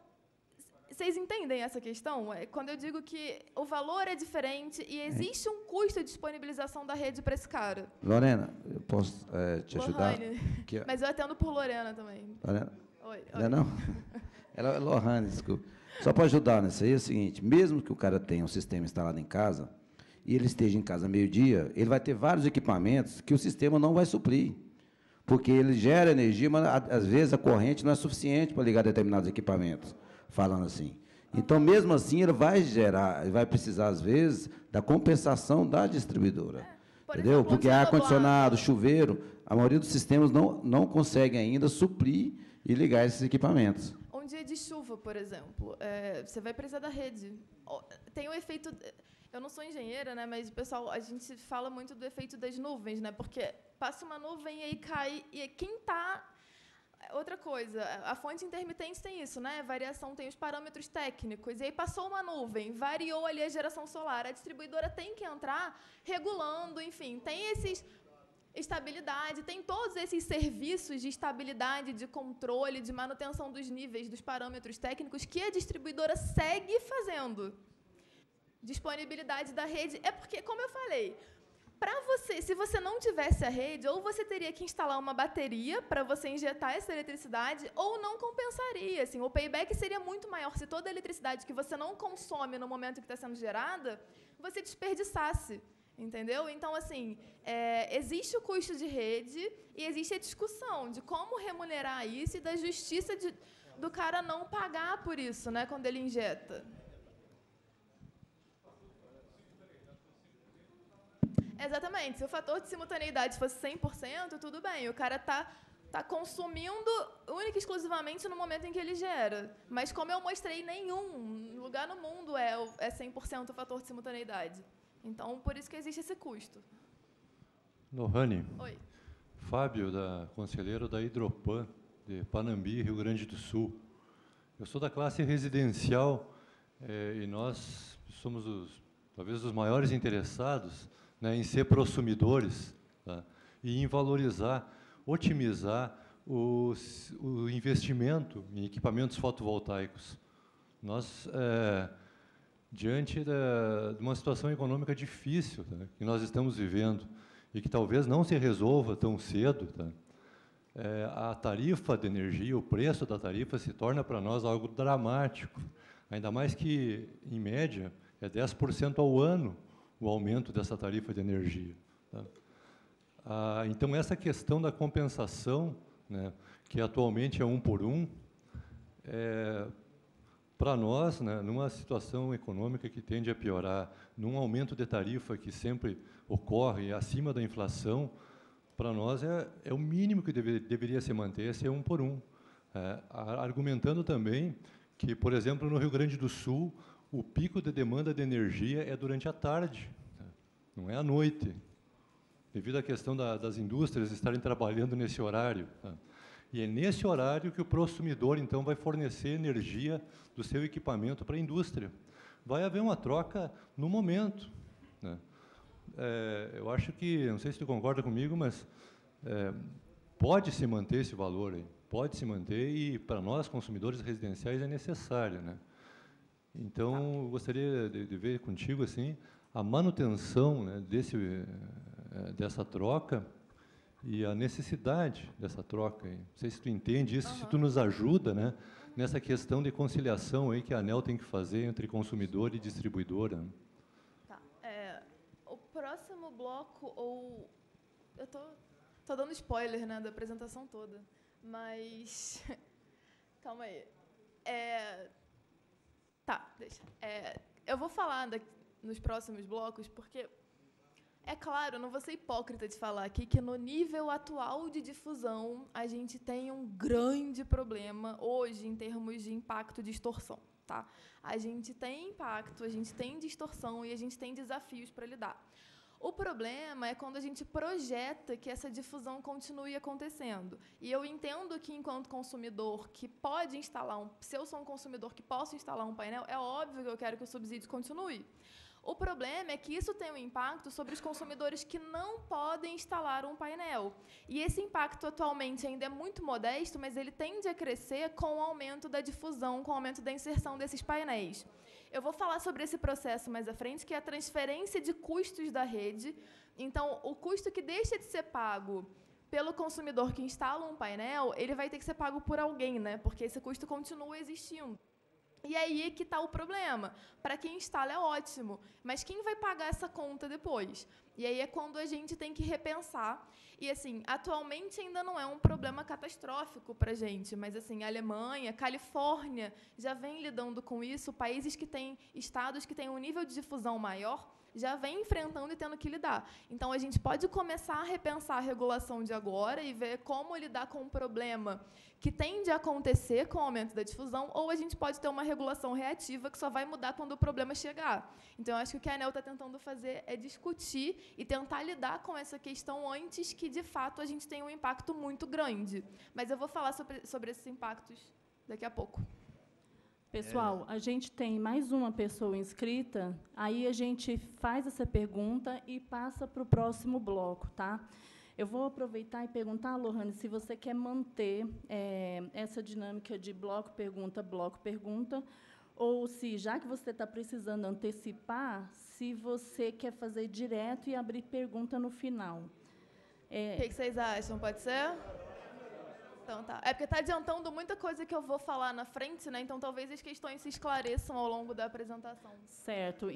vocês entendem essa questão? É quando eu digo que o valor é diferente e existe um custo de disponibilização da rede para esse cara. Lorena, eu posso é, te ajudar? Que... Mas eu atendo por Lorena também. Lorena? Oi. Não, não? Ela é Lohane, desculpa. Só para ajudar nisso aí é o seguinte, mesmo que o cara tenha um sistema instalado em casa, e ele esteja em casa meio-dia, ele vai ter vários equipamentos que o sistema não vai suprir, porque ele gera energia, mas, às vezes, a corrente não é suficiente para ligar determinados equipamentos, falando assim. Então, mesmo assim, ele vai gerar, ele vai precisar, às vezes, da compensação da distribuidora. É, por entendeu? Exemplo, porque ar-condicionado, chuveiro, a maioria dos sistemas não, não conseguem ainda suprir e ligar esses equipamentos. Um dia de chuva, por exemplo, é, você vai precisar da rede. Tem o efeito... Eu não sou engenheira, né, mas, pessoal, a gente fala muito do efeito das nuvens, né, porque passa uma nuvem e aí cai... E quem está... Outra coisa, a fonte intermitente tem isso, né? Variação tem os parâmetros técnicos. E aí passou uma nuvem, variou ali a geração solar. A distribuidora tem que entrar regulando, enfim, tem esses estabilidade, tem todos esses serviços de estabilidade, de controle, de manutenção dos níveis, dos parâmetros técnicos que a distribuidora segue fazendo. Disponibilidade da rede é porque, como eu falei, para você, se você não tivesse a rede, ou você teria que instalar uma bateria para você injetar essa eletricidade, ou não compensaria. Assim, o payback seria muito maior se toda a eletricidade que você não consome no momento que está sendo gerada, você desperdiçasse. Entendeu? Então, assim, é, existe o custo de rede e existe a discussão de como remunerar isso e da justiça de, do cara não pagar por isso, né, quando ele injeta. Exatamente. Se o fator de simultaneidade fosse cem por cento, tudo bem. O cara está tá consumindo única e exclusivamente no momento em que ele gera. Mas, como eu mostrei, nenhum lugar no mundo é, é cem por cento o fator de simultaneidade. Então, por isso que existe esse custo. Lohane. Oi. Fábio, da, conselheiro da Hidropan, de Panambi, Rio Grande do Sul. Eu sou da classe residencial eh, e nós somos, os, talvez, os maiores interessados, né, em ser prosumidores, tá, e em valorizar, otimizar os, o investimento em equipamentos fotovoltaicos. Nós... Eh, diante da, de uma situação econômica difícil, tá, que nós estamos vivendo e que talvez não se resolva tão cedo, tá, é, a tarifa de energia, o preço da tarifa se torna para nós algo dramático, ainda mais que, em média, é dez por cento ao ano o aumento dessa tarifa de energia. Tá. Ah, então, essa questão da compensação, né, que atualmente é um por um, é, para nós, né, numa situação econômica que tende a piorar, num aumento de tarifa que sempre ocorre acima da inflação, para nós é, é o mínimo que deve, deveria se manter, esse é um por um. É, argumentando também que, por exemplo, no Rio Grande do Sul, o pico de demanda de energia é durante a tarde, tá, não é à noite, devido à questão da, das indústrias estarem trabalhando nesse horário. Tá. E é nesse horário que o prosumidor, então, vai fornecer energia do seu equipamento para a indústria. Vai haver uma troca no momento, né? É, eu acho que, não sei se tu concorda comigo, mas é, pode-se manter esse valor aí, pode-se manter e, para nós, consumidores residenciais, é necessário, né? Então, eu gostaria de, de ver contigo, assim, a manutenção, né, desse, dessa troca, e a necessidade dessa troca. Não sei se tu entende isso, uhum. Se tu nos ajuda, né, nessa questão de conciliação aí que a ANEEL tem que fazer entre consumidor e distribuidora. Tá. É, o próximo bloco, ou... Eu tô, tô dando spoiler, né, da apresentação toda, mas... Calma aí. É, tá, deixa. É, eu vou falar daqui, nos próximos blocos, porque... É claro, não vou ser hipócrita de falar aqui que, no nível atual de difusão, a gente tem um grande problema hoje em termos de impacto de distorção. Tá? A gente tem impacto, a gente tem distorção e a gente tem desafios para lidar. O problema é quando a gente projeta que essa difusão continue acontecendo. E eu entendo que, enquanto consumidor que pode instalar um... Se eu sou um consumidor que posso instalar um painel, é óbvio que eu quero que o subsídio continue. O problema é que isso tem um impacto sobre os consumidores que não podem instalar um painel. E esse impacto atualmente ainda é muito modesto, mas ele tende a crescer com o aumento da difusão, com o aumento da inserção desses painéis. Eu vou falar sobre esse processo mais à frente, que é a transferência de custos da rede. Então, o custo que deixa de ser pago pelo consumidor que instala um painel, ele vai ter que ser pago por alguém, né? Porque esse custo continua existindo. E aí é que está o problema. Para quem instala é ótimo, mas quem vai pagar essa conta depois? E aí é quando a gente tem que repensar. E, assim, atualmente ainda não é um problema catastrófico para a gente, mas, assim, a Alemanha, Califórnia já vem lidando com isso, países que têm, estados que têm um nível de difusão maior, já vem enfrentando e tendo que lidar. Então, a gente pode começar a repensar a regulação de agora e ver como lidar com um problema que tende a acontecer com o aumento da difusão, ou a gente pode ter uma regulação reativa que só vai mudar quando o problema chegar. Então, eu acho que o que a ANEEL está tentando fazer é discutir e tentar lidar com essa questão antes que, de fato, a gente tenha um impacto muito grande. Mas eu vou falar sobre, sobre esses impactos daqui a pouco. Pessoal, a gente tem mais uma pessoa inscrita, aí a gente faz essa pergunta e passa para o próximo bloco, tá? Eu vou aproveitar e perguntar, Lohane, se você quer manter é, essa dinâmica de bloco-pergunta, bloco-pergunta, ou se, já que você está precisando antecipar, se você quer fazer direto e abrir pergunta no final. É... O que, que vocês acham? Pode ser? Então, tá. É porque está adiantando muita coisa que eu vou falar na frente, né? Então, talvez as questões se esclareçam ao longo da apresentação. Certo.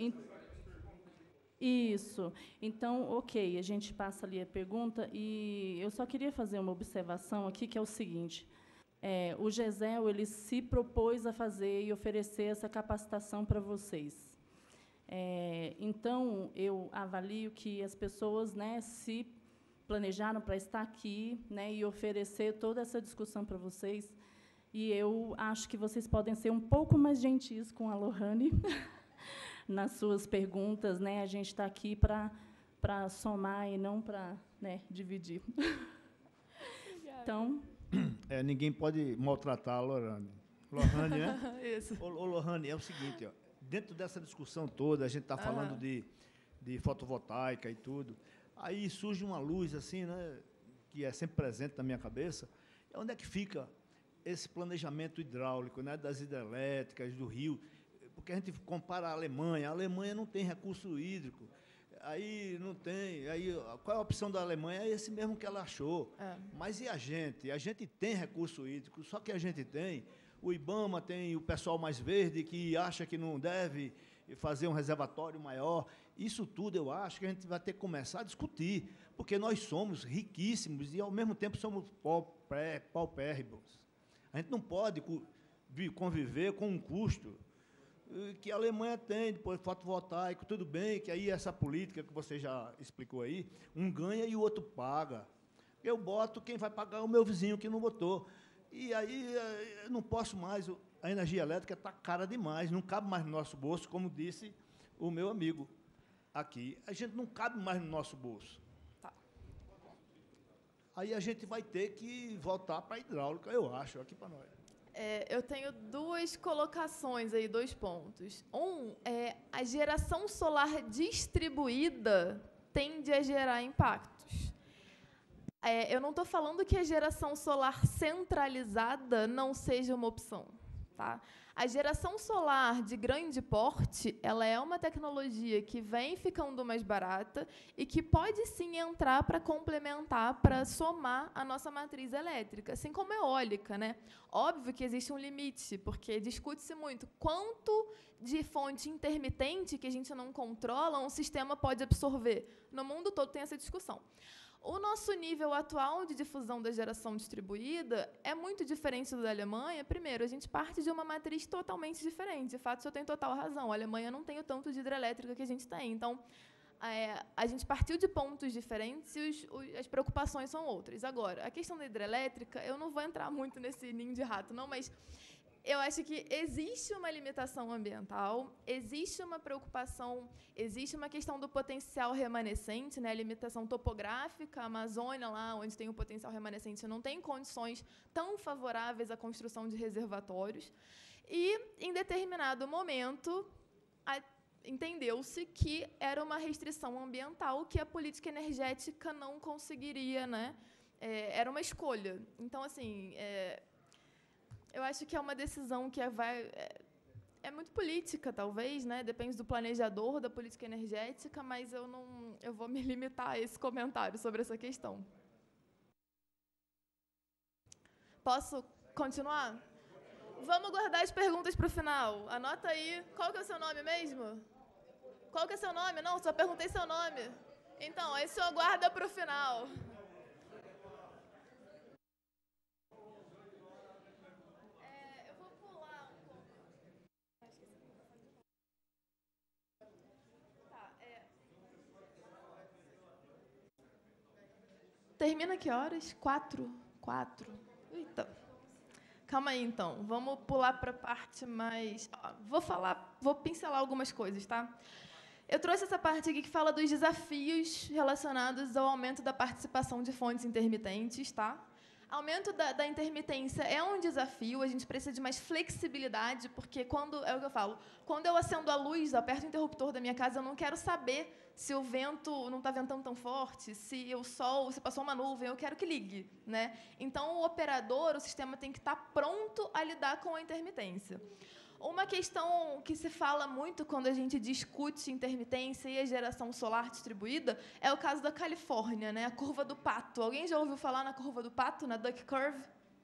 Isso. Então, ok, a gente passa ali a pergunta e eu só queria fazer uma observação aqui, que é o seguinte. É, o GESEL ele se propôs a fazer e oferecer essa capacitação para vocês. É, então, eu avalio que as pessoas, né, se planejaram para estar aqui, né, e oferecer toda essa discussão para vocês. E eu acho que vocês podem ser um pouco mais gentis com a Lohane nas suas perguntas, né? A gente está aqui para para somar e não para, né, dividir. Então, é, ninguém pode maltratar a Lohane. Lohane, né? Isso. Ô, ô, Lohane, é o seguinte, ó, dentro dessa discussão toda, a gente está falando Aham. de, de fotovoltaica e tudo. Aí surge uma luz assim, né, que é sempre presente na minha cabeça. Onde é que fica esse planejamento hidráulico, né, das hidrelétricas, do rio? Porque a gente compara a Alemanha. A Alemanha não tem recurso hídrico. Aí não tem. Aí, qual é a opção da Alemanha? É esse mesmo que ela achou. É. Mas e a gente? A gente tem recurso hídrico, só que a gente tem. O IBAMA tem o pessoal mais verde que acha que não deve fazer um reservatório maior. Isso tudo eu acho que a gente vai ter que começar a discutir, porque nós somos riquíssimos e, ao mesmo tempo, somos paupérrimos. A gente não pode conviver com um custo que a Alemanha tem, depois fotovoltaico, tudo bem, que aí essa política que você já explicou aí, um ganha e o outro paga. Eu boto, quem vai pagar é o meu vizinho que não botou. E aí eu não posso mais, a energia elétrica está cara demais, não cabe mais no nosso bolso, como disse o meu amigo aqui. A gente não cabe mais no nosso bolso. Tá. Aí a gente vai ter que voltar para a hidráulica, eu acho, aqui para nós. É, eu tenho duas colocações aí, dois pontos. Um, é, a geração solar distribuída tende a gerar impactos. É, eu não estou falando que a geração solar centralizada não seja uma opção. Tá? A geração solar de grande porte, ela é uma tecnologia que vem ficando mais barata e que pode sim entrar para complementar, para somar a nossa matriz elétrica, assim como a eólica, né? Óbvio que existe um limite, porque discute-se muito quanto de fonte intermitente que a gente não controla um sistema pode absorver. No mundo todo tem essa discussão. O nosso nível atual de difusão da geração distribuída é muito diferente do da Alemanha. Primeiro, a gente parte de uma matriz totalmente diferente. De fato, o senhor tem total razão. A Alemanha não tem o tanto de hidrelétrica que a gente tem. Então, é, a gente partiu de pontos diferentes e os, os, as preocupações são outras. Agora, a questão da hidrelétrica, eu não vou entrar muito nesse ninho de rato, não, mas eu acho que existe uma limitação ambiental, existe uma preocupação, existe uma questão do potencial remanescente, né? A limitação topográfica, a Amazônia, lá onde tem o potencial remanescente, não tem condições tão favoráveis à construção de reservatórios. E, em determinado momento, entendeu-se que era uma restrição ambiental que a política energética não conseguiria, né? É, era uma escolha. Então, assim, é, eu acho que é uma decisão que é, vai, é, é muito política, talvez, né? Depende do planejador da política energética, mas eu não, eu vou me limitar a esse comentário sobre essa questão. Posso continuar? Vamos guardar as perguntas para o final. Anota aí. Qual que é o seu nome mesmo? Qual que é o seu nome? Não, só perguntei seu nome. Então, aí o senhor guarda para o final. É, eu vou pular um pouco. Tá, é... Termina que horas? Quatro? Quatro. Eita. Calma aí, então. Vamos pular para a parte mais... Vou falar, vou pincelar algumas coisas, tá? Eu trouxe essa parte aqui que fala dos desafios relacionados ao aumento da participação de fontes intermitentes, tá? Aumento da, da intermitência é um desafio, a gente precisa de mais flexibilidade, porque quando, é o que eu falo, quando eu acendo a luz, aperto o interruptor da minha casa, eu não quero saber se o vento não está ventando tão forte, se o sol, se passou uma nuvem, eu quero que ligue, né? Então, o operador, o sistema tem que estar pronto a lidar com a intermitência. Uma questão que se fala muito quando a gente discute intermitência e a geração solar distribuída é o caso da Califórnia, né? A curva do pato. Alguém já ouviu falar na curva do pato, na Duck Curve?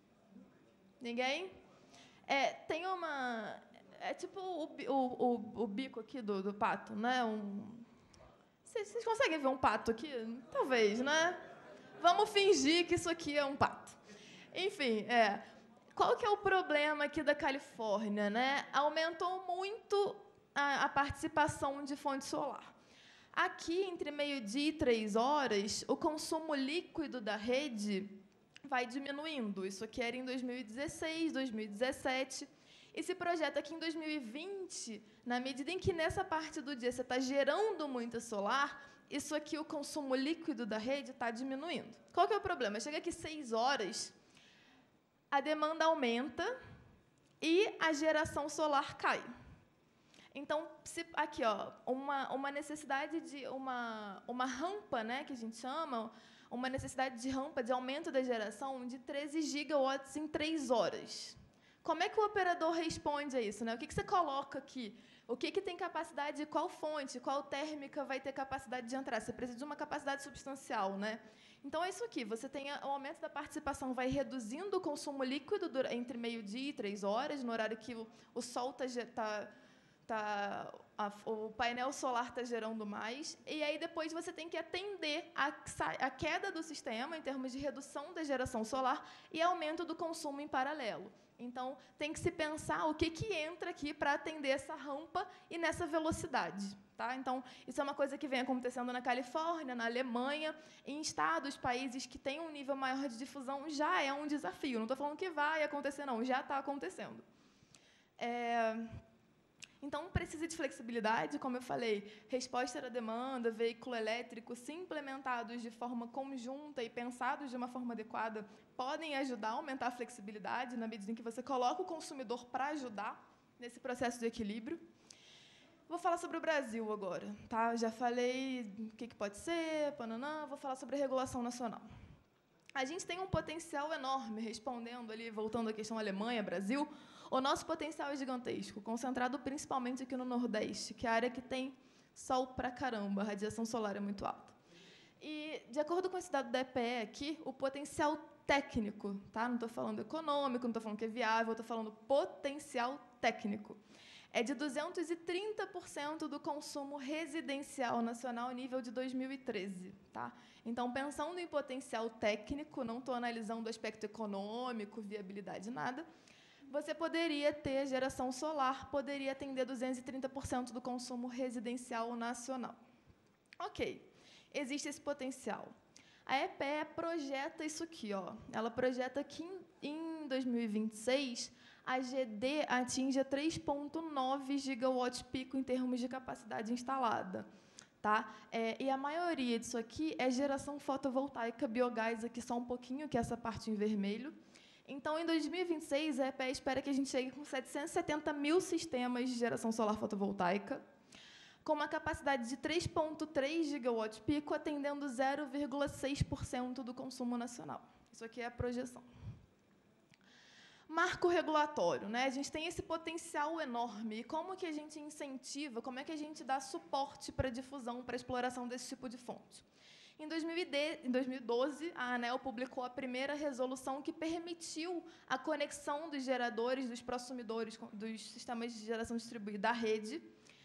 Ninguém? É, tem uma... É tipo o, o, o, o bico aqui do, do pato, né? Um, vocês, vocês conseguem ver um pato aqui? Talvez, né? Vamos fingir que isso aqui é um pato. Enfim, é... Qual que é o problema aqui da Califórnia, né? Aumentou muito a, a participação de fonte solar. Aqui, entre meio-dia e três horas, o consumo líquido da rede vai diminuindo. Isso aqui era em dois mil e dezesseis, dois mil e dezessete. E se projeta que em dois mil e vinte, na medida em que nessa parte do dia você está gerando muita solar, isso aqui, o consumo líquido da rede, está diminuindo. Qual que é o problema? Chega aqui seis horas... a demanda aumenta e a geração solar cai. Então, se, aqui, ó, uma, uma necessidade de uma, uma rampa, né, que a gente chama, uma necessidade de rampa de aumento da geração de treze gigawatts em três horas. Como é que o operador responde a isso, né? O que, que você coloca aqui? O que, que tem capacidade, qual fonte, qual térmica vai ter capacidade de entrar? Você precisa de uma capacidade substancial, né? Então, é isso aqui. Você tem o aumento da participação, vai reduzindo o consumo líquido entre meio-dia e três horas, no horário que o, o sol está... Tá, tá, a, o painel solar está gerando mais. E aí, depois, você tem que atender a, a queda do sistema, em termos de redução da geração solar e aumento do consumo em paralelo. Então, tem que se pensar o que, que entra aqui para atender essa rampa e nessa velocidade. Tá? Então, isso é uma coisa que vem acontecendo na Califórnia, na Alemanha, em estados, países que têm um nível maior de difusão, já é um desafio. Não estou falando que vai acontecer, não, já está acontecendo. É... Então, precisa de flexibilidade, como eu falei, resposta à demanda, veículo elétrico, se implementados de forma conjunta e pensados de uma forma adequada, podem ajudar a aumentar a flexibilidade, na medida em que você coloca o consumidor para ajudar nesse processo de equilíbrio. Vou falar sobre o Brasil agora. Tá? Já falei o que, que pode ser, pananã, vou falar sobre a regulação nacional. A gente tem um potencial enorme, respondendo ali, voltando à questão Alemanha, Brasil, o nosso potencial é gigantesco, concentrado principalmente aqui no Nordeste, que é a área que tem sol pra caramba, a radiação solar é muito alta. E, de acordo com esse dado da E P E aqui, o potencial técnico, tá? Não estou falando econômico, não estou falando que é viável, estou falando potencial técnico, é de duzentos e trinta por cento do consumo residencial nacional nível de dois mil e treze. Tá? Então, pensando em potencial técnico, não estou analisando o aspecto econômico, viabilidade, nada, você poderia ter geração solar, poderia atender duzentos e trinta por cento do consumo residencial nacional. Ok, existe esse potencial. A E P E projeta isso aqui. Ó. Ela projeta que, em dois mil e vinte e seis, a G D atinja três vírgula nove gigawatts pico em termos de capacidade instalada. Tá? É, e a maioria disso aqui é geração fotovoltaica, biogás aqui só um pouquinho, que é essa parte em vermelho. Então, em dois mil e vinte e seis, a E P E espera que a gente chegue com setecentos e setenta mil sistemas de geração solar fotovoltaica, com uma capacidade de três vírgula três gigawatts pico, atendendo zero vírgula seis por cento do consumo nacional. Isso aqui é a projeção. Marco regulatório, né? A gente tem esse potencial enorme. E como que a gente incentiva, como é que a gente dá suporte para a difusão, para a exploração desse tipo de fonte? Em dois mil e doze, a ANEEL publicou a primeira resolução que permitiu a conexão dos geradores, dos prosumidores, dos sistemas de geração distribuída à rede.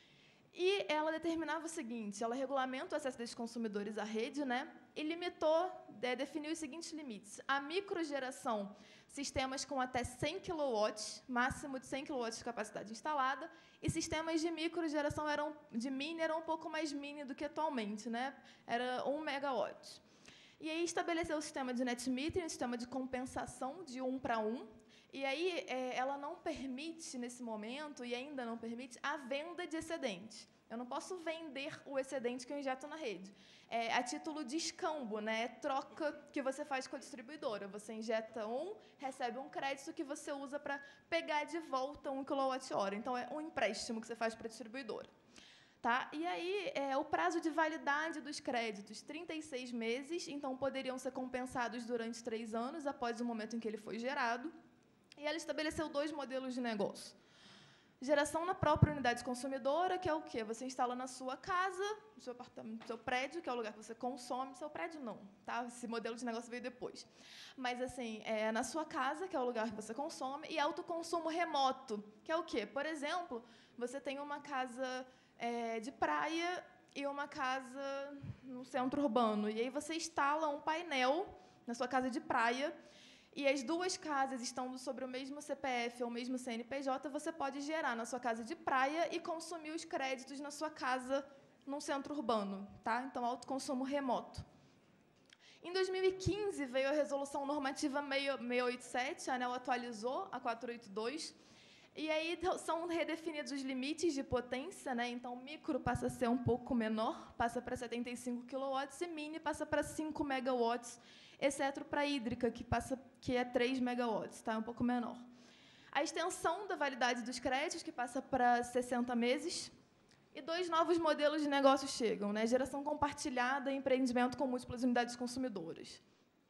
E ela determinava o seguinte, ela regulamenta o acesso desses consumidores à rede, né, e limitou, é, definiu os seguintes limites. A microgeração, sistemas com até cem quilowatts, máximo de cem quilowatts de capacidade instalada, e sistemas de microgeração eram, de mini eram um pouco mais mini do que atualmente, né, era um megawatt. E aí estabeleceu o sistema de net metering, um sistema de compensação de um para um, e aí é, ela não permite, nesse momento, e ainda não permite, a venda de excedente. Eu não posso vender o excedente que eu injeto na rede. É a título de escambo, né? É troca que você faz com a distribuidora. Você injeta um, recebe um crédito que você usa para pegar de volta um quilowatt-hora. Então, é um empréstimo que você faz para a distribuidora. Tá? E aí, é, o prazo de validade dos créditos, trinta e seis meses, então poderiam ser compensados durante três anos, após o momento em que ele foi gerado. E ela estabeleceu dois modelos de negócio. Geração na própria unidade consumidora, que é o quê? Você instala na sua casa, no seu apartamento, no seu prédio, que é o lugar que você consome. Seu prédio, não. Tá? Esse modelo de negócio veio depois. Mas, assim, é na sua casa, que é o lugar que você consome, e autoconsumo remoto, que é o quê? Por exemplo, você tem uma casa é, de praia e uma casa no centro urbano. E aí você instala um painel na sua casa de praia, e as duas casas estão sobre o mesmo C P F ou o mesmo C N P J, você pode gerar na sua casa de praia e consumir os créditos na sua casa num centro urbano. Tá? Então, autoconsumo remoto. Em dois mil e quinze, veio a Resolução Normativa seiscentos e oitenta e sete, a ANEEL atualizou a quatrocentos e oitenta e dois, e aí são redefinidos os limites de potência, né? Então, micro passa a ser um pouco menor, passa para setenta e cinco quilowatts, e mini passa para cinco megawatts, exceto para a hídrica, que, passa, que é três megawatts, tá? É um pouco menor. A extensão da validade dos créditos, que passa para sessenta meses, e dois novos modelos de negócio chegam, né? Geração compartilhada e empreendimento com múltiplas unidades consumidoras.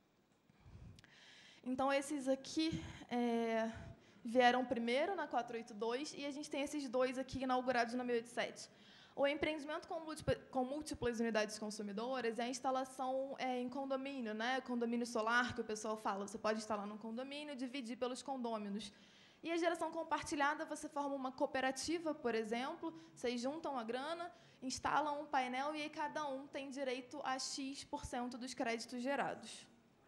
Então, esses aqui é, vieram primeiro na quatrocentos e oitenta e dois, e a gente tem esses dois aqui inaugurados na seiscentos e oitenta e sete. O empreendimento com, com múltiplas unidades consumidoras é a instalação é, em condomínio, né? Condomínio solar, que o pessoal fala. Você pode instalar num condomínio e dividir pelos condôminos. E a geração compartilhada, você forma uma cooperativa, por exemplo, vocês juntam a grana, instalam um painel e aí cada um tem direito a X por cento dos créditos gerados.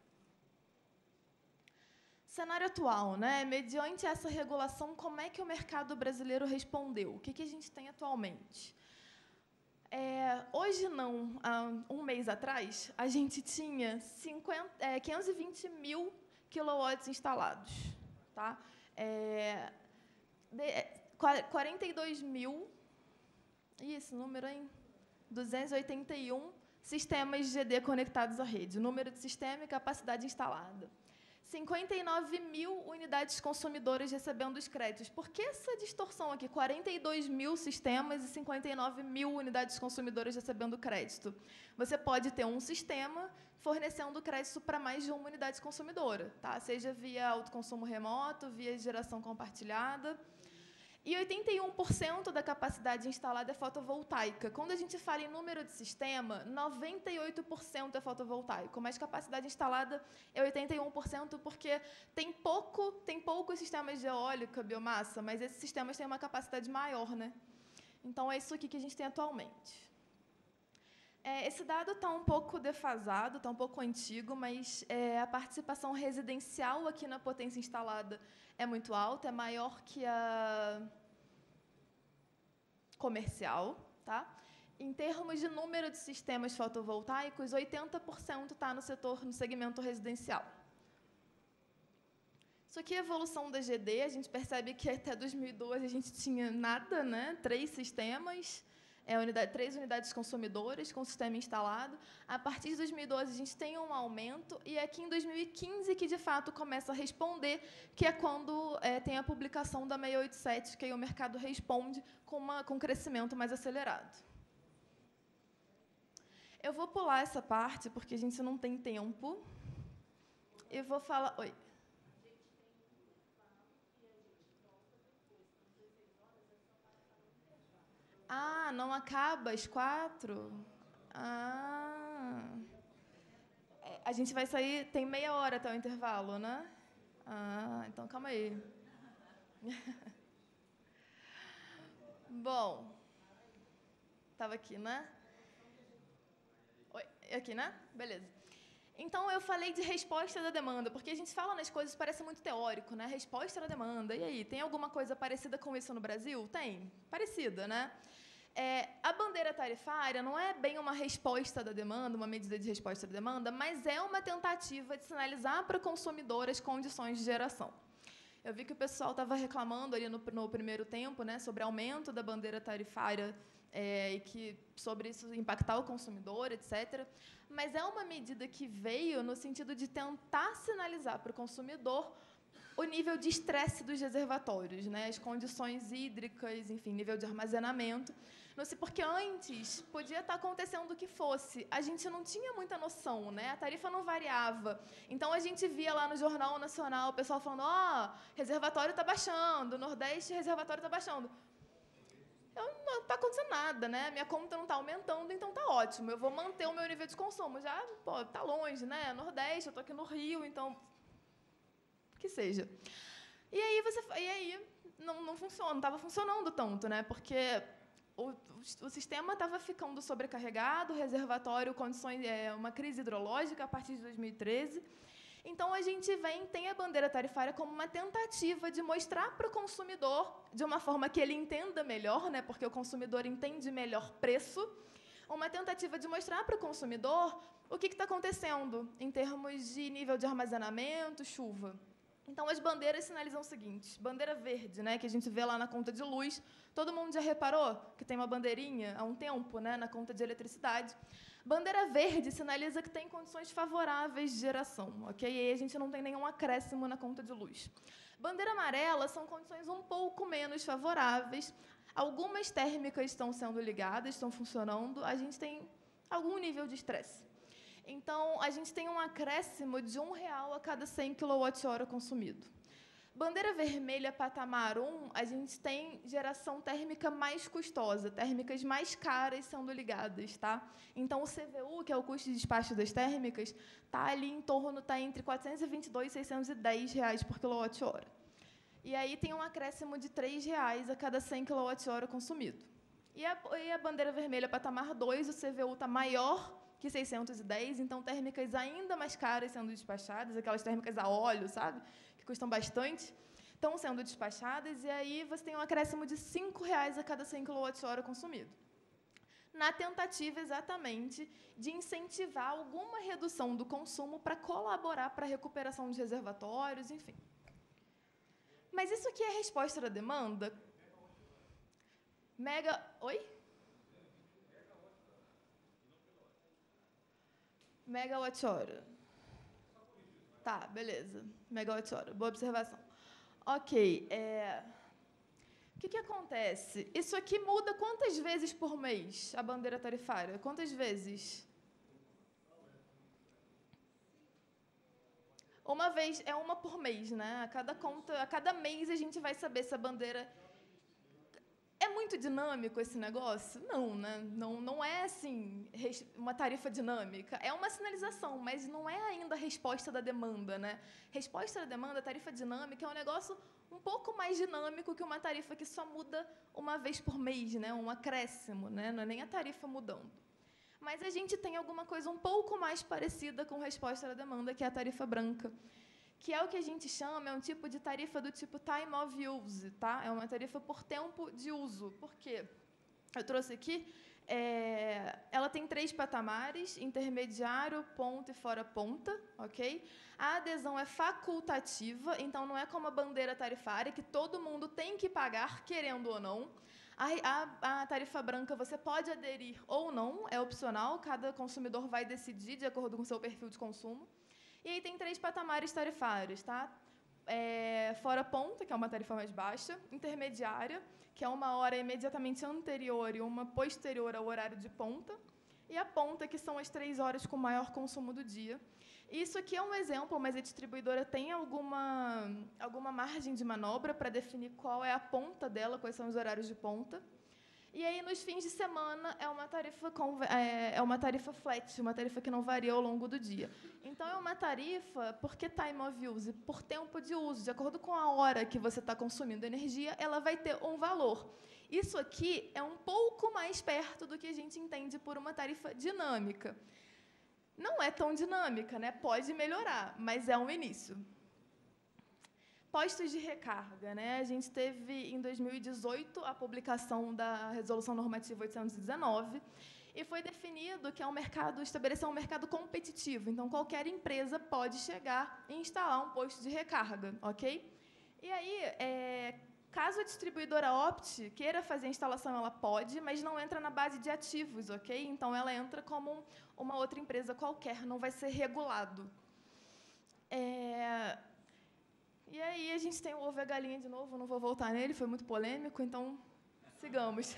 Cenário atual, né? Mediante essa regulação, como é que o mercado brasileiro respondeu? O que, que a gente tem atualmente? É, hoje não, há um mês atrás, a gente tinha cinquenta, é, quinhentos e vinte mil quilowatts instalados. Tá? É, de, quarenta e dois mil, e esse número, hein? duzentos e oitenta e um sistemas G D conectados à rede, número de sistema e capacidade instalada. cinquenta e nove mil unidades consumidoras recebendo os créditos. Por que essa distorção aqui? quarenta e dois mil sistemas e cinquenta e nove mil unidades consumidoras recebendo crédito. Você pode ter um sistema fornecendo crédito para mais de uma unidade consumidora, tá? Seja via autoconsumo remoto, via geração compartilhada. E oitenta e um por cento da capacidade instalada é fotovoltaica. Quando a gente fala em número de sistema, noventa e oito por cento é fotovoltaico, mas capacidade instalada é oitenta e um por cento, porque tem, pouco, tem poucos sistemas de eólica, biomassa, mas esses sistemas têm uma capacidade maior, né? Então, é isso aqui que a gente tem atualmente. É, esse dado está um pouco defasado, está um pouco antigo, mas é, a participação residencial aqui na potência instalada é muito alta, é maior que a comercial. Tá? Em termos de número de sistemas fotovoltaicos, oitenta por cento está no setor, no segmento residencial. Isso aqui é a evolução da G D. A gente percebe que até dois mil e doze a gente tinha nada, né? Três sistemas. É, unidade, três unidades consumidoras com sistema instalado. A partir de dois mil e doze, a gente tem um aumento, e é aqui em dois mil e quinze que, de fato, começa a responder, que é quando é, tem a publicação da seiscentos e oitenta e sete, que aí o mercado responde com, uma, com um crescimento mais acelerado. Eu vou pular essa parte, porque a gente não tem tempo. Eu vou falar... Oi. Ah, não acaba às quatro? Ah, a gente vai sair, tem meia hora até o intervalo, né? Ah, então calma aí. Bom, estava aqui, né? Oi, aqui, né? Beleza. Então, eu falei de resposta da demanda, porque a gente fala nas coisas, parece muito teórico, né? Resposta da demanda. E aí, tem alguma coisa parecida com isso no Brasil? Tem. Parecida, né? É, a bandeira tarifária não é bem uma resposta da demanda, uma medida de resposta da demanda, mas é uma tentativa de sinalizar para o consumidor as condições de geração. Eu vi que o pessoal estava reclamando ali no, no primeiro tempo, né, sobre aumento da bandeira tarifária é, e que sobre isso impactar o consumidor, etcétera. Mas é uma medida que veio no sentido de tentar sinalizar para o consumidor o nível de estresse dos reservatórios, né, as condições hídricas, enfim, nível de armazenamento. Não sei, porque antes podia estar acontecendo o que fosse. A gente não tinha muita noção, né? A tarifa não variava. Então, a gente via lá no Jornal Nacional o pessoal falando, ó, oh, reservatório está baixando, Nordeste, reservatório está baixando. Eu, não está acontecendo nada, né? Minha conta não está aumentando, então está ótimo. Eu vou manter o meu nível de consumo. Já, pô, está longe, né? Nordeste, eu estou aqui no Rio, então... que seja. E aí, você, e aí não, não funciona, não estava funcionando tanto, né? Porque o, o, o sistema estava ficando sobrecarregado, reservatório, condições, é, uma crise hidrológica a partir de dois mil e treze. Então, a gente vem, tem a bandeira tarifária como uma tentativa de mostrar para o consumidor, de uma forma que ele entenda melhor, né? Porque o consumidor entende melhor preço, uma tentativa de mostrar para o consumidor o que está acontecendo em termos de nível de armazenamento, chuva. Então, as bandeiras sinalizam o seguinte, bandeira verde, né, que a gente vê lá na conta de luz, todo mundo já reparou que tem uma bandeirinha há um tempo, né, na conta de eletricidade. Bandeira verde sinaliza que tem condições favoráveis de geração, ok? E aí a gente não tem nenhum acréscimo na conta de luz. Bandeira amarela são condições um pouco menos favoráveis. Algumas térmicas estão sendo ligadas, estão funcionando, a gente tem algum nível de estresse. Então, a gente tem um acréscimo de um real a cada cem quilowatt-hora consumido. Bandeira vermelha, patamar um, a gente tem geração térmica mais custosa, térmicas mais caras sendo ligadas, tá? Então, o C V U, que é o custo de despacho das térmicas, está ali em torno, está entre quatrocentos e vinte e dois e seiscentos e dez reais por quilowatt-hora. E aí tem um acréscimo de três reais a cada cem quilowatt-hora consumido. E a, e a bandeira vermelha, patamar dois, o C V U está maior que seiscentos e dez, então térmicas ainda mais caras sendo despachadas, aquelas térmicas a óleo, sabe? Que custam bastante, estão sendo despachadas, e aí você tem um acréscimo de cinco reais a cada cem quilowatt-hora consumido. Na tentativa, exatamente, de incentivar alguma redução do consumo para colaborar para a recuperação de reservatórios, enfim. Mas isso aqui é a resposta da demanda? Mega... Oi? Megawatt-hora. Tá, beleza. Megawatt-hora. Boa observação. Ok. É... O que, que acontece? Isso aqui muda quantas vezes por mês, a bandeira tarifária? Quantas vezes? Uma vez, é uma por mês, né? A cada conta, a cada mês a gente vai saber se a bandeira... É muito dinâmico esse negócio? Não, né? Não, não é, assim, uma tarifa dinâmica. É uma sinalização, mas não é ainda a resposta da demanda, né? Resposta da demanda, tarifa dinâmica, é um negócio um pouco mais dinâmico que uma tarifa que só muda uma vez por mês, né? Um acréscimo, né? Não é nem a tarifa mudando. Mas a gente tem alguma coisa um pouco mais parecida com resposta da demanda, que é a tarifa branca, que é o que a gente chama, é um tipo de tarifa do tipo time of use, tá? É uma tarifa por tempo de uso. Por quê? Eu trouxe aqui, é, ela tem três patamares, intermediário, ponta e fora ponta, ok? A adesão é facultativa, então não é como a bandeira tarifária, que todo mundo tem que pagar, querendo ou não. A, a, a tarifa branca você pode aderir ou não, é opcional, cada consumidor vai decidir de acordo com o seu perfil de consumo. E aí tem três patamares tarifários, tá? É, fora ponta, que é uma tarifa mais baixa, intermediária, que é uma hora imediatamente anterior e uma posterior ao horário de ponta, e a ponta, que são as três horas com maior consumo do dia. Isso aqui é um exemplo, mas a distribuidora tem alguma, alguma margem de manobra para definir qual é a ponta dela, quais são os horários de ponta. E aí, nos fins de semana, é uma tarifa, com, é, é uma tarifa flat, uma tarifa que não varia ao longo do dia. Então, é uma tarifa, porque time of use, por tempo de uso, de acordo com a hora que você está consumindo energia, ela vai ter um valor. Isso aqui é um pouco mais perto do que a gente entende por uma tarifa dinâmica. Não é tão dinâmica, né? Pode melhorar, mas é um início. Postos de recarga, né? A gente teve, em dois mil e dezoito, a publicação da Resolução Normativa oitocentos e dezenove, e foi definido que é um mercado, estabelecer um mercado competitivo. Então, qualquer empresa pode chegar e instalar um posto de recarga, ok? E aí, é, caso a distribuidora opte, queira fazer a instalação, ela pode, mas não entra na base de ativos, ok? Então, ela entra como uma outra empresa qualquer, não vai ser regulado. É... E aí, a gente tem o ovo e a galinha de novo, não vou voltar nele, foi muito polêmico, então, sigamos.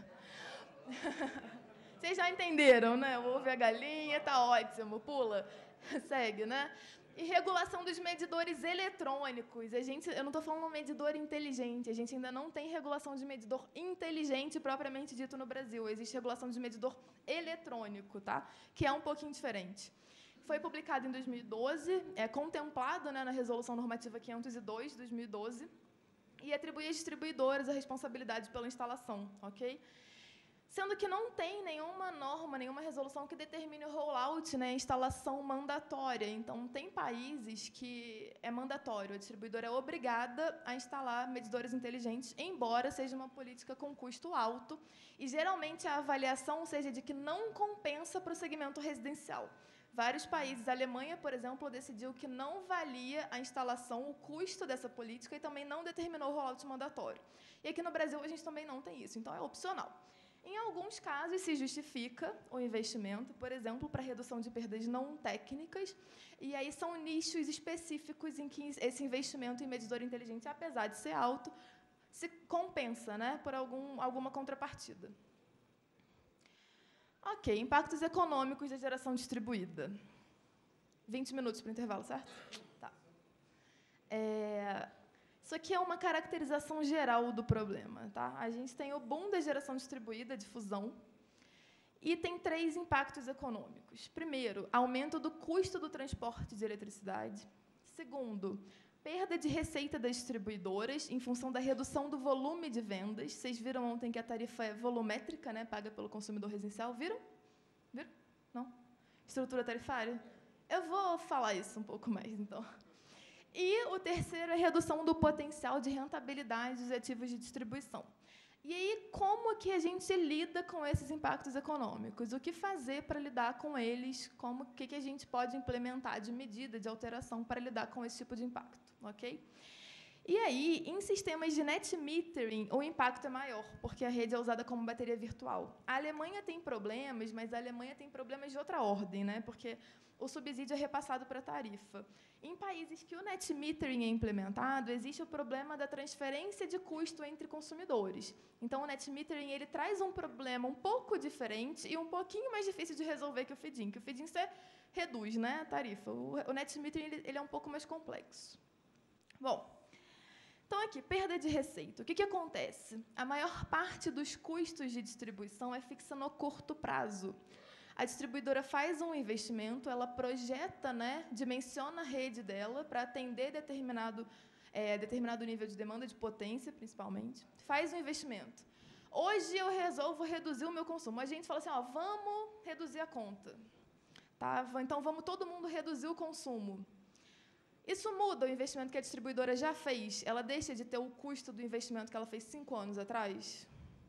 Vocês já entenderam, né? O ovo e a galinha, tá ótimo, pula, segue, né? E regulação dos medidores eletrônicos. A gente, eu não estou falando de um medidor inteligente, a gente ainda não tem regulação de medidor inteligente propriamente dito no Brasil. Existe regulação de medidor eletrônico, tá? Que é um pouquinho diferente. Foi publicado em dois mil e doze, é contemplado, né, na Resolução Normativa quinhentos e dois, de dois mil e doze, e atribui às distribuidoras a responsabilidade pela instalação, ok? Sendo que não tem nenhuma norma, nenhuma resolução que determine o rollout, né, a instalação mandatória. Então, tem países que é mandatório, a distribuidora é obrigada a instalar medidores inteligentes, embora seja uma política com custo alto, e, geralmente, a avaliação seja de que não compensa para o segmento residencial. Vários países, a Alemanha, por exemplo, decidiu que não valia a instalação, o custo dessa política, e também não determinou o rollout mandatório. E aqui no Brasil, a gente também não tem isso, então é opcional. Em alguns casos, se justifica o investimento, por exemplo, para redução de perdas não técnicas, e aí são nichos específicos em que esse investimento em medidor inteligente, apesar de ser alto, se compensa, né, por algum, alguma contrapartida. Ok, impactos econômicos da geração distribuída. vinte minutos para o intervalo, certo? Tá. É, isso aqui é uma caracterização geral do problema. Tá? A gente tem o boom da geração distribuída, de fusão, e tem três impactos econômicos. Primeiro, aumento do custo do transporte de eletricidade. Segundo, perda de receita das distribuidoras em função da redução do volume de vendas. Vocês viram ontem que a tarifa é volumétrica, né, paga pelo consumidor residencial? Viram? Viram? Não? Estrutura tarifária? Eu vou falar isso um pouco mais, então. E o terceiro é a redução do potencial de rentabilidade dos ativos de distribuição. E aí, como que a gente lida com esses impactos econômicos? O que fazer para lidar com eles? Como que, que a gente pode implementar de medida, de alteração, para lidar com esse tipo de impacto? Ok? E aí, em sistemas de net metering, o impacto é maior, porque a rede é usada como bateria virtual. A Alemanha tem problemas, mas a Alemanha tem problemas de outra ordem, né? Porque o subsídio é repassado para a tarifa. Em países que o net metering é implementado, existe o problema da transferência de custo entre consumidores. Então, o net metering ele traz um problema um pouco diferente e um pouquinho mais difícil de resolver que o feed-in, que o feed-in você reduz, né, a tarifa. O, o net metering ele, ele é um pouco mais complexo. Bom, então, aqui, perda de receita. O que, que acontece? A maior parte dos custos de distribuição é fixa no curto prazo. A distribuidora faz um investimento, ela projeta, né, dimensiona a rede dela para atender determinado, é, determinado nível de demanda, de potência, principalmente. Faz um investimento. Hoje, eu resolvo reduzir o meu consumo. A gente fala assim, ó, vamos reduzir a conta. Tá? Então, vamos todo mundo reduzir o consumo. Isso muda o investimento que a distribuidora já fez? Ela deixa de ter o custo do investimento que ela fez cinco anos atrás?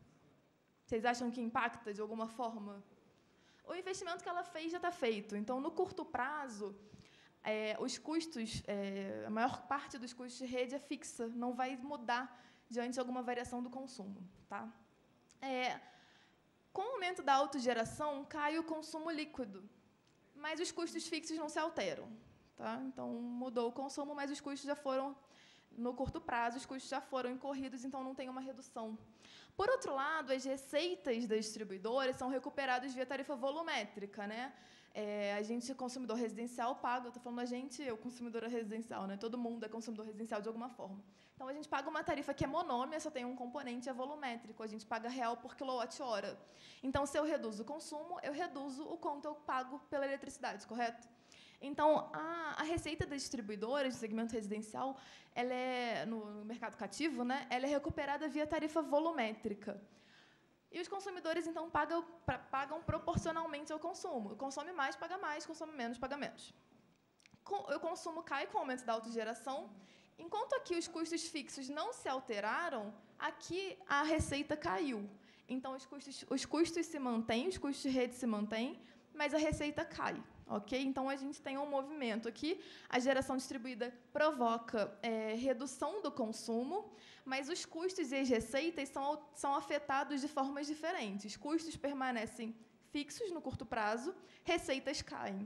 Vocês acham que impacta de alguma forma? O investimento que ela fez já está feito. Então, no curto prazo, é, os custos, é, a maior parte dos custos de rede é fixa, não vai mudar diante de alguma variação do consumo. Tá? É, com o aumento da autogeração, cai o consumo líquido, mas os custos fixos não se alteram. Tá? Então, mudou o consumo, mas os custos já foram, no curto prazo, os custos já foram incorridos, então não tem uma redução. Por outro lado, as receitas das distribuidoras são recuperadas via tarifa volumétrica, né? É, a gente, consumidor residencial, paga, eu estou falando a gente, eu, consumidora residencial, né? Todo mundo é consumidor residencial de alguma forma. Então, a gente paga uma tarifa que é monômia, só tem um componente, é volumétrico. A gente paga real por quilowatt-hora. Então, se eu reduzo o consumo, eu reduzo o quanto eu pago pela eletricidade, correto? Então, a, a receita das distribuidoras do segmento residencial, ela é, no, no mercado cativo, né? Ela é recuperada via tarifa volumétrica. E os consumidores, então, pagam, pra, pagam proporcionalmente ao consumo. Consome mais, paga mais, consome menos, paga menos. Com, o consumo cai com o aumento da autogeração. Enquanto aqui os custos fixos não se alteraram, aqui a receita caiu. Então, os custos, os custos se mantêm, os custos de rede se mantêm, mas a receita cai. Okay? Então, a gente tem um movimento aqui. A geração distribuída provoca é, redução do consumo, mas os custos e as receitas são, são afetados de formas diferentes. Custos permanecem fixos no curto prazo, receitas caem.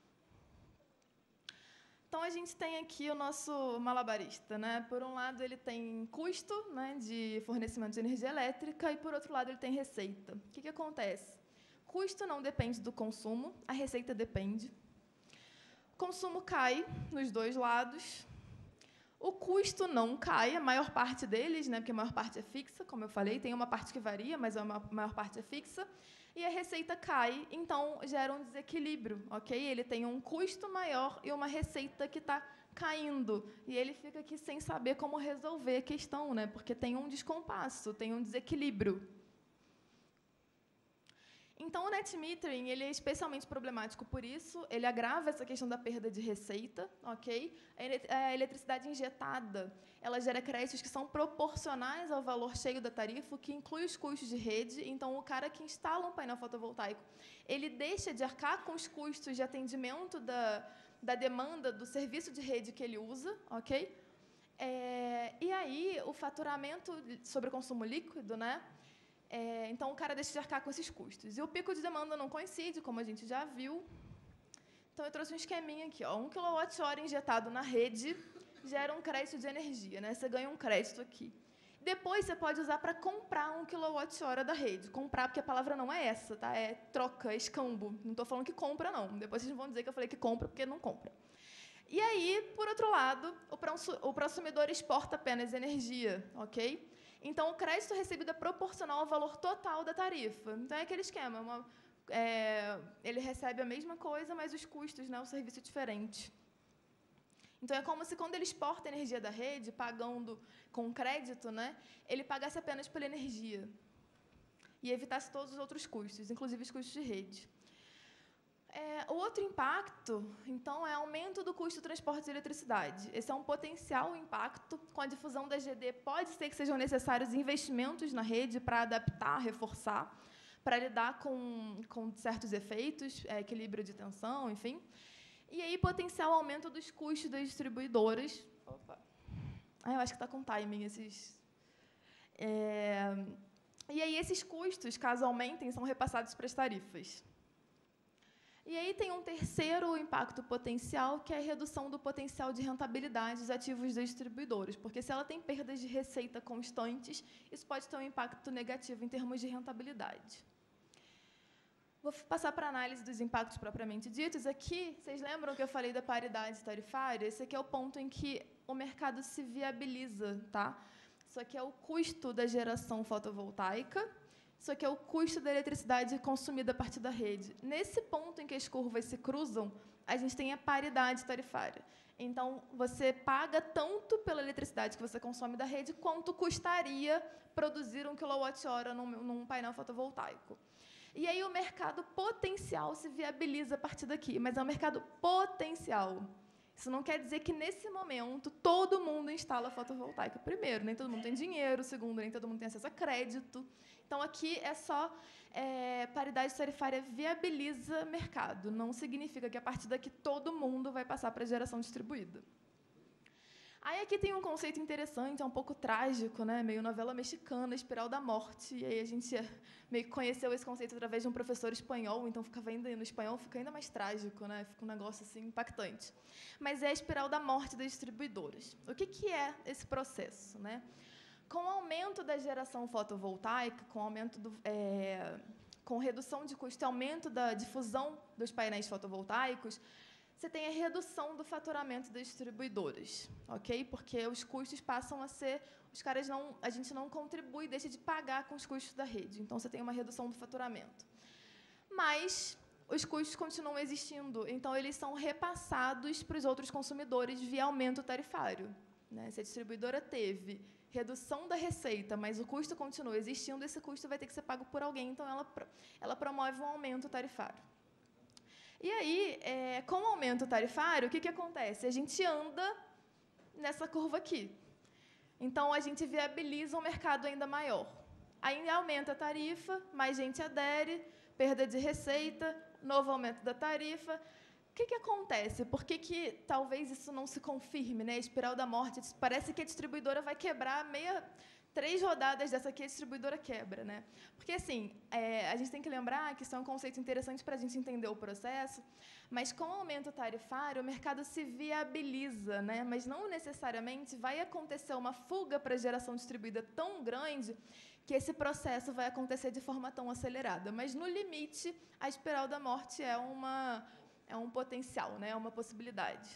Então, a gente tem aqui o nosso malabarista, né? Por um lado, ele tem custo, né, de fornecimento de energia elétrica, e, por outro lado, ele tem receita. O que, que acontece? Custo não depende do consumo, a receita depende. O consumo cai nos dois lados. O custo não cai, a maior parte deles, né, porque a maior parte é fixa, como eu falei, tem uma parte que varia, mas a maior parte é fixa. E a receita cai, então gera um desequilíbrio, ok? Ele tem um custo maior e uma receita que está caindo. E ele fica aqui sem saber como resolver a questão, né? Porque tem um descompasso, tem um desequilíbrio. Então, o net metering ele é especialmente problemático por isso. Ele agrava essa questão da perda de receita, ok? A eletricidade injetada, ela gera créditos que são proporcionais ao valor cheio da tarifa, o que inclui os custos de rede. Então, o cara que instala um painel fotovoltaico, ele deixa de arcar com os custos de atendimento da, da demanda do serviço de rede que ele usa, ok? É, e aí, o faturamento sobre o consumo líquido, né? É, então, o cara deixa de arcar com esses custos. E o pico de demanda não coincide, como a gente já viu. Então, eu trouxe um esqueminha aqui. Ó. Um quilowatt-hora injetado na rede gera um crédito de energia. Né? Você ganha um crédito aqui. Depois, você pode usar para comprar um quilowatt-hora da rede. Comprar, porque a palavra não é essa, tá? É troca, é escambo. Não estou falando que compra, não. Depois vocês vão dizer que eu falei que compra, porque não compra. E aí, por outro lado, o consumidor exporta apenas energia, ok? Então, o crédito recebido é proporcional ao valor total da tarifa. Então, é aquele esquema. Uma, é, ele recebe a mesma coisa, mas os custos, né, o serviço é diferente. Então, é como se, quando ele exporta a energia da rede, pagando com crédito, né, ele pagasse apenas pela energia e evitasse todos os outros custos, inclusive os custos de rede. É, o outro impacto, então, é aumento do custo do transporte de eletricidade. Esse é um potencial impacto. Com a difusão da G D, pode ser que sejam necessários investimentos na rede para adaptar, reforçar, para lidar com, com certos efeitos, é, equilíbrio de tensão, enfim. E aí, potencial aumento dos custos das distribuidoras. Opa. Ah, eu acho que está com timing esses... É, e aí, esses custos, caso aumentem, são repassados para as tarifas. E aí tem um terceiro impacto potencial, que é a redução do potencial de rentabilidade dos ativos das distribuidoras, porque se ela tem perdas de receita constantes, isso pode ter um impacto negativo em termos de rentabilidade. Vou passar para a análise dos impactos propriamente ditos. Aqui, vocês lembram que eu falei da paridade tarifária? Esse aqui é o ponto em que o mercado se viabiliza, tá? Isso aqui é o custo da geração fotovoltaica. Isso aqui é o custo da eletricidade consumida a partir da rede. Nesse ponto em que as curvas se cruzam, a gente tem a paridade tarifária. Então, você paga tanto pela eletricidade que você consome da rede, quanto custaria produzir um quilowatt-hora num, num painel fotovoltaico. E aí o mercado potencial se viabiliza a partir daqui, mas é um mercado potencial. Isso não quer dizer que, nesse momento, todo mundo instala fotovoltaica. Primeiro, nem todo mundo tem dinheiro. Segundo, nem todo mundo tem acesso a crédito. Então, aqui é só é, paridade tarifária viabiliza mercado. Não significa que, a partir daqui, todo mundo vai passar para a geração distribuída. Aí, aqui tem um conceito interessante, é um pouco trágico, né? Meio novela mexicana, Espiral da Morte. E aí a gente meio que conheceu esse conceito através de um professor espanhol, então ficava ainda no espanhol, fica ainda mais trágico, né? Fica um negócio assim impactante. Mas é a espiral da morte das distribuidoras. O que que é esse processo, né? com o aumento da geração fotovoltaica, com aumento do, é, com redução de custo e aumento da difusão dos painéis fotovoltaicos, você tem a redução do faturamento das distribuidoras, ok? Porque os custos passam a ser, os caras não, a gente não contribui, deixa de pagar com os custos da rede. Então você tem uma redução do faturamento. Mas os custos continuam existindo, então eles são repassados para os outros consumidores via aumento tarifário, né? Se a distribuidora teve redução da receita, mas o custo continua existindo, esse custo vai ter que ser pago por alguém, então ela, ela promove um aumento tarifário. E aí, é, com o aumento tarifário, o que, que acontece? A gente anda nessa curva aqui. Então, a gente viabiliza um mercado ainda maior. Aí aumenta a tarifa, mais gente adere, perda de receita, novo aumento da tarifa. O que, que acontece? Por que, que talvez isso não se confirme, né? A espiral da morte. Parece que a distribuidora vai quebrar meia... Três rodadas dessa aqui, a distribuidora quebra, né? Porque, assim, é, a gente tem que lembrar que isso é um conceito interessante para a gente entender o processo, mas, com o aumento tarifário, o mercado se viabiliza, né? Mas, não necessariamente, vai acontecer uma fuga para a geração distribuída tão grande que esse processo vai acontecer de forma tão acelerada. Mas, no limite, a espiral da morte é, uma, é um potencial, né? É uma possibilidade.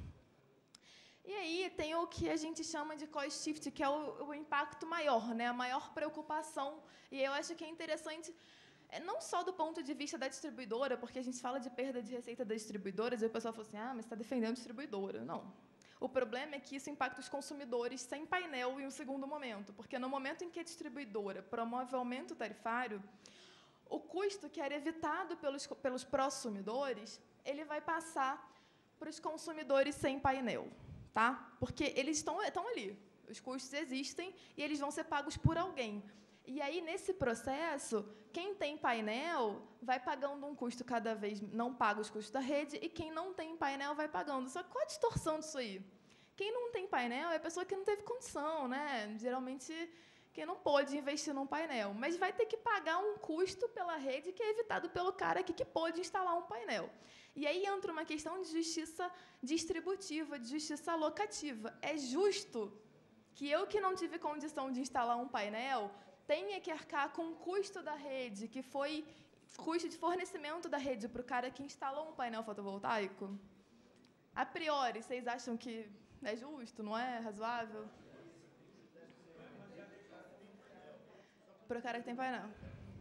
E aí tem o que a gente chama de cost shift, que é o, o impacto maior, né? A maior preocupação. E eu acho que é interessante, não só do ponto de vista da distribuidora, porque a gente fala de perda de receita das distribuidoras, e o pessoal fala assim, ah, mas você está defendendo a distribuidora. Não. O problema é que isso impacta os consumidores sem painel em um segundo momento, porque no momento em que a distribuidora promove o aumento tarifário, o custo que era evitado pelos, pelos prosumidores, ele vai passar para os consumidores sem painel. Tá? Porque eles estão, estão ali, os custos existem e eles vão ser pagos por alguém. E aí, nesse processo, quem tem painel vai pagando um custo cada vez, não paga os custos da rede, e quem não tem painel vai pagando. Só que qual a distorção disso aí? Quem não tem painel é a pessoa que não teve condição, né? Geralmente, quem não pôde investir num painel, mas vai ter que pagar um custo pela rede que é evitado pelo cara aqui que pôde instalar um painel. E aí entra uma questão de justiça distributiva, de justiça alocativa. É justo que eu, que não tive condição de instalar um painel, tenha que arcar com o custo da rede, que foi custo de fornecimento da rede para o cara que instalou um painel fotovoltaico? A priori, vocês acham que é justo, não é razoável? Para o cara que tem painel.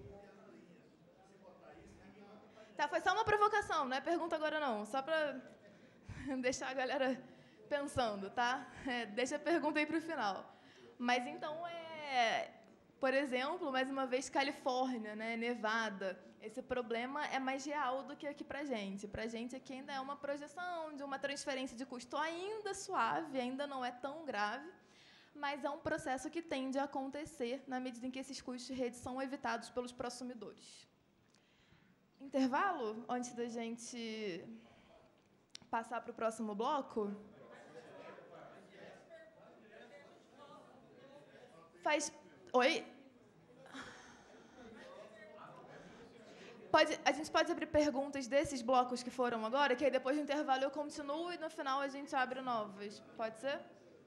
Tá, foi só uma provocação, não é pergunta agora não, só para deixar a galera pensando, tá? É, deixa a pergunta aí para o final. Mas, então, é, por exemplo, mais uma vez, Califórnia, né, Nevada, esse problema é mais real do que aqui para a gente. Para a gente, aqui ainda é uma projeção de uma transferência de custo ainda suave, ainda não é tão grave, mas é um processo que tende a acontecer na medida em que esses custos de rede são evitados pelos prosumidores. Intervalo, antes da gente passar para o próximo bloco? Faz... Oi? Pode, a gente pode abrir perguntas desses blocos que foram agora, que aí depois do intervalo eu continuo e no final a gente abre novos. Pode ser?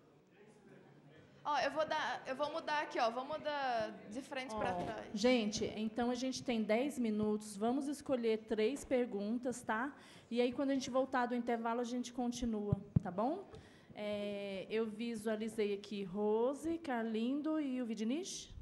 Ó, eu vou dar, eu vou mudar aqui, ó, vou mudar de frente para trás. Gente, então a gente tem dez minutos, vamos escolher três perguntas, tá? E aí, quando a gente voltar do intervalo, a gente continua, tá bom? É, eu visualizei aqui Rose, Carlindo e o Vidnich.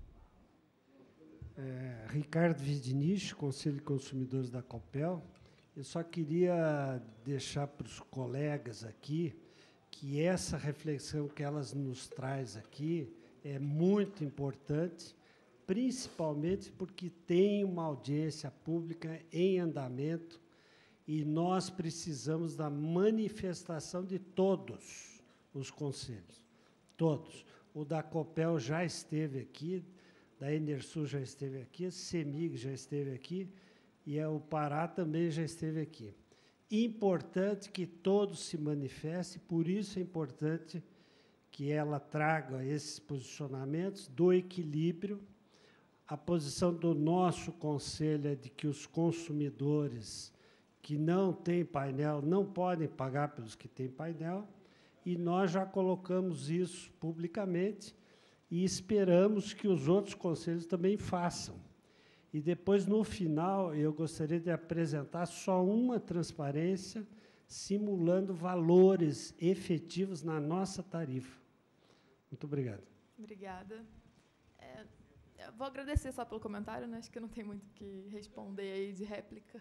É, Ricardo Vidnich, Conselho de Consumidores da Copel. Eu só queria deixar para os colegas aqui que essa reflexão que elas nos traz aqui é muito importante, principalmente porque tem uma audiência pública em andamento e nós precisamos da manifestação de todos os conselhos, todos. O da Copel já esteve aqui, da Enersul já esteve aqui, a CEMIG já esteve aqui e o Pará também já esteve aqui. Importante que todos se manifestem, por isso é importante que ela traga esses posicionamentos do equilíbrio. A posição do nosso conselho é de que os consumidores que não têm painel não podem pagar pelos que têm painel, e nós já colocamos isso publicamente, e esperamos que os outros conselhos também façam. E depois, no final, eu gostaria de apresentar só uma transparência, simulando valores efetivos na nossa tarifa. Muito obrigado. Obrigada. É, eu vou agradecer só pelo comentário, né? Acho que não tem muito o que responder aí de réplica.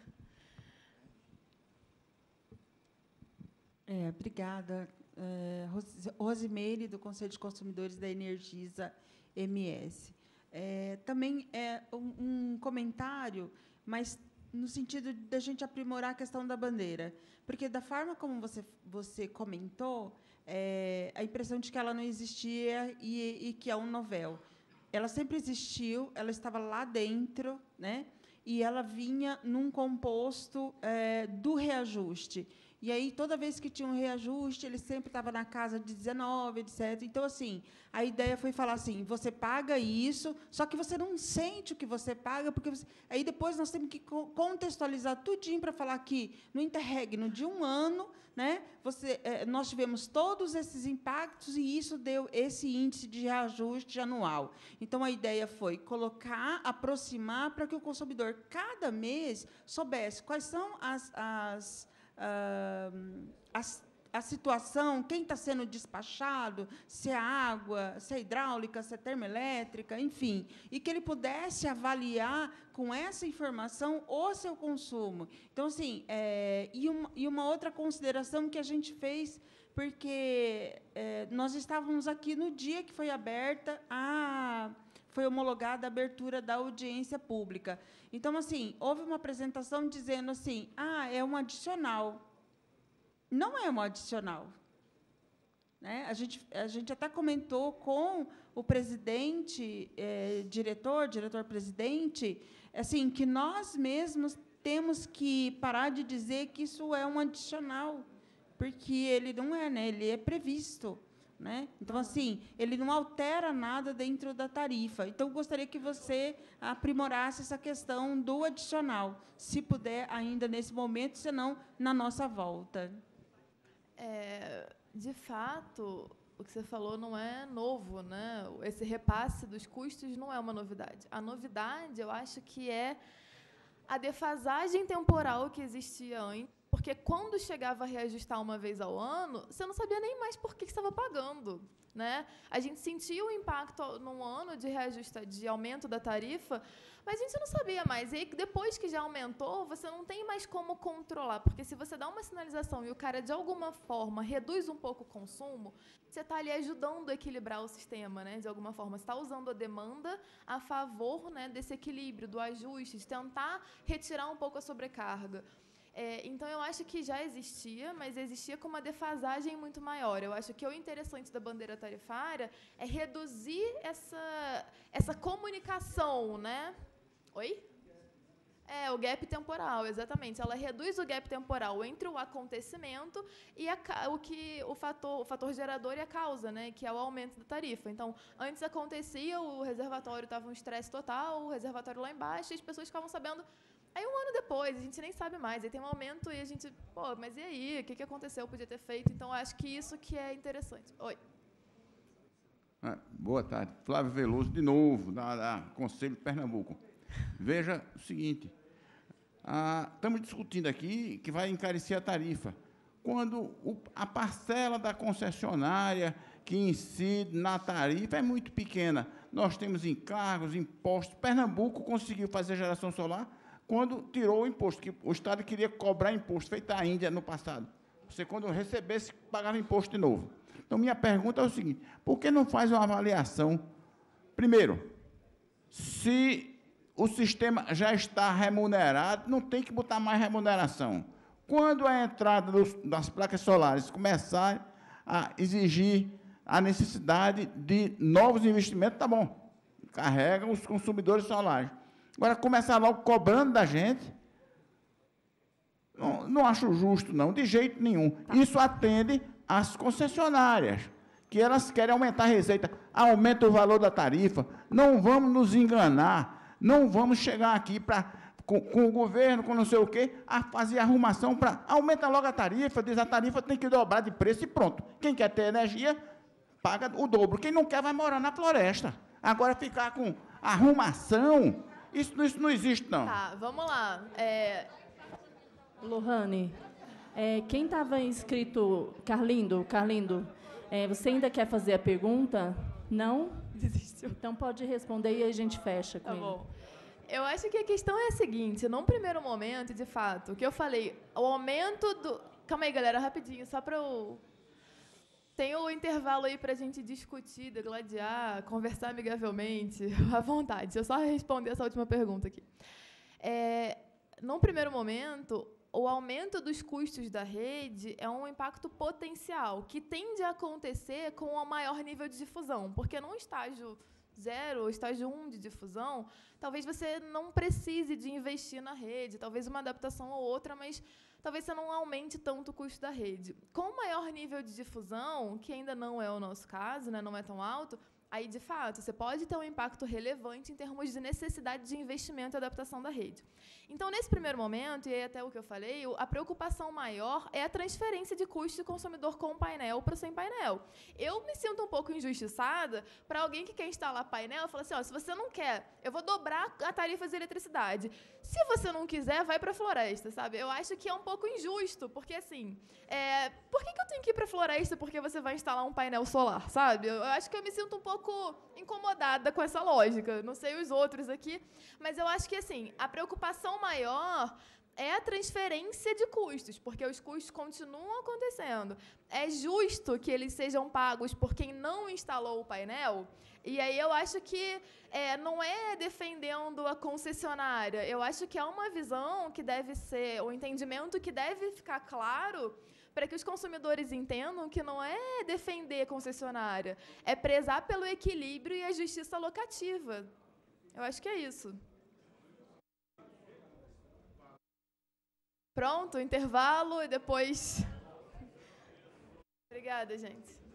É, obrigada. É, Rosimeire, do Conselho de Consumidores da Energisa M S. É, também é um, um comentário, mas no sentido da gente aprimorar a questão da bandeira. Porque, da forma como você, você comentou, é, a impressão de que ela não existia e, e que é um novel. Ela sempre existiu, ela estava lá dentro, né? E ela vinha num composto é, do reajuste. E aí, toda vez que tinha um reajuste, ele sempre estava na casa de dezenove, etcétera. Então, assim, a ideia foi falar assim, você paga isso, só que você não sente o que você paga, porque você... aí depois nós temos que contextualizar tudinho para falar que, no interregno de um ano, né, você, é, nós tivemos todos esses impactos e isso deu esse índice de reajuste anual. Então, a ideia foi colocar, aproximar, para que o consumidor, cada mês, soubesse quais são as... as Uh, a, a situação, quem está sendo despachado, se é água, se é hidráulica, se é termoelétrica, enfim, e que ele pudesse avaliar com essa informação o seu consumo. Então, assim, é, e, uma, e uma outra consideração que a gente fez, porque é, nós estávamos aqui no dia que foi aberta a... foi homologada a abertura da audiência pública. Então, assim, houve uma apresentação dizendo assim, ah, é um adicional. Não é um adicional. Né? A gente, a gente até comentou com o presidente, eh, diretor, diretor-presidente, assim, que nós mesmos temos que parar de dizer que isso é um adicional, porque ele não é, né? Ele é previsto. Né? Então, assim, ele não altera nada dentro da tarifa. Então, eu gostaria que você aprimorasse essa questão do adicional, se puder ainda nesse momento, senão na nossa volta. É, de fato, o que você falou não é novo, né? Esse repasse dos custos não é uma novidade. A novidade, eu acho que é a defasagem temporal que existia antes. Porque, quando chegava a reajustar uma vez ao ano, você não sabia nem mais por que estava pagando. Né? A gente sentia o impacto num ano de reajuste, de aumento da tarifa, mas a gente não sabia mais. E aí, depois que já aumentou, você não tem mais como controlar. Porque, se você dá uma sinalização e o cara, de alguma forma, reduz um pouco o consumo, você está ali ajudando a equilibrar o sistema, né? De alguma forma. Você está usando a demanda a favor, né, desse equilíbrio, do ajuste, de tentar retirar um pouco a sobrecarga. É, então, eu acho que já existia, mas existia com uma defasagem muito maior. Eu acho que o interessante da bandeira tarifária é reduzir essa, essa comunicação, né? Oi? É, o gap temporal, exatamente. Ela reduz o gap temporal entre o acontecimento e a, o, que, o, fator, o fator gerador e a causa, né, que é o aumento da tarifa. Então, antes acontecia, o reservatório estava um estresse total, o reservatório lá embaixo, e as pessoas ficavam sabendo... Aí, um ano depois, a gente nem sabe mais. Aí tem um aumento e a gente... Pô, mas e aí? O que, que aconteceu? Podia ter feito. Então, acho que isso que é interessante. Oi. Ah, boa tarde. Flávio Veloso, de novo, da, da Conselho de Pernambuco. Veja o seguinte. Ah, estamos discutindo aqui que vai encarecer a tarifa. Quando o, a parcela da concessionária que incide na tarifa é muito pequena. Nós temos encargos, impostos. Pernambuco conseguiu fazer geração solar quando tirou o imposto, que o Estado queria cobrar imposto, feito a Índia no passado. Você, quando recebesse, pagava imposto de novo. Então, minha pergunta é o seguinte, por que não faz uma avaliação? Primeiro, se o sistema já está remunerado, não tem que botar mais remuneração. Quando a entrada dos, das placas solares começar a exigir a necessidade de novos investimentos, tá bom, carregam os consumidores solares. Agora, começar logo cobrando da gente, não, não acho justo, não, de jeito nenhum. Isso atende às concessionárias, que elas querem aumentar a receita. Aumenta o valor da tarifa. Não vamos nos enganar. Não vamos chegar aqui pra, com, com o governo, com não sei o quê, a fazer arrumação para... Aumenta logo a tarifa, diz a tarifa tem que dobrar de preço e pronto. Quem quer ter energia, paga o dobro. Quem não quer vai morar na floresta. Agora, ficar com arrumação, isso, isso não existe, não. Tá, vamos lá. É... Lohane, é, quem estava inscrito... Carlindo, Carlindo, é, você ainda quer fazer a pergunta? Não? Desistiu. Então, pode responder e a gente fecha com tá ele. Bom. Eu acho que a questão é a seguinte, num primeiro momento, de fato, o que eu falei, o aumento do... Calma aí, galera, rapidinho, só para eu... Tem o intervalo aí para a gente discutir, degladiar, conversar amigavelmente, à vontade. Deixa eu só responder essa última pergunta aqui. É, num primeiro momento, o aumento dos custos da rede é um impacto potencial, que tende a acontecer com o maior nível de difusão, porque num estágio zero ou estágio um de difusão, talvez você não precise de investir na rede, talvez uma adaptação ou outra, mas talvez você não aumente tanto o custo da rede. Com maior nível de difusão, que ainda não é o nosso caso, né, não é tão alto, aí, de fato, você pode ter um impacto relevante em termos de necessidade de investimento e adaptação da rede. Então, nesse primeiro momento, e aí até o que eu falei, a preocupação maior é a transferência de custo do consumidor com painel para sem painel. Eu me sinto um pouco injustiçada para alguém que quer instalar painel e fala assim, ó, se você não quer, eu vou dobrar a tarifa de eletricidade. Se você não quiser, vai para a floresta, sabe? Eu acho que é um pouco injusto, porque, assim, é, por que, que eu tenho que ir para a floresta porque você vai instalar um painel solar, sabe? Eu acho que eu me sinto um pouco incomodada com essa lógica. Não sei os outros aqui, mas eu acho que, assim, a preocupação maior é a transferência de custos, porque os custos continuam acontecendo. É justo que eles sejam pagos por quem não instalou o painel? E aí eu acho que é, não é defendendo a concessionária. Eu acho que é uma visão que deve ser, um entendimento que deve ficar claro para que os consumidores entendam que não é defender a concessionária, é prezar pelo equilíbrio e a justiça locativa. Eu acho que é isso. Pronto, intervalo e depois... Obrigada, gente.